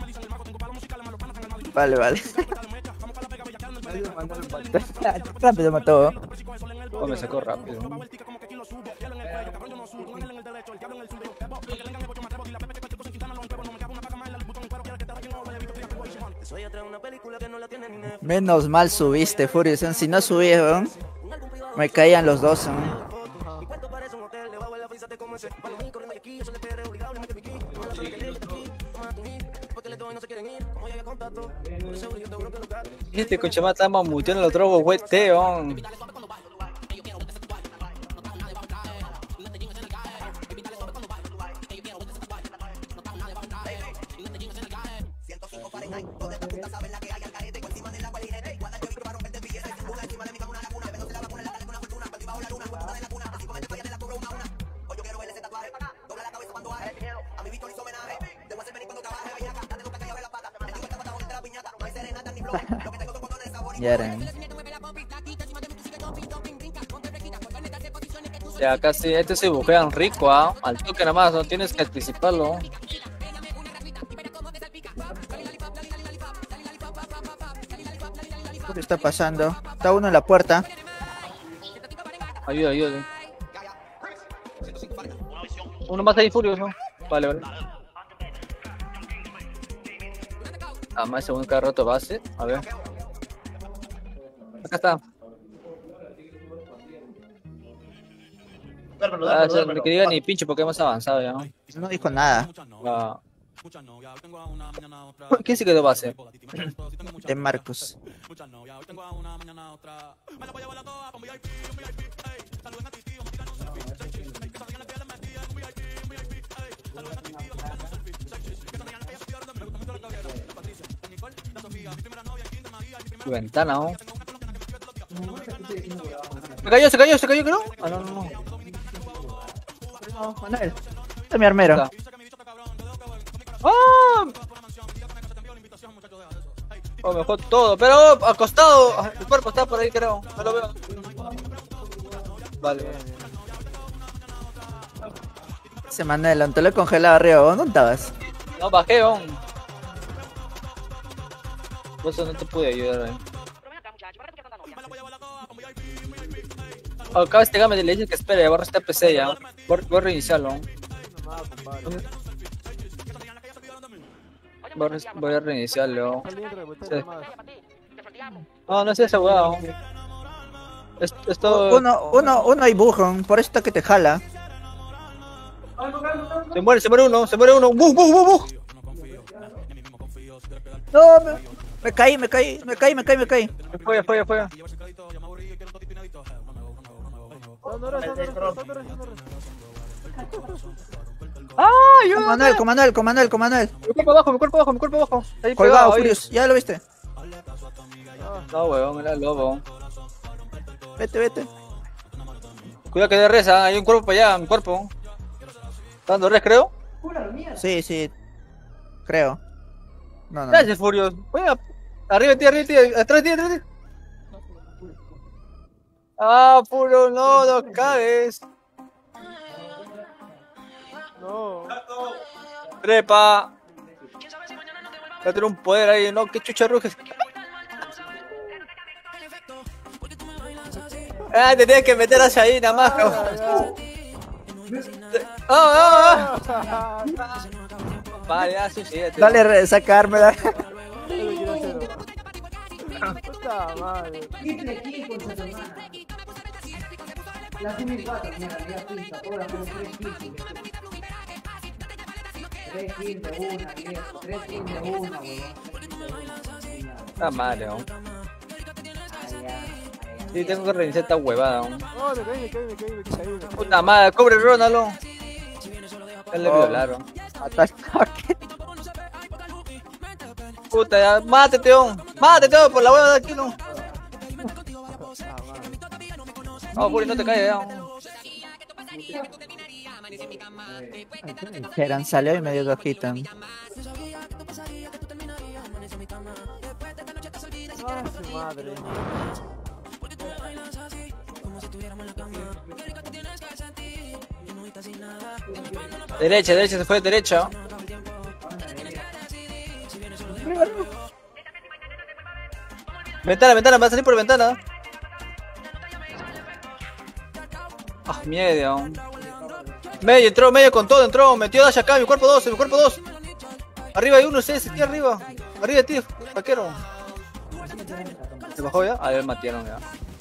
Vale, vale. Rápido mató. Oh, me sacó rápido. Menos mal subiste, Furious. Si no subías, ¿no? Me caían los dos, ¿no? Este coche más está mamuteando los drogos, güey, teón. Ya eran. Ya casi, este se bujean rico, ¿ah? Al toque nada más, no tienes que anticiparlo. ¿Qué está pasando? Está uno en la puerta. Ayuda, ayuda. Uno más ahí, Furious, ¿no? Vale, vale. Ah, más segundo cada rato base. A ver. Acá está. Duérmelo, Ah, duérmelo, ni que diga ni pinche porque hemos avanzado ya, ¿no? No dijo nada. Ah. ¿Quién se quedó base? De Marcus. Tu ventana, ¿no? Se cayó, se cayó, se cayó, creo. Ah, no, no, no. No, Manuel. Este es mi armero. ¡Ah! Oh, mejor todo, pero acostado. Ah, el cuerpo está por ahí, creo. No lo veo. Vale. Ese Manuel, te lo he congelado arriba. ¿Dónde estabas? No, bajé, aún. Por eso no te pude ayudar, eh. Oh, acaba este game le dice que espere, ya borra este P C ya. Voy, voy a reiniciarlo. Voy a, re- voy a reiniciarlo. Sí. No, no es ese weón. Es- Esto. Uno, uno, uno hay bujón. Por esto que te jala. Se muere, se muere uno, se muere uno. ¡Buf, buf, buf, buf! No, me, me caí, me caí, me caí, me caí, me caí. Fue, fue, fue. ¡Ah! Con Manuel, con Manuel, con Manuel, con Manuel. Mi cuerpo abajo, mi cuerpo abajo, mi cuerpo abajo. Ahí Colgado, pegado, ahí. Furious. ¿Ya lo viste? No, weón, era el lobo. Vete, vete. Cuidado que de reza, hay un cuerpo para allá, mi cuerpo. ¿Está dando res, creo? Sí, sí. Creo. No, no. Gracias, Furious. Juega. Arriba de ti, arriba de ti, atrás de ti, atrás de ti. Ah, Furious, no, no cagues. No. Trepa. Va a tener un poder ahí, ¿no? ¿Qué chucha ruges? Ah, te tienes que meter hacia ahí nada más, cabrón. ¡Oh, oh, oh! Vale, ya, sí, sí. Dale, re- sacármela. Puta madre. Triple kill con su hermana. La tiene cuatro, mierda, ya pinta, ahora con tres kills. Tres kills de una, viejo. Tres kills de una, weón. Está mal, ¿no? Sí, tengo que reiniciar esta huevada, ¿no? No, me caí, me caí, me caí, me caí. me caí. Puta madre, cobre Ronaldo. Ya le Oh. violaron. Ataque. Puta, ya, mátete, oh. Mátete, oh, por la hueva de aquí, no. Oh, Juli, no te calles, ya. Geran salió y me dio dos hits. Ah, su madre. Derecha, derecha, se fue derecha. Ventana, ventana, va a salir por ventana. Ah, miedo. Medio, entró, medio con todo, entró, metió dash acá, mi cuerpo dos, mi cuerpo dos. Arriba hay uno, ustedes, aquí arriba. Arriba de ti, vaquero. ¿Se bajó ya? Ah, ya me mataron ya.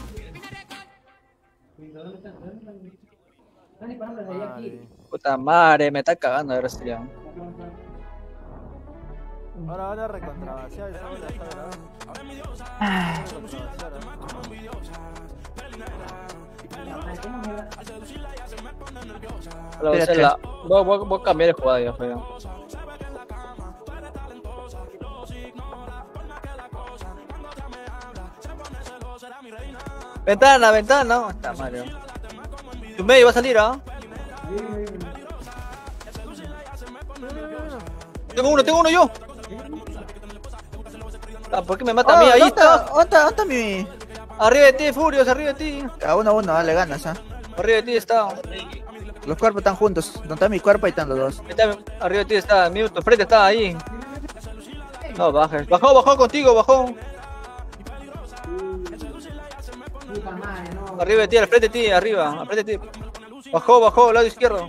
Puta madre, me está cagando ahora sí ya. Ahora, ahora recontravaciado, esa bola está grabando. Voy a, hacer la... voy, voy, voy a cambiar de jugada ya, fue. Ventana, ventana, no, está mal. ¿Eh? Tu medio va a salir, ¿ah? ¿eh? Tengo uno, tengo uno yo. Ah, ¿por qué me mata Oh, a mí? Ahí ¿dónde está. está? ¿Dónde está? ¿Dónde está mi...? Arriba de ti, Furios, arriba de ti. A uno a uno, dale ganas, ¿ah? Arriba de ti está. Los cuerpos están juntos. Donde está mi cuerpo, ahí están los dos. Está, arriba de ti está, mi tu frente está ahí. No, bajes. Bajó, bajó contigo, bajó. Arriba de ti, al frente de ti, arriba, al frente de ti. Bajó, bajó, lado izquierdo.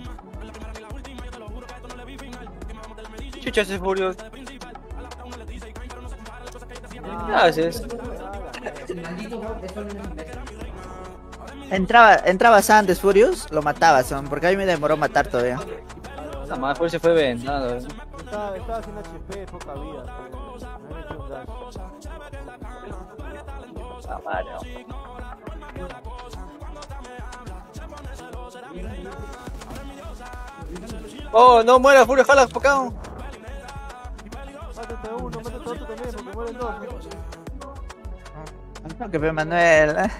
Chucha ese Furios. Gracias. Entraba, entrabas antes, Furious, lo matabas, ¿no? Porque a mí me demoró matar todavía. La más Furious se fue vendando. Estaba, estaba haciendo H P, poca vida. Me he hecho un dash. La madre. Oh, no muera Furious, jala por acá. Mátate uno, mátate otro también, porque mueren dos. No, que fue Manuel. ¿eh?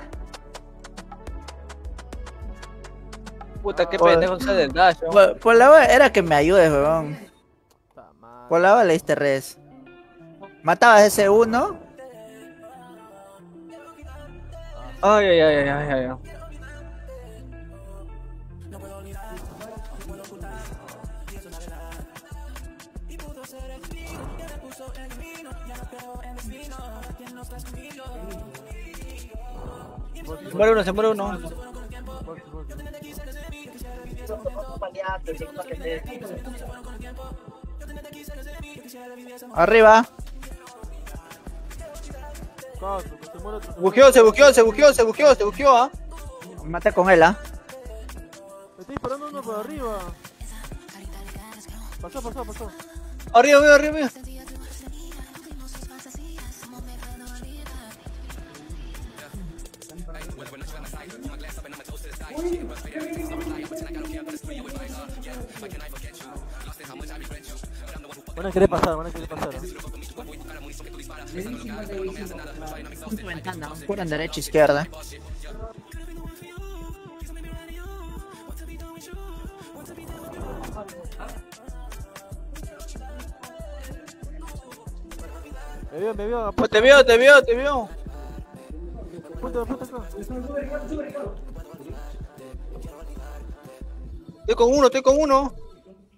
Puta, qué Por- pendejo se del dash. ¿no? Por, por la hora era que me ayudes, weón. Por la hora le diste res. Matabas ese uno. Ay, ay, ay, ay, ay, ay. Se muere uno, se muere uno. Arriba. Bujeó, se bujeó, se bujeó, se bujeó, se bujeó, ah. Mata con él, ¿ah? Me estoy disparando uno por arriba. Pasó, pasó, pasó. Arriba, arriba, arriba. Van a querer pasar, van a querer pasar. Ventana. Fueron derecha, izquierda. Me vio, me vio. Pues te vio, te vio, te vio. Apunta, apunta acá. Estoy con uno, estoy con uno.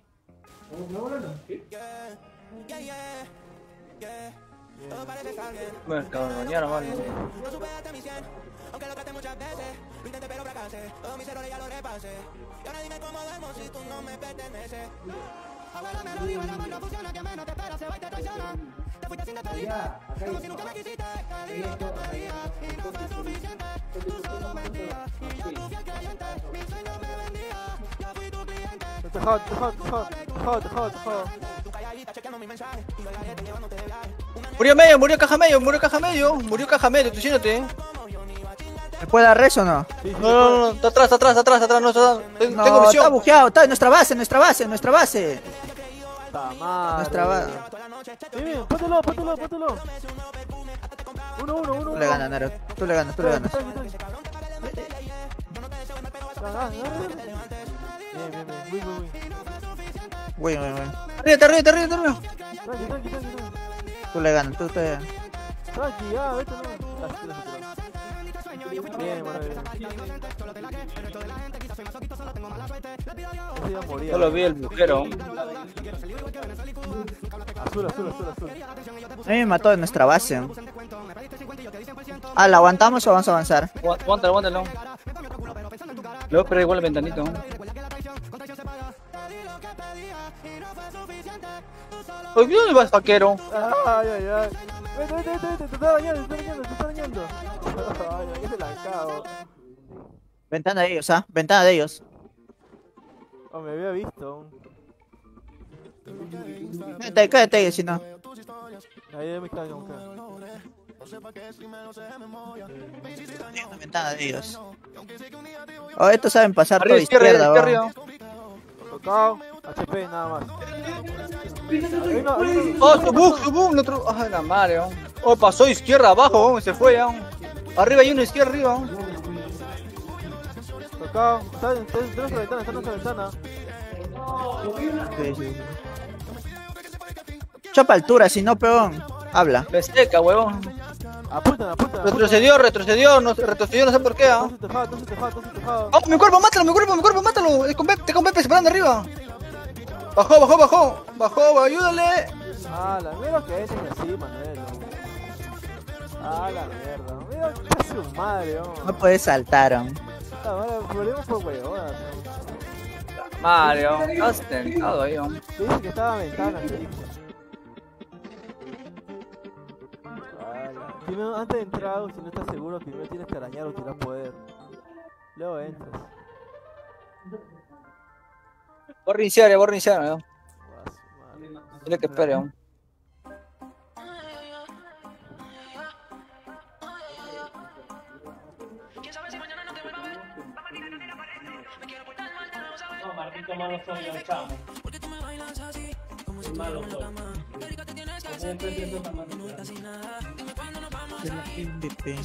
Me cabronearon, vale. Aunque lo traté muchas veces, lo intenté pero fracasé. Todos mis errores ya los repasé. Y ahora dime cómo duermo si tú no me perteneces. Abuela me lo dijo, el amor no funciona, que menos te espera, se va y te traiciona. Te fuiste sin despedida, como si nunca me quisiste. Te di lo que pedía y no fue suficiente. Tú solo mentías y yo tu fiel creyente. Mi sueño me vendía, yo fui tu cliente. Te jod, te jod, te jod, te jod, te jod, te jod. Tu calladita chequeando mis mensajes y lo te llevándote de viaje. Murió medio, murió caja medio, murió caja medio, murió caja medio, tú diciéndote. ¿Me puede dar res o no? No, no, no, está atrás, atrás, atrás, atrás, no, está, tengo, no, tengo visión. Está bugueado, está en nuestra base, en nuestra base, en nuestra base. Está mal. Nuestra base. Bien, póntelo, póntelo, póntelo. Uno, uno, uno. Tú le ganas, Nero, tú le ganas, tú le ganas. Bien, bien, bien, muy, muy, muy. Muy, muy, muy. Arriba, arriba, arriba, arriba. Tranqui, tranqui, tranqui. Tú le ganas, tú te... Tranqui, ya, vete, no. Bien, maravilla. Solo vi el bujero. Azul, azul, azul, azul. A mí me mató en nuestra base. Ah, ¿la aguantamos o vamos a avanzar? Aguántalo, aguántalo. Luego pero igual el ventanito. Oye, ¿dónde vas, vaquero? Ay, ay, ay. Vete, vete, vete, vete, te está dañando, te está dañando, te está dañando. Ay, ay, que se la cago. Ventana de ellos, ¿ah? Ventana de ellos. Oh, me había visto. Cállate, cállate, si no. Ahí ya me cago, aunque. Ventana de ellos. Oh, estos saben pasar arriba, por izquierda, izquierda, izquierda. Tocado, H P nada más. Oh, su bug, su bug, otro. Ay, la madre, oh. Oh, pasó izquierda abajo, oh, se fue, oh. Arriba hay uno, izquierda arriba. Oh. Tocado, está en nuestra ventana, está en nuestra ventana. Sí, sí. Chapa altura, si no, peón. Habla. Me seca, huevón. Apuntan, apuntan. Retrocedió, retrocedió, no, retrocedió, no sé por qué, ¿ah? ¿eh? ¡Oh, mi cuerpo, mátalo, mi cuerpo, mi cuerpo, mátalo! Es con Pepe, está con Pepe separando arriba. Bajó, bajó, bajó. Bajó, ayúdale. Ah, la mierda que es así, Manuel. Ah, la mierda. Mira, qué su madre, oh. No puedes saltar, ¿no? Ah, bueno, volvemos por huevonas. Mario, has tentado ahí, oh. Dice que estaba en ventana, te dijo. Primero, antes de entrar, si no estás seguro, primero tienes que arañar o tirar poder. Luego entras. Voy a reiniciar, voy a reiniciar, ¿no? Dile que espere, ¿no? No, Marquito, malo soy yo, chamo. Malo soy. Siempre siento tan mal. M V P.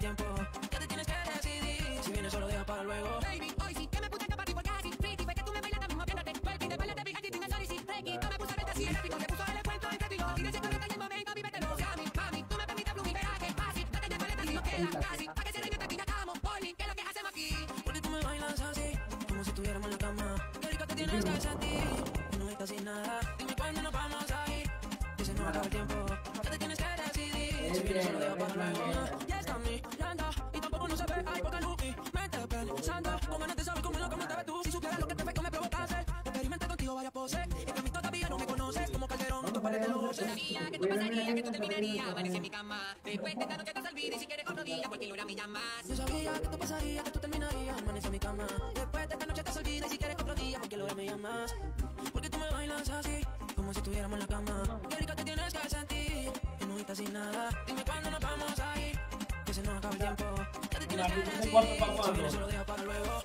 Yo sabía que esto pasaría, que esto terminaría. Amanece en mi cama. Después de esta noche te olvides y si quieres otro día, porque lo me llamas. Porque tú me bailas así, como si estuviéramos en la cama. Qué rico te tienes que sentir, y no estás sin nada. Dime cuándo nos vamos a ir, que se nos acaba el tiempo. Ya te tienes que decir, si vienes solo deja para luego.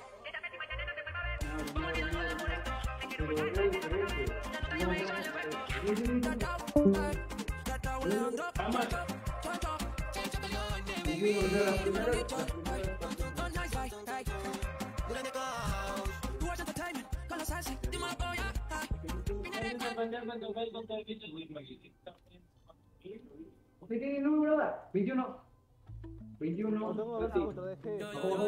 ¿Usted tiene el número? veintiuno. veintiuno. Tengo que ver si contra D G.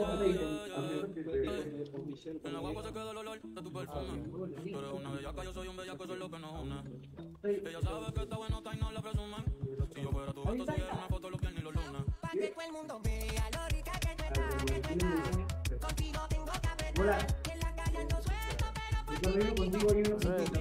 Hola. Yo vengo contigo y uno contigo.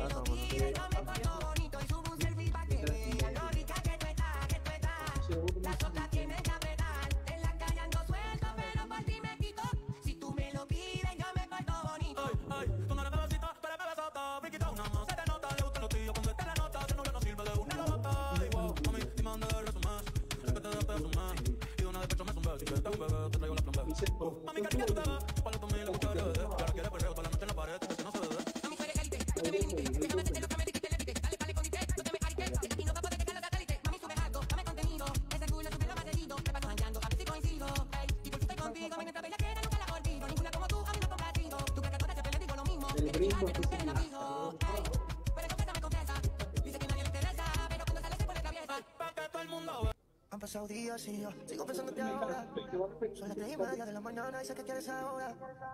Han pasado días y yo sigo pensándote ahora. Son las tres y media de la mañana y sé que quieres ahora.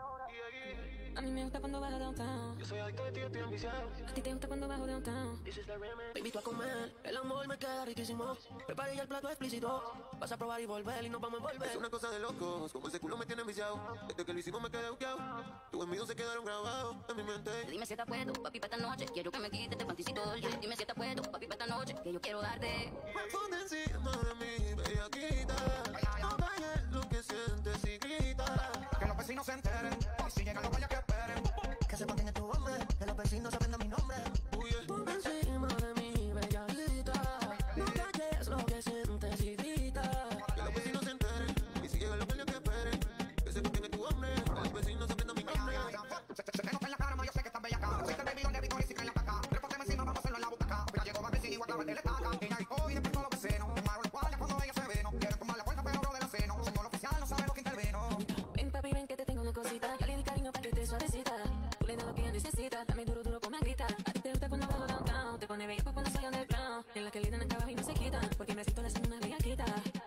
A mí me gusta cuando bajo downtown. Yo soy adicto de ti, estoy ambiciado. A ti te gusta cuando bajo downtown. Te invito a comer, el amor me queda riquísimo. Preparé ya el plato explícito. Vas a probar y volver y nos vamos a envolver. Es una cosa de locos, como ese culo me tiene viciado. Desde que lo hicimos me quedé buqueado. Tus envidios se quedaron grabados en mi mente. Dime si te puedo, papi, para esta noche. Quiero que me quites este panticito dolce. Dime si te puedo, papi, para esta noche. Que yo quiero darte. Ponte encima de mí, bellaquita. No calles lo que sientes y grita. Que los vecinos se enteren. Y si llegan los guayas que esperen. Que sepan quién es tu hombre. Que los vecinos aprendan mi nombre. Ponte encima de mí, belladita. No calles lo que sientes y grita. Que los vecinos se enteren. Y si llegan los guayas que esperen. Que sepan quién es tu hombre. Que los vecinos aprendan mi nombre. Se te nota en la cara, ma, yo sé que estás bella acá. Soy el baby, donde vivo y si cae la caca. Pero ponte encima, vamos a hacerlo en la boca acá. Pero llegó más vecino igual que de la estaca. Y ahí hoy después todos los vecinos. Tomaron los guayas cuando ella se veno. Quieren tomar la vuelta pero bro de la seno. Señor oficial, no sabe lo que interveno. Ven, papi, ven que te tengo una cosita. Yo le di cariño para que te suavecita. Tú le das lo que ella necesita. Dame duro, duro, como grita. A ti te gusta cuando bajo downtown. Te pone bello cuando soy underground. En la que le dan acá abajo y no se quita. Porque me siento la una bellaquita.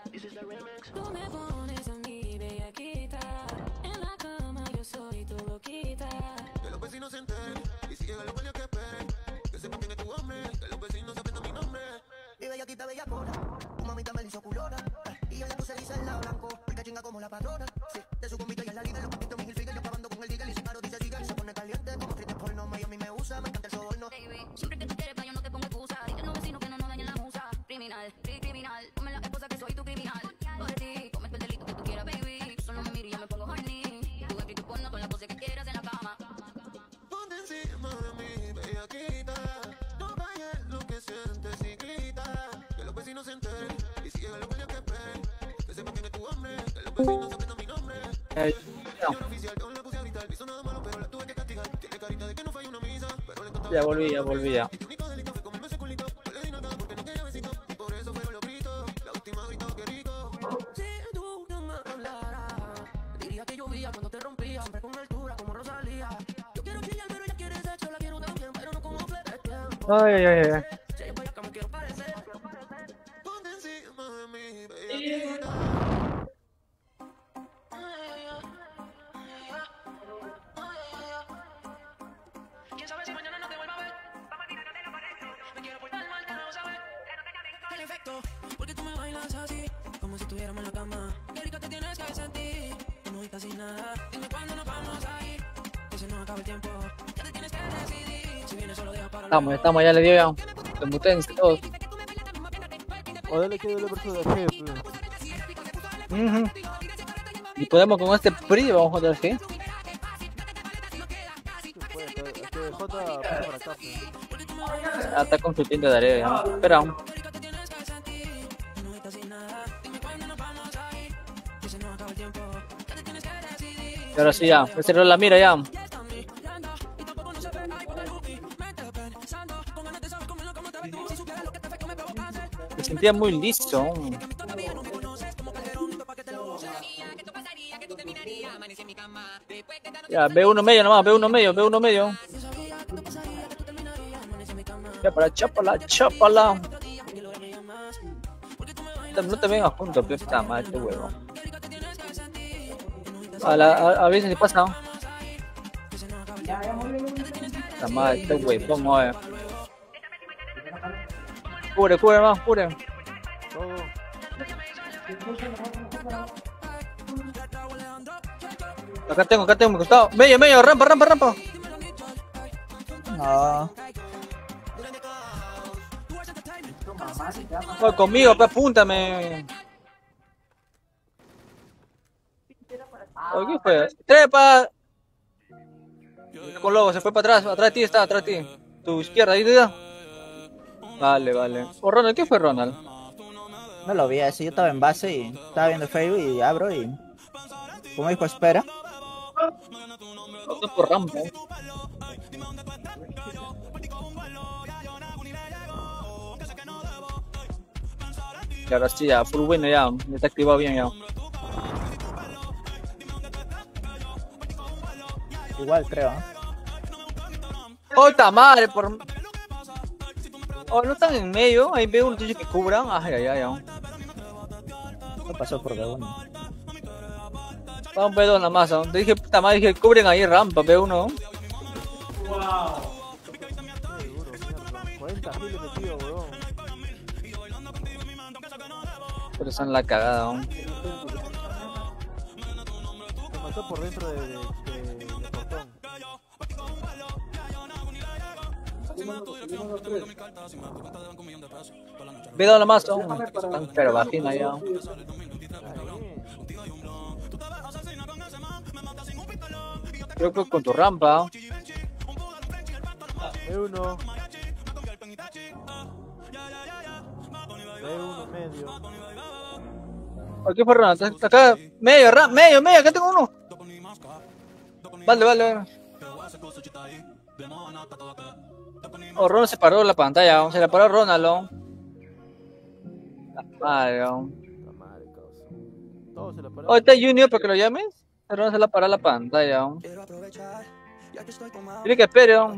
Tú me pones a mí bellaquita. En la cama yo soy tu loquita. Que los vecinos se enteren. Y si llegan los guayas que esperen. Que sepan quién es tu hombre. Que los vecinos aprendan mi nombre. Y bellaquita, bellacona. Tu mamita me la hizo culona. Y yo le puse lisa en la blanco. Porque chinga como la patrona. Sí, de su bombita y es la líder. Los papitos, mi Hilfiger. Yo acabando con el digger. Y si paro dice sigue. Se pone caliente como triste porno. Y a mí me usa. Me encanta el soborno. Baby, siempre que tú quieres pa' yo no te pongo excusa. Dile a los vecinos que no nos dañen la musa. Criminal, sí, criminal. Ponme la esposa que soy tu criminal. Por ti, comete el delito que tú quieras, baby. Solo me miro y yo me pongo horny. Tú escrito porno con la pose que quieras en la cama. Ponte encima de mí, bellaquita. No calles lo que sientes y grita. Que los vecinos se enteren. Y si llegan los guayas que esperen. Que sepan quién es tu hombre. Que los vecinos aprendan mi nombre. Señor oficial, yo la puse a gritar. Hizo nada malo, pero la tuve que castigar. Tiene carita de que no fue una misa. Pero le contaba. Ya volví, ya volví ya. Mi único delito fue comerme ese culito. No le di nada porque no quería besito. Y por eso fueron los gritos. La última gritó que rico. Si tú no me hablaras, diría que llovía cuando te rompía. Siempre con altura como Rosalía. Yo quiero chillar, pero ella quiere sexo. La quiero también, pero no como flete de tiempo. Ay, ay, ay, ay. Si ella vaya acá me quiero parecer. Ponte encima de mí, bellaquita. ¿Quién sabe si mañana no te vuelva a ver? Me quiero portar mal, tú no sabes. El efecto, porque tú me bailas así, como si estuviéramos en la cama. Qué rico te tienes que sentir, tú no dices casi nada. Dime cuándo nos vamos a ir, que se nos acaba el tiempo. Ya te tienes que decidir, si vienes solo deja para Estamos, estamos, ya le dio ya. Computense todos. O dale que dale versus de jefe. Uh-huh. Y podemos con este P R I, vamos a ver qué. Ah, está con su tienda de área ya. Espera. Y ahora sí ya, me cerró la mira ya. Me sentía muy listo. Ya, ve uno medio nomás, ve uno medio, ve uno medio. Chápala, chápala, chápala. No te vengas juntos, pero está mal este huevo. A la, a, a veces se pasa. Ya, ya murió. La madre, este huevón, oye. Cubre, cubre más, cubre. Todo. Acá tengo, acá tengo, me costado. Medio, medio, rampa, rampa, rampa. No. Oye, conmigo, pues, apúntame. Oye, ¿qué fue? ¡Trepa! Con lobo, se fue para atrás, atrás de ti está, atrás de ti. Tu izquierda, ahí te da. Vale, vale. ¿O Ronald? ¿Qué fue Ronald? No lo vi así, yo estaba en base y estaba viendo Facebook y abro y... Como dijo, espera. Otro por rampa. Y ahora sí, ya, full bueno ya, ya está activado bien ya. Igual creo, ¿eh? ¡Oh, ta madre! Por... Oh, no están en medio, ahí veo un tuyo que cubran. Ay, ay, ay, ay. No pasó por B uno. Vamos a ver nada más, ¿no? Te dije, puta madre, dije, cubren ahí rampa, B uno. Wow. cuarenta giles metido, weón. Pero están la cagada, ¿no? Se mató por dentro de, de, de, de portón. Ve nada más, ¿no? Están pero vagina ya. Creo que con tu rampa. B uno. B uno medio. ¿Qué fue Ronald? Acá, medio, ram, medio, medio, acá tengo uno. Vale, vale, vale. Oh, Ronald se paró la pantalla, se la paró Ronald, ¿no? La madre, ¿no? Oh, está Junior para que lo llames. Ronald se la paró la pantalla, ¿no? Dile que espere, ¿no?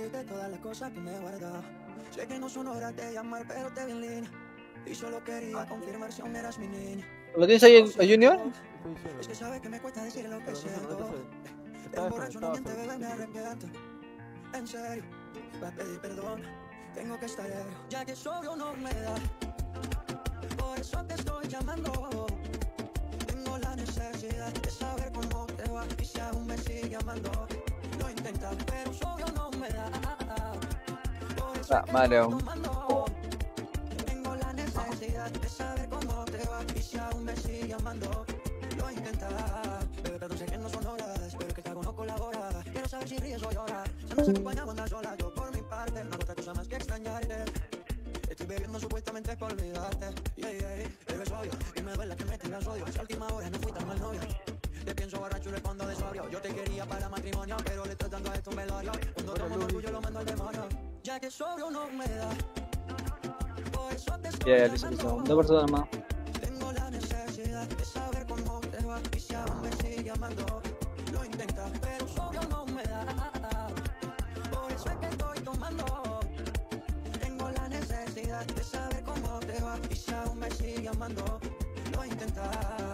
Sé que no son horas de llamar, pero te vi en línea. Y solo quería confirmar si aún eras mi niña. ¿Lo tienes ahí a Junior? Es que sabes que me cuesta decir lo que siento. El borracho no miente, bebé, me arrepiento. En serio, voy a pedir perdón. Tengo que estar ebrio, ya que sobrio no me da. Por eso te estoy llamando. Tengo la necesidad de saber cómo te va y si aún me sigue amando. Lo intenta, pero sobrio no me da. Ah, vale, ¿no? Tengo la necesidad de saber cómo te va y si aún me sigue amando. Lo intentará, bebé, pero sé que no son horas, pero que el trago no colabora. Quiero saber si ríes o lloras. Si nos acompañamos andar sola, yo por mi parte no hago otra cosa más que extrañarte. Estoy bebiendo supuestamente por olvidarte. Yeah, yeah, bebé, soy yo y me duele que me tengas odio. Esa última hora no fui tan mal novio. Te pienso borracho y respondo de sobrio. Yo te quería para matrimonio, pero le estás dando a esto un velorio. Cuando tomo lo tuyo lo mando al demonio. Ya que sobrio no me da. Por eso te estoy Ya, ya, listo, listo. Dos personas más. Tengo la necesidad de saber cómo te va y si aún me sigue amando. Lo intenta, pero sobrio no me da. Por eso es que estoy tomando. Tengo la necesidad de saber cómo te va y si aún me sigue amando. Lo intenta.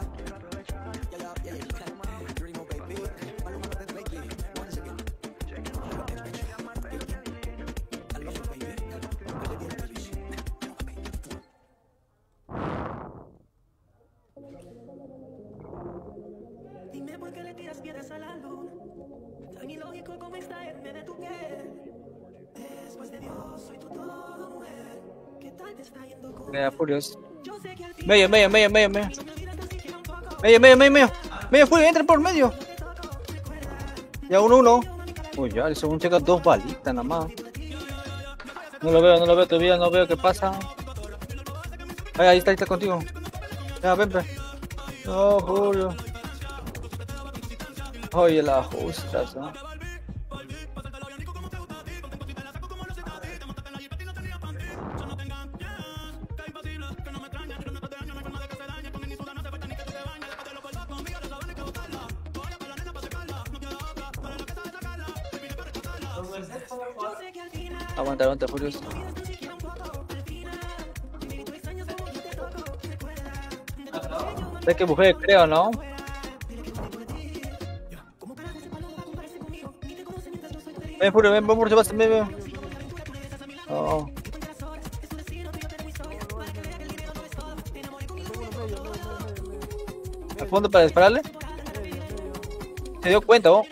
Dime por qué le tiras piedras a la luna. Tan ilógico como extraerme de tu piel. Después de Dios, soy tu todo, mujer. ¿Qué tal te está yendo con Mira, Furious. Medio, medio, medio, medio, medio. Medio, medio, medio, medio. Medio, Furious, entra por medio. Ya, uno, uno. Uy, ya, el segundo checa dos balitas nada más. No lo veo, no lo veo todavía, no veo qué pasa. Ahí, ahí está, ahí está contigo. Ya, ven, ven. No, Julio. Oye, las justas, ¿no? Aguanta, aguanta, Julio. Sé que mujer, creo, ¿no? Ven, Furio, ven, vamos por base, ven, ven. Oh. ¿Al fondo para dispararle? Se dio cuenta, vos.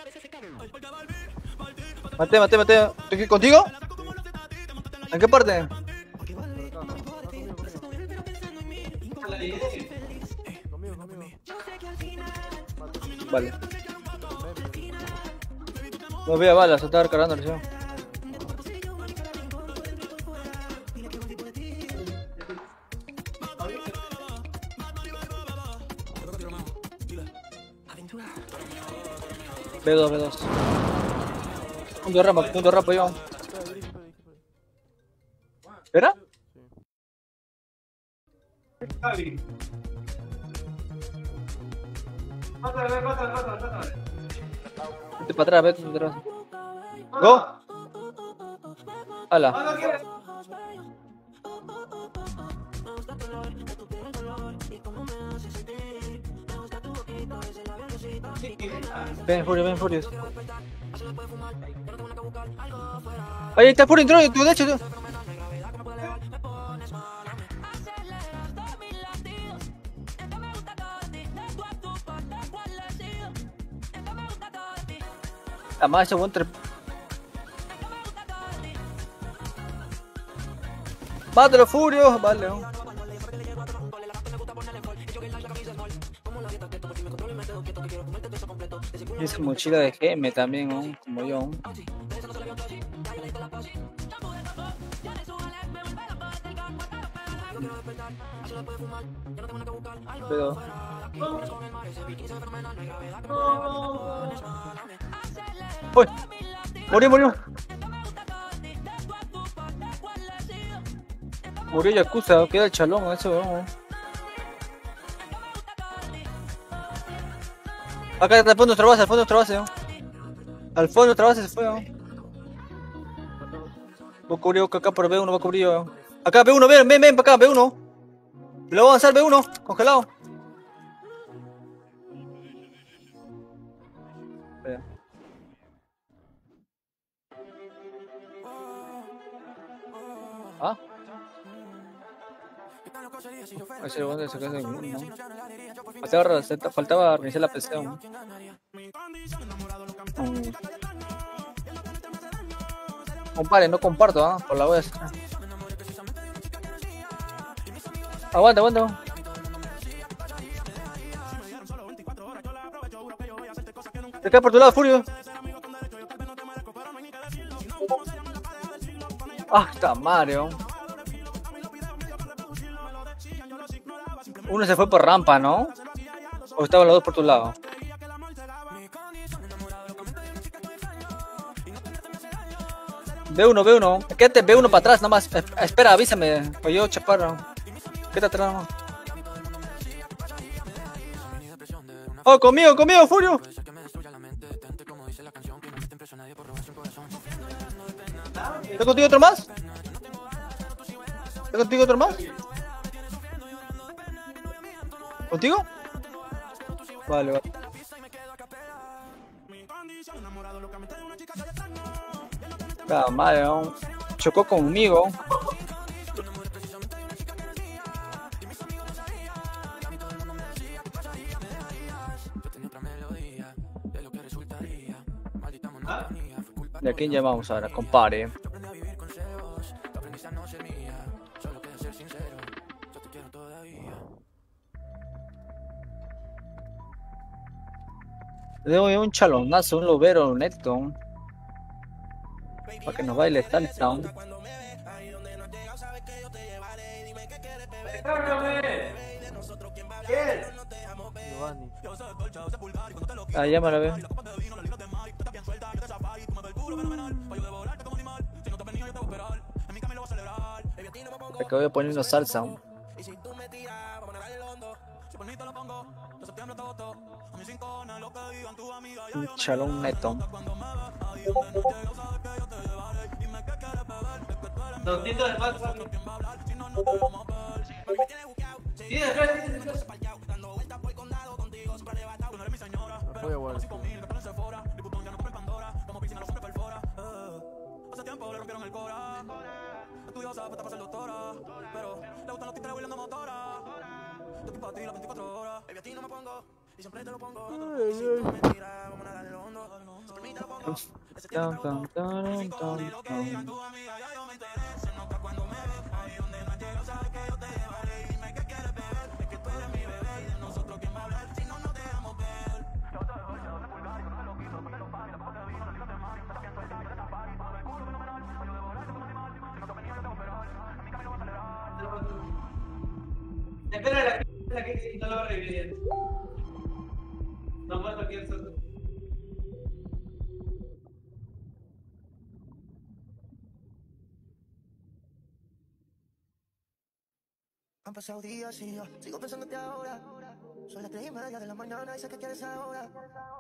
Mate, mate, mate. ¿Estoy aquí contigo? ¿En qué parte? Vale. No veo balas, se está recargando el señor. B dos, B dos. Punto de rapa, punto de rapa, yo. ¿Espera? Vete para atrás, vete para atrás. ¡Go! ¡Hala! Ven, Furio, ven, Furio. Ahí está Furio, entró, tu derecho, tú. La más, ese buen trep. ¡Mátalo, Furio! Vale, ¿no? Y esa mochila de G M también, ¿no? Como yo. ¿No? Pero... ¡Uy! ¡Murió, murió! Murió Yakuza, queda el chalón, eso, ¿no? Acá al fondo de nuestra base, al fondo de nuestra base, ¿no? Al fondo de nuestra base se fue, ¿no? Va a cubrir acá por B uno, va a cubrir, ¿no? Acá B uno, ven, ven, ven para acá, B uno. Le voy a avanzar B uno, congelado. Espera. ¿Ah? Ese es el se queda en uno. Faltaba, faltaba reiniciar la P C. ¿No? Um. Compare, no comparto, ¿ah? ¿eh? Por la voy a hacer. Aguanta, aguanta. Te cae por tu lado, Furio. Ah, está Mario. Uno se fue por rampa, ¿no? O estaban los dos por tu lado. B uno, B uno. Quédate B uno para atrás, nada más. Espera, avísame. O yo, chaparro. Quédate atrás, nada más. Oh, conmigo, conmigo, Furio. ¿Está contigo otro más? ¿Está contigo otro más? ¿Contigo? Vale, vale. Ah, madre, ¿no? Chocó conmigo. ¿De quién llamamos ahora? Compare. Le doy un chalonazo, un lobero neto. Para que nos baile tal sound. Ah, ya me la veo. Acá voy a poner una salsa. Un chalón neto. Tontito de paso. Voy a guardar. el cora. Estudiosa, puesta para ser doctora. Pero le gustan los títeres huirleando motora. Yo estoy para ti las veinticuatro horas. Baby, a ti no me pongo. Y siempre te lo pongo. Y si tú me tiras, vamos a nadar en lo hondo. Por mí te lo pongo. Ese tiempo te pregunto. Sin cojones lo que digan tu amiga, ya yo me interesa. Nota cuando me ves. Ahí donde no llego, sabes que yo te llevaré. Y dime qué quieres beber. Es que tú eres mi bebé. Y de nosotros quién va a hablar. Si no, no te dejamos ver. Espera la la que no lo va a revivir. No puedo cualquier cosa. Han pasado días y yo sigo pensándote ahora. Son las tres y media de la mañana y sé que quieres ahora.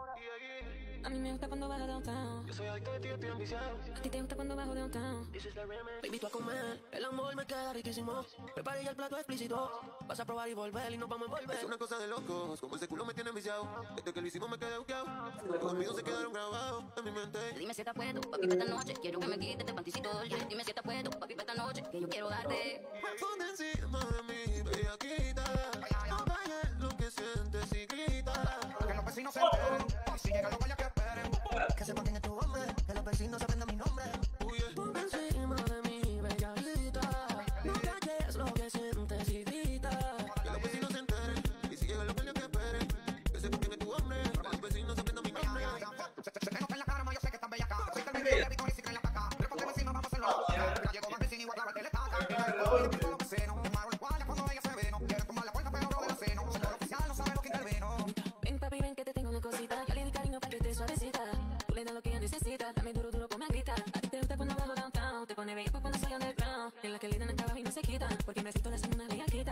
A mí me gusta cuando bajo downtown. Yo soy adicto de ti, estoy ambiciado. A ti te gusta cuando bajo downtown. This is the remix. Te invito a comer, el amor me queda riquísimo. Prepare ya el plato explícito. Vas a probar y volver y nos vamos a envolver. Es una cosa de locos, como ese culo me tiene enviciado. Desde que lo hicimos me quedé buqueado. Tus amigos se quedaron grabados en mi mente. Dime si estás puesto, papi, para esta noche. Quiero que me quites este panticito dolce. Dime si estás puesto, papi, para esta noche. Que yo quiero darte. Ponte encima de mí, bellaquita. No calles lo que sientes y grita. Que los vecinos se enteren. Y si llegan los guardias que esperen. Que sepan quién es tu hombre. Que los vecinos aprendan mi nombre. Ponte encima de mí, bellaquita. No calles lo que sientes y grita. Que los vecinos se enteren. Y si llegan los guardias que esperen. Que sepan quién es tu hombre. Que los vecinos aprendan mi nombre. Se te nota en la cara, ma, yo sé que estás bellaca. Soy el video de Victoria y si creen la caca. Reparte encima, vamos a hacerlo. Ya llegó más vecino y voy a clavarte la estaca. Y te lo que sé, no. Tomaron la guardia cuando ella se veno. Quieren tomar la puerta, pero no de la seno. Señor oficial, no sabe lo que intervino. Ven, papi, ven que te tengo una cosita. Yo le di cariño para que te suavecita. Tú le das lo que ella necesita. Dame duro, duro, ponme a gritar. A ti te gusta cuando bajo downtown. Te pone bello cuando soy underground. En la que le dan acá abajo y no se quita. Porque me siento la semana bellaquita.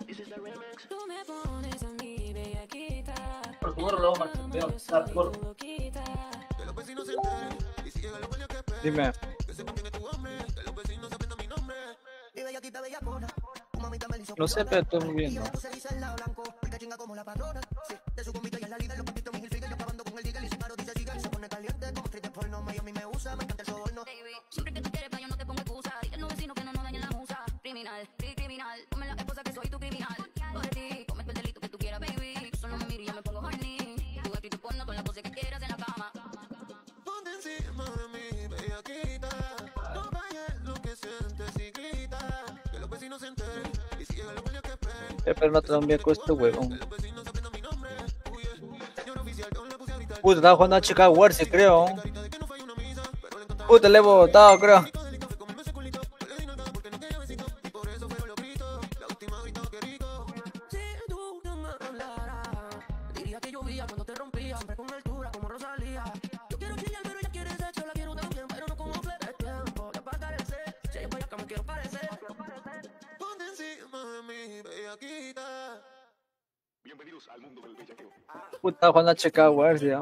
Tú me pones a mí bellaquita. Por favor, lo vamos a estar por. Que los vecinos se enteren. Y si llegan los guardias que esperen. Dime. Que sepan quién es tu hombre. Que los vecinos aprendan mi nombre. Mi bellaquita bellacona. Tu mamita me hizo. No sé, pero estoy muy bien, ¿no? Tú se dice el lado blanco. Porque chinga como la patrona. Sí, de su compita y es la líder. Los papitos mis hilfiger. Yo acabando con el digger. Y si paro dice siga. Y se pone caliente como street de porno. Y a mí me usa. Me encanta el soborno. Siempre que tú quieres, pa' yo no te pongo excusa. Y que no vecino que no nos dañen la musa. Criminal, sí, criminal. Ponme la esposa que soy tu criminal. Por ti, comete el delito que tú quieras, baby. Tú solo me miras y yo me pongo horny. Tu actitud porno con la pose que quieras en la cama. Ponte encima de mí, bellaquita. No calles lo que sientes y grita. Que los vecinos se enteren. Y si llegan los guardias que esperen. Eh, pero no te lo envío con este huevón. Puta, estaba jugando a Chicago Wars, creo. Puta, le he botado, creo. Diría que llovía cuando te rompía. Siempre con altura como Rosalía. Yo quiero chillar, pero ella quiere sexo. La quiero también, pero no como flex de tiempo. Ya para carecer. Si ella vaya acá me quiero parecer. Ponte encima de mí, bellaquita. Bienvenidos al mundo del bellaqueo. Puta, estaba jugando a Chicago Wars, ya.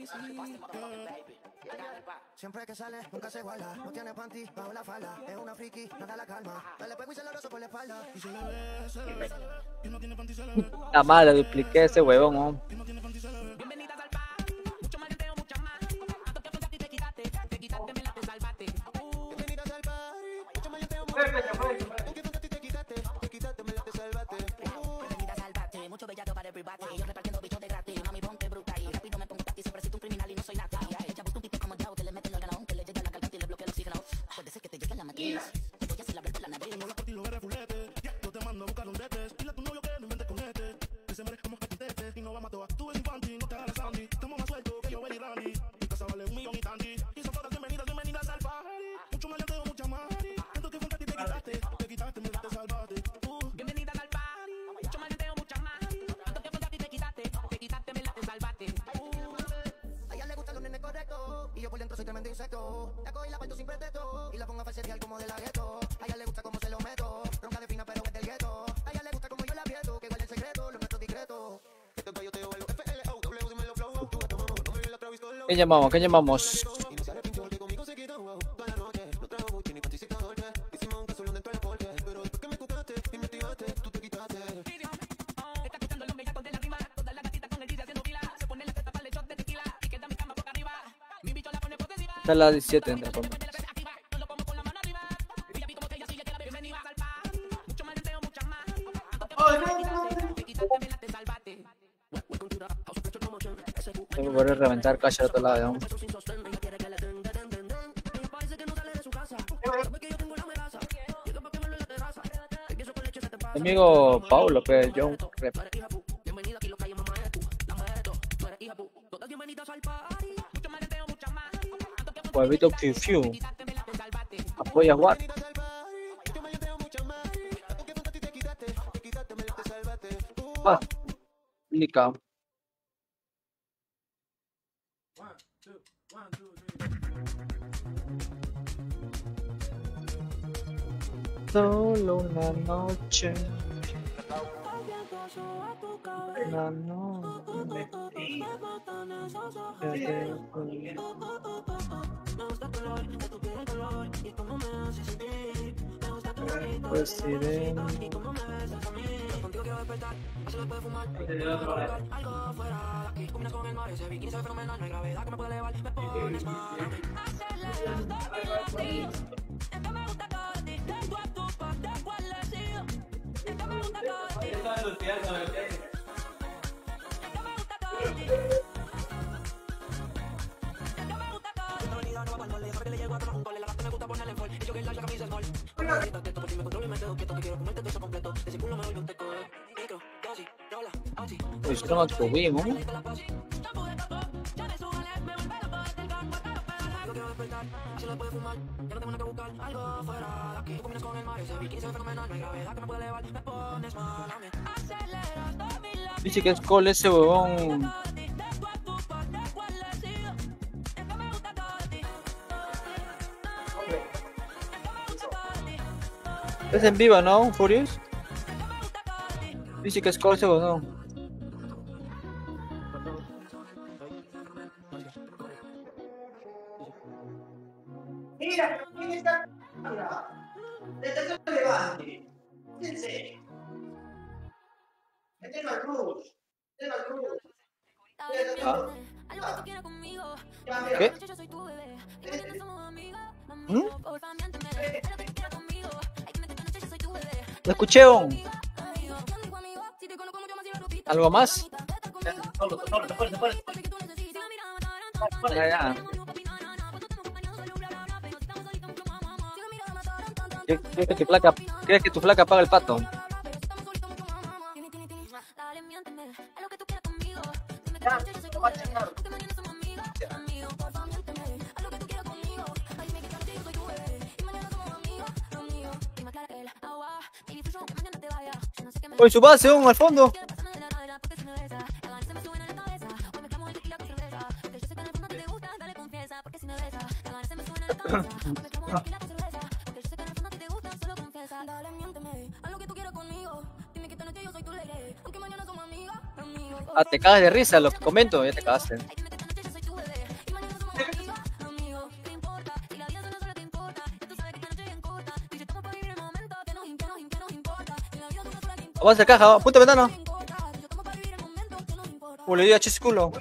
Siempre que sale, nunca se iguala. No tiene panty bajo la falda. Es una friki, nada la calma. Dale pego y se lo rozo por la espalda. Y se le ve, se le ve. Y no tiene panty, se le ve. La madre, dupliqué ese huevón, ¿no? Bienvenidas al bar. Mucho más lenteo, mucha más. Tanto que pensaste y te quitaste. Te quitaste, me la te salvaste. Bienvenidas al bar. Mucho más lenteo, mucha más. Tanto que pensaste y te quitaste. Te quitaste, me la te salvaste. Bienvenidas al bate. Mucho bellaco para everybody. Yo repartiendo bichos de gratis. Mami, ponte bruta. Y rápido me pongo tati. Siempre soy un criminal y no soy nada. Ella busca un tipo como yo que le mete en el ganadón. Que le llega la garganta y le bloquea el oxígeno. Puede ser que te llegue la matriz. Te voy a hacer la vuelta a la nariz. No la por ti lo eres fulete. Yo te mando a buscar un dete. Dile a tu novio que no inventes con este. Que se merezca más patitete. Y no vamos a todas. Tú eres infantil, no te hagas Sandy. Estamos más sueltos que yo, Belly Randy. Mi casa vale un millón y tanti. Y son todas bienvenidas, bienvenidas al party. Mucho más lenteo, mucha más. Tanto que fue un te quitaste. Te quitaste, me la te salvaste. Bienvenidas al party. Mucho más lenteo, mucha más. Tanto que fue un te quitaste. Te quitaste, me la te salvaste. A ella le gustan los nenes correctos. Y yo por dentro soy tremendo insecto. La cojo y la parto sin pretexto. Y la pongo a falsetear como de la gueto. A ella le gusta como se lo meto. Bronca de fina pero es del gueto. A ella le gusta como yo la aprieto. Que guarde el secreto, lo nuestro discreto. Esto es galloteo, el F L O, W, dime los flow. Tú gato, mamá, no me la Travis con los. ¿Qué llamamos? ¿Qué llamamos? Y no se arrepintió que conmigo se quitó. Toda la noche, no trajo Gucci ni panticita Dolce. Hicimos un caso dentro del porche. Pero después que me cucaste y me activaste, tú te quitaste. Está quitando los mellacos de la rima. Toda la gatita con el dice haciendo fila. Se pone la teta para el shot de tequila. Y queda mi cama boca arriba. Mi bicho la pone por encima. Está la diecisiete, entre comillas. No lo como con la mano Tengo que poder reventar calle al otro lado. ¿no? Amigo Paulo, que yo rep. Huevito Fiu Fiu. Apoya What. Ah, Nika. Solo una noche. Una noche. Presidente. Pues no tuvimos. Dice que es col ese huevón. Es en vivo, ¿no? Furious. Dice que es col ese huevón. Mira, ¿quién está? Desde que se levante. En serio. Este no es Cruz. Este no es Cruz. ¿Qué? ¿Mm? ¿Lo escuché? ¿Algo más? Ya, ya. ¿Quieres que tu flaca, ¿quieres que tu flaca pague el pato? Oye, su base, aún al fondo. Ah, te cagas de risa lo que comento, ya te cagaste. Avanza caja, punta ventana. Uh, le di a chis culo.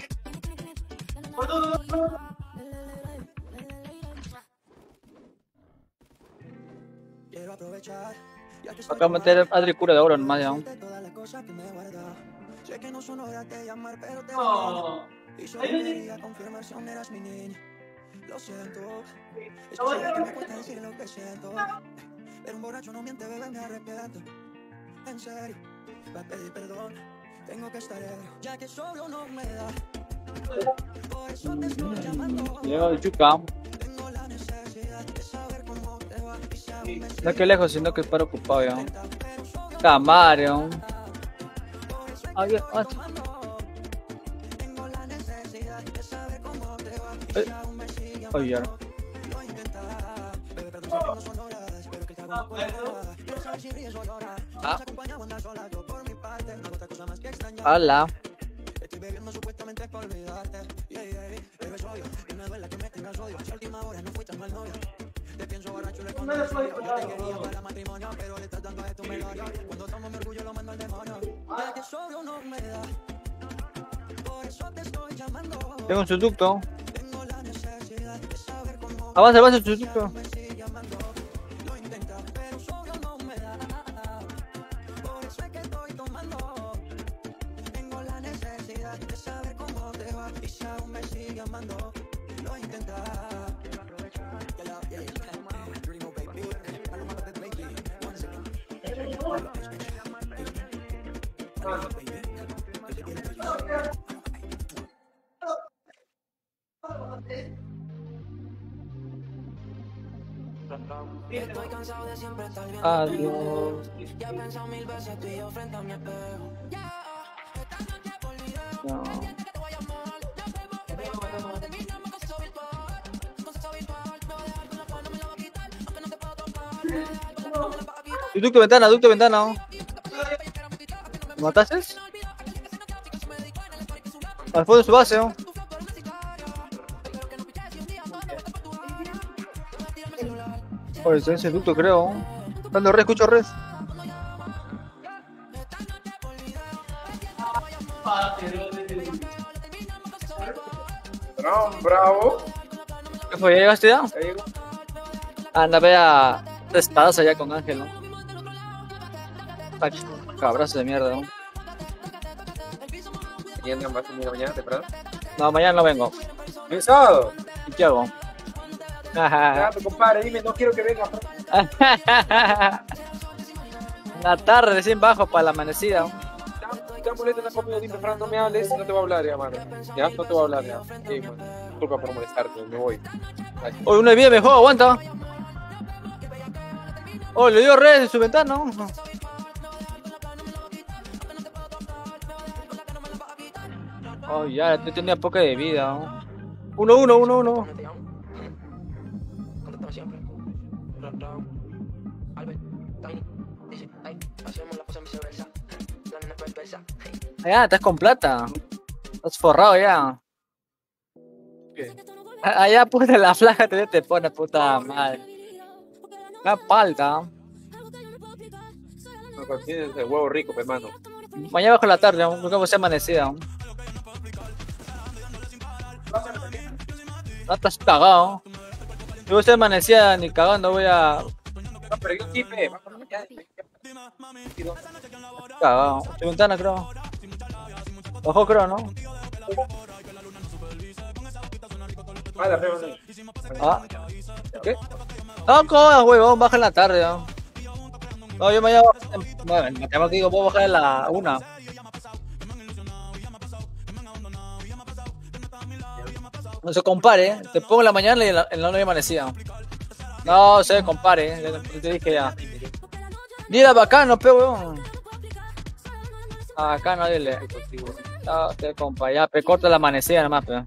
Acá a meter Adri cura de oro nomás ya. Sé que no son horas de llamar, pero te No. y solo quería confirmación, eras mi niña. Lo siento, es que sabes que me cuesta decir lo que siento. Pero un borracho no miente, bebé, me arrepiento. En serio, va a pedir perdón. Tengo que estar ebrio, ya que sobrio no me da. Por eso te estoy llamando. Llega el Yuka. Tengo la necesidad de saber cómo te va. Y si aún me No es que lejos, sino que es para ocupado ya. Camario. Ay, ay. Eh. Ay, ya. Ah. Hola. Estoy bebiendo supuestamente para olvidarte. Yeah, yeah, pero es obvio. Y me duele que me tengas odio. Si a última hora no fuiste mal novio. Te pienso borracho, le conté. Yo te quería para matrimonio, pero le estás dando esto melodio. Cuando tomo mi orgullo lo mando al demonio. Ya que sobrio no me da. Por eso te estoy llamando. Tengo un subducto. Avanza, avanza el subducto. llamando, lo intentas. Que la yeah, Dreamo baby, Paloma de baby, one second. Estoy cansado de siempre estar viendo Adiós. Ya he pensado mil veces tú y yo frente a mi espejo. Ya, esta noche por video. No. Pendiente que te voy a amar. Yo pego, terminamos con sexo virtual. Con sexo virtual. Me voy a dejar con la cual no me la va a quitar. Aunque no te puedo tocar. Me voy a dejar con la cual no me la va a quitar. Y ducto ventana, ducto ventana. ¿Me mataste? Al fondo de su base, ¿no? Oye, está en ese ducto, creo. Dando red, escucho red. Bravo, bravo. ¿Qué fue? ¿Ya llegaste ya? Anda, vea espadas allá con Ángel, ¿no? Ay, cabrazo de mierda, ¿no? ¿Mañana vas a venir mañana temprano? No, mañana no vengo. ¿El sábado? ¿Y qué hago? Ya, pues, compadre, dime, no quiero que venga. La tarde recién bajo para la amanecida. Está molesta la comida, dime, Fran, no me hables, no te voy a hablar ya, mano. Ya, no te voy a hablar ya. Sí, mano. Disculpa por molestarte, me voy. Oye, uno de vida mejor, aguanta. Oh, le dio red en su ventana, ¿no? Oh, ya, tú tenías poca de vida, ¿no? Uno, uno, uno, uno. Ya, estás con plata. Estás forrado ya. ¿Qué? Allá, puta, la flaca te, te pone puta madre. Una palta. No consigues el huevo rico, hermano. Mañana bajo la tarde, aunque como sea amanecida. No estás cagado. Si vos estás amanecida ni cagando, voy a. No, pero yo sí, pe. Cagado. Tu ventana, creo. Bajó, creo, ¿no? Vale, arriba, sí. Ah. ¿Qué? No, cojas, huevón, baja en la tarde, ¿no? No, yo mañana. Bueno, me tengo que digo, puedo bajar a la una. No se compare, te pongo en la mañana y en la, en la noche amanecía. No se compare, te dije ya. Dile bacano, pe weón. Ah, acá no dile. No, te compa, ya, pe, corta la amanecida nomás, pe.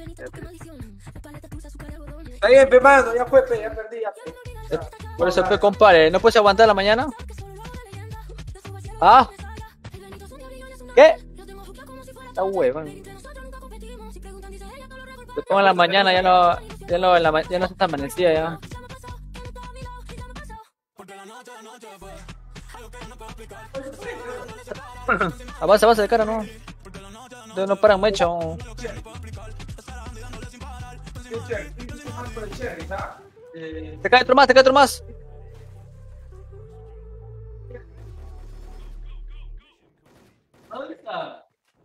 Está bien, pe, mano, ya fue, pe, ya perdí, ya pe. Por eso, pe, compare, ¿no puedes aguantar la mañana? Ah. ¿Qué? Está huevón. Te pongo en la mañana, ya no, ya no, en la, ya no está amanecida ya. Avanza, avanza de cara, no. No, no paran mucho. Te cae otro más, te cae otro más. ¿Dónde está?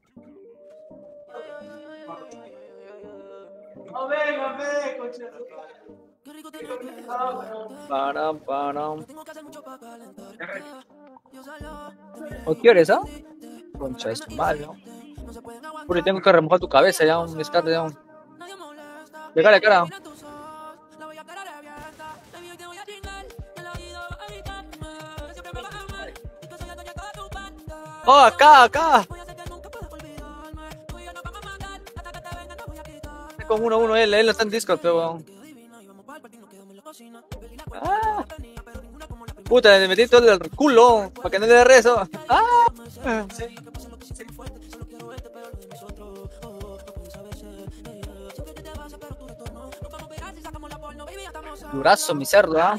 No venga, ve, coche. Param, param. ¿O quieres, ah? Concha de su madre, ¿no? Puri, tengo que remojar tu cabeza ya, un descarte ya. De cara, de cara. Oh, acá, acá. Con uno, uno, él, él está en Discord, pero weón. Ah. Puta, le metí todo el culo para que no le dé rezo. Ah. Durazo, mi cerdo, ¿ah?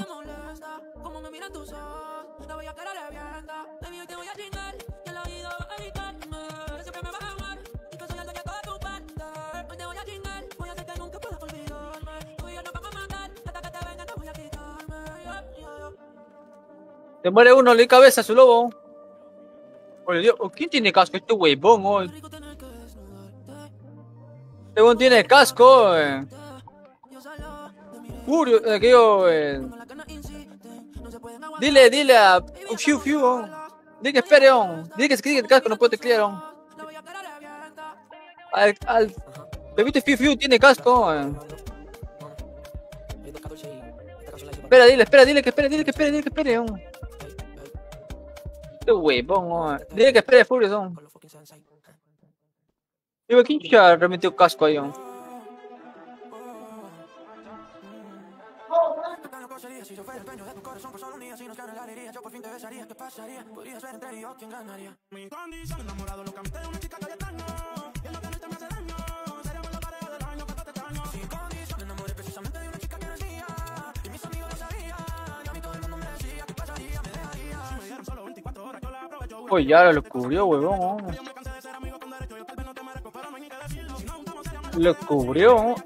Se muere uno, le di cabeza a su lobo. Oye, Dios, ¿quién tiene casco? Este huevón, hoy. Según tiene casco, eh. Furio, eh, que yo, eh. Dile, dile a Fiu Fiu, oh. Dile que espere, oh. Dile que se quede el casco, no puede teclear, oh. Al, al bebito Fiu Fiu tiene casco, eh. Espera, dile, espera, dile que espere, dile que espere, dile que espere, oh. Qué huevón, oh. Dile que espere, Furio, oh. Digo, ¿quién ya remetió casco ahí, oh? Si yo fuera el dueño de tu corazón, por solo un día, si nos gana la alegría, yo por fin te besaría. ¿Qué pasaría? Podrías ver entre yo quién ganaría. Mi condición, enamorado, locamente de una chica que extraño. Y en lo que no te me hace daño, seríamos la pareja del año, que te extraño. Sin condición, me enamoré precisamente de una chica que decía, y mis amigos lo sabían, y a mí todo el mundo me decía, ¿qué pasaría? Me dejaría. Si me dieron solo veinticuatro horas, yo la aprovecho. Pues ya lo cubrió, huevón, oh. Lo cubrió.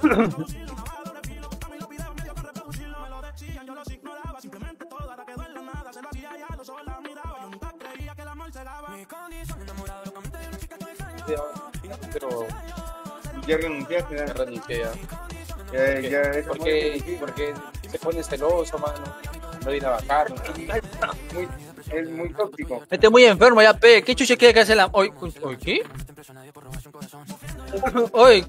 Pero ya renunciaste, ya renuncié ya. Ya, ya es porque, porque se pone celoso, mano. No viene a bajar. Muy, es muy tóxico. Este es muy enfermo ya, pe. ¿Qué chuche quiere que hace la... Oye, ¿oye qué? Oye.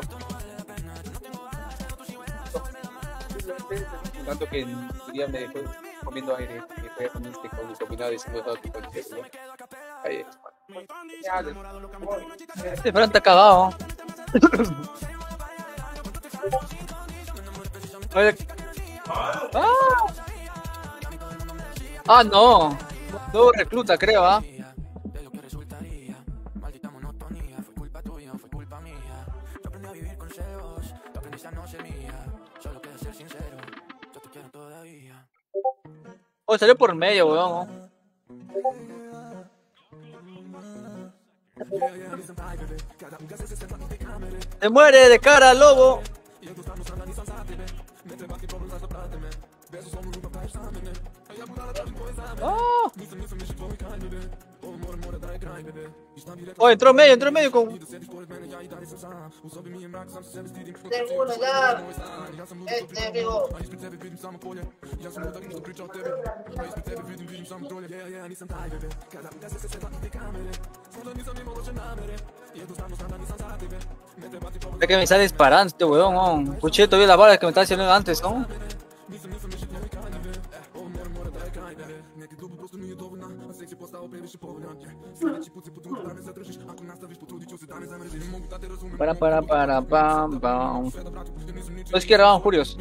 Tanto que un día me dejó comiendo aire. Y fue con este con combinado diciendo todo tipo de cosas. Ahí es, mano. Este Fran está cagado. ah. ah, no. Todo recluta, creo, ¿ah? ¿eh? Oh, salió por medio, weón. ¿No? Se muere de cara al lobo. Oh. Oh, entró medio, entró medio con... Tengo uno ya. Este amigo. Es que me está disparando este weón, oh. Escuché todavía las balas que me estaba haciendo antes, ¿no? Para, para, para, pam, pam. No es que graban Furios.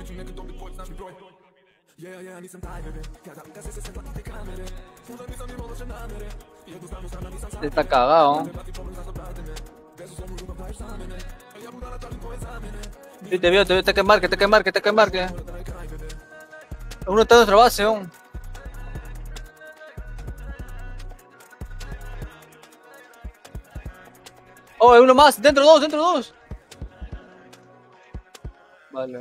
Está cagado. Sí, te veo, te veo, te que marque, te que marque, te que marque. Uno está en nuestra base, ¿no? Oh, hay uno más, dentro dos, dentro dos. Vale.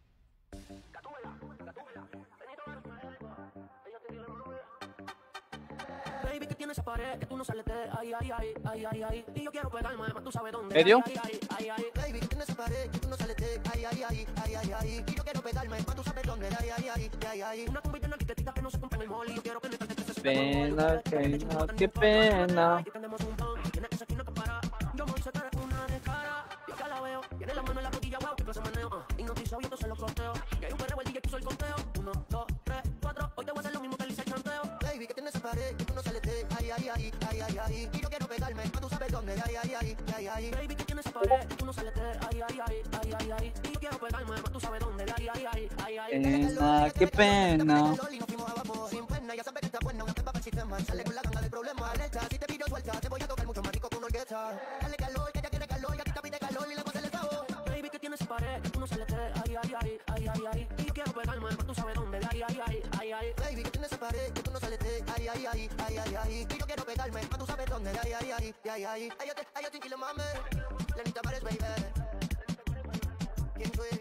Baby, que tienes esa pared, que tú no sales de ahí, ahí, ahí, ahí, ahí, ahí. Y yo quiero pegarme, más tú sabes dónde. ¿Medio? Baby, que tienes esa pared, que tú no sales de ahí, ahí, ahí, ahí, ahí, ahí. Y yo quiero pegarme, más tú sabes dónde. Ahí, ahí, ahí, ahí, ahí. Una cumbita, una tiquetita que no se compra en el mall. Y yo quiero que me trates de Pena, pena, qué pena. Yo me hice cara con una descara. Yo acá la veo, tiene la mano en la boquilla, wow, que clase maneo. Y no estoy sabiendo, se lo costeo. Que hay un perro, el D J puso el conteo. Uno, dos, tres, cuatro. Hoy te voy a hacer lo mismo que le hice el chanteo. Baby, que tienes esa pared, que tú no sales de ahí, ahí, ahí, ahí, ahí, ahí. Y yo quiero pegarme, más tú sabes dónde. Ahí, ahí, ahí, ahí, ahí. Baby, que tienes esa pared, que tú no sales de ahí, ahí, ahí, ahí, ahí, ahí. Y yo quiero pegarme, más tú sabes dónde. Ahí, ahí, ahí, ahí, ahí. Pena, qué pena. Ya sabes que está buena, una pepa para el sistema. Sale con la ganga del problema. Alerta, si te pido suelta, te voy a tocar mucho más rico que una orquesta. Dale calor, que ya tiene calor, ya quita pide calor y la cosa le acabó. Baby, que tienes pared, que tú no sales de ahí, ahí, ahí, ahí, ahí, ahí. Y yo quiero pegarme, más tú sabes dónde. Ahí, ahí, ahí, ahí, ahí. Baby, que tienes pared, que tú no sales de ahí, ahí, ahí, ahí, ahí, ahí. Y yo quiero pegarme, más tú sabes dónde. Ahí, ahí, ahí, ahí, ahí. Ay, yo te, ay, yo tranquilo, mami. Lenita pares, baby. ¿Quién soy?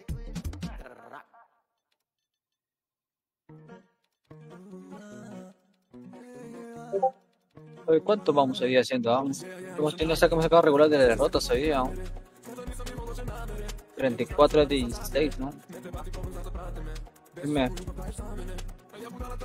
Oye, ¿cuánto vamos a ir haciendo? Ah? Hemos tenido, o sea, que hemos sacado regular de la derrota, sabía. treinta y cuatro a dieciséis, ¿no? Dime.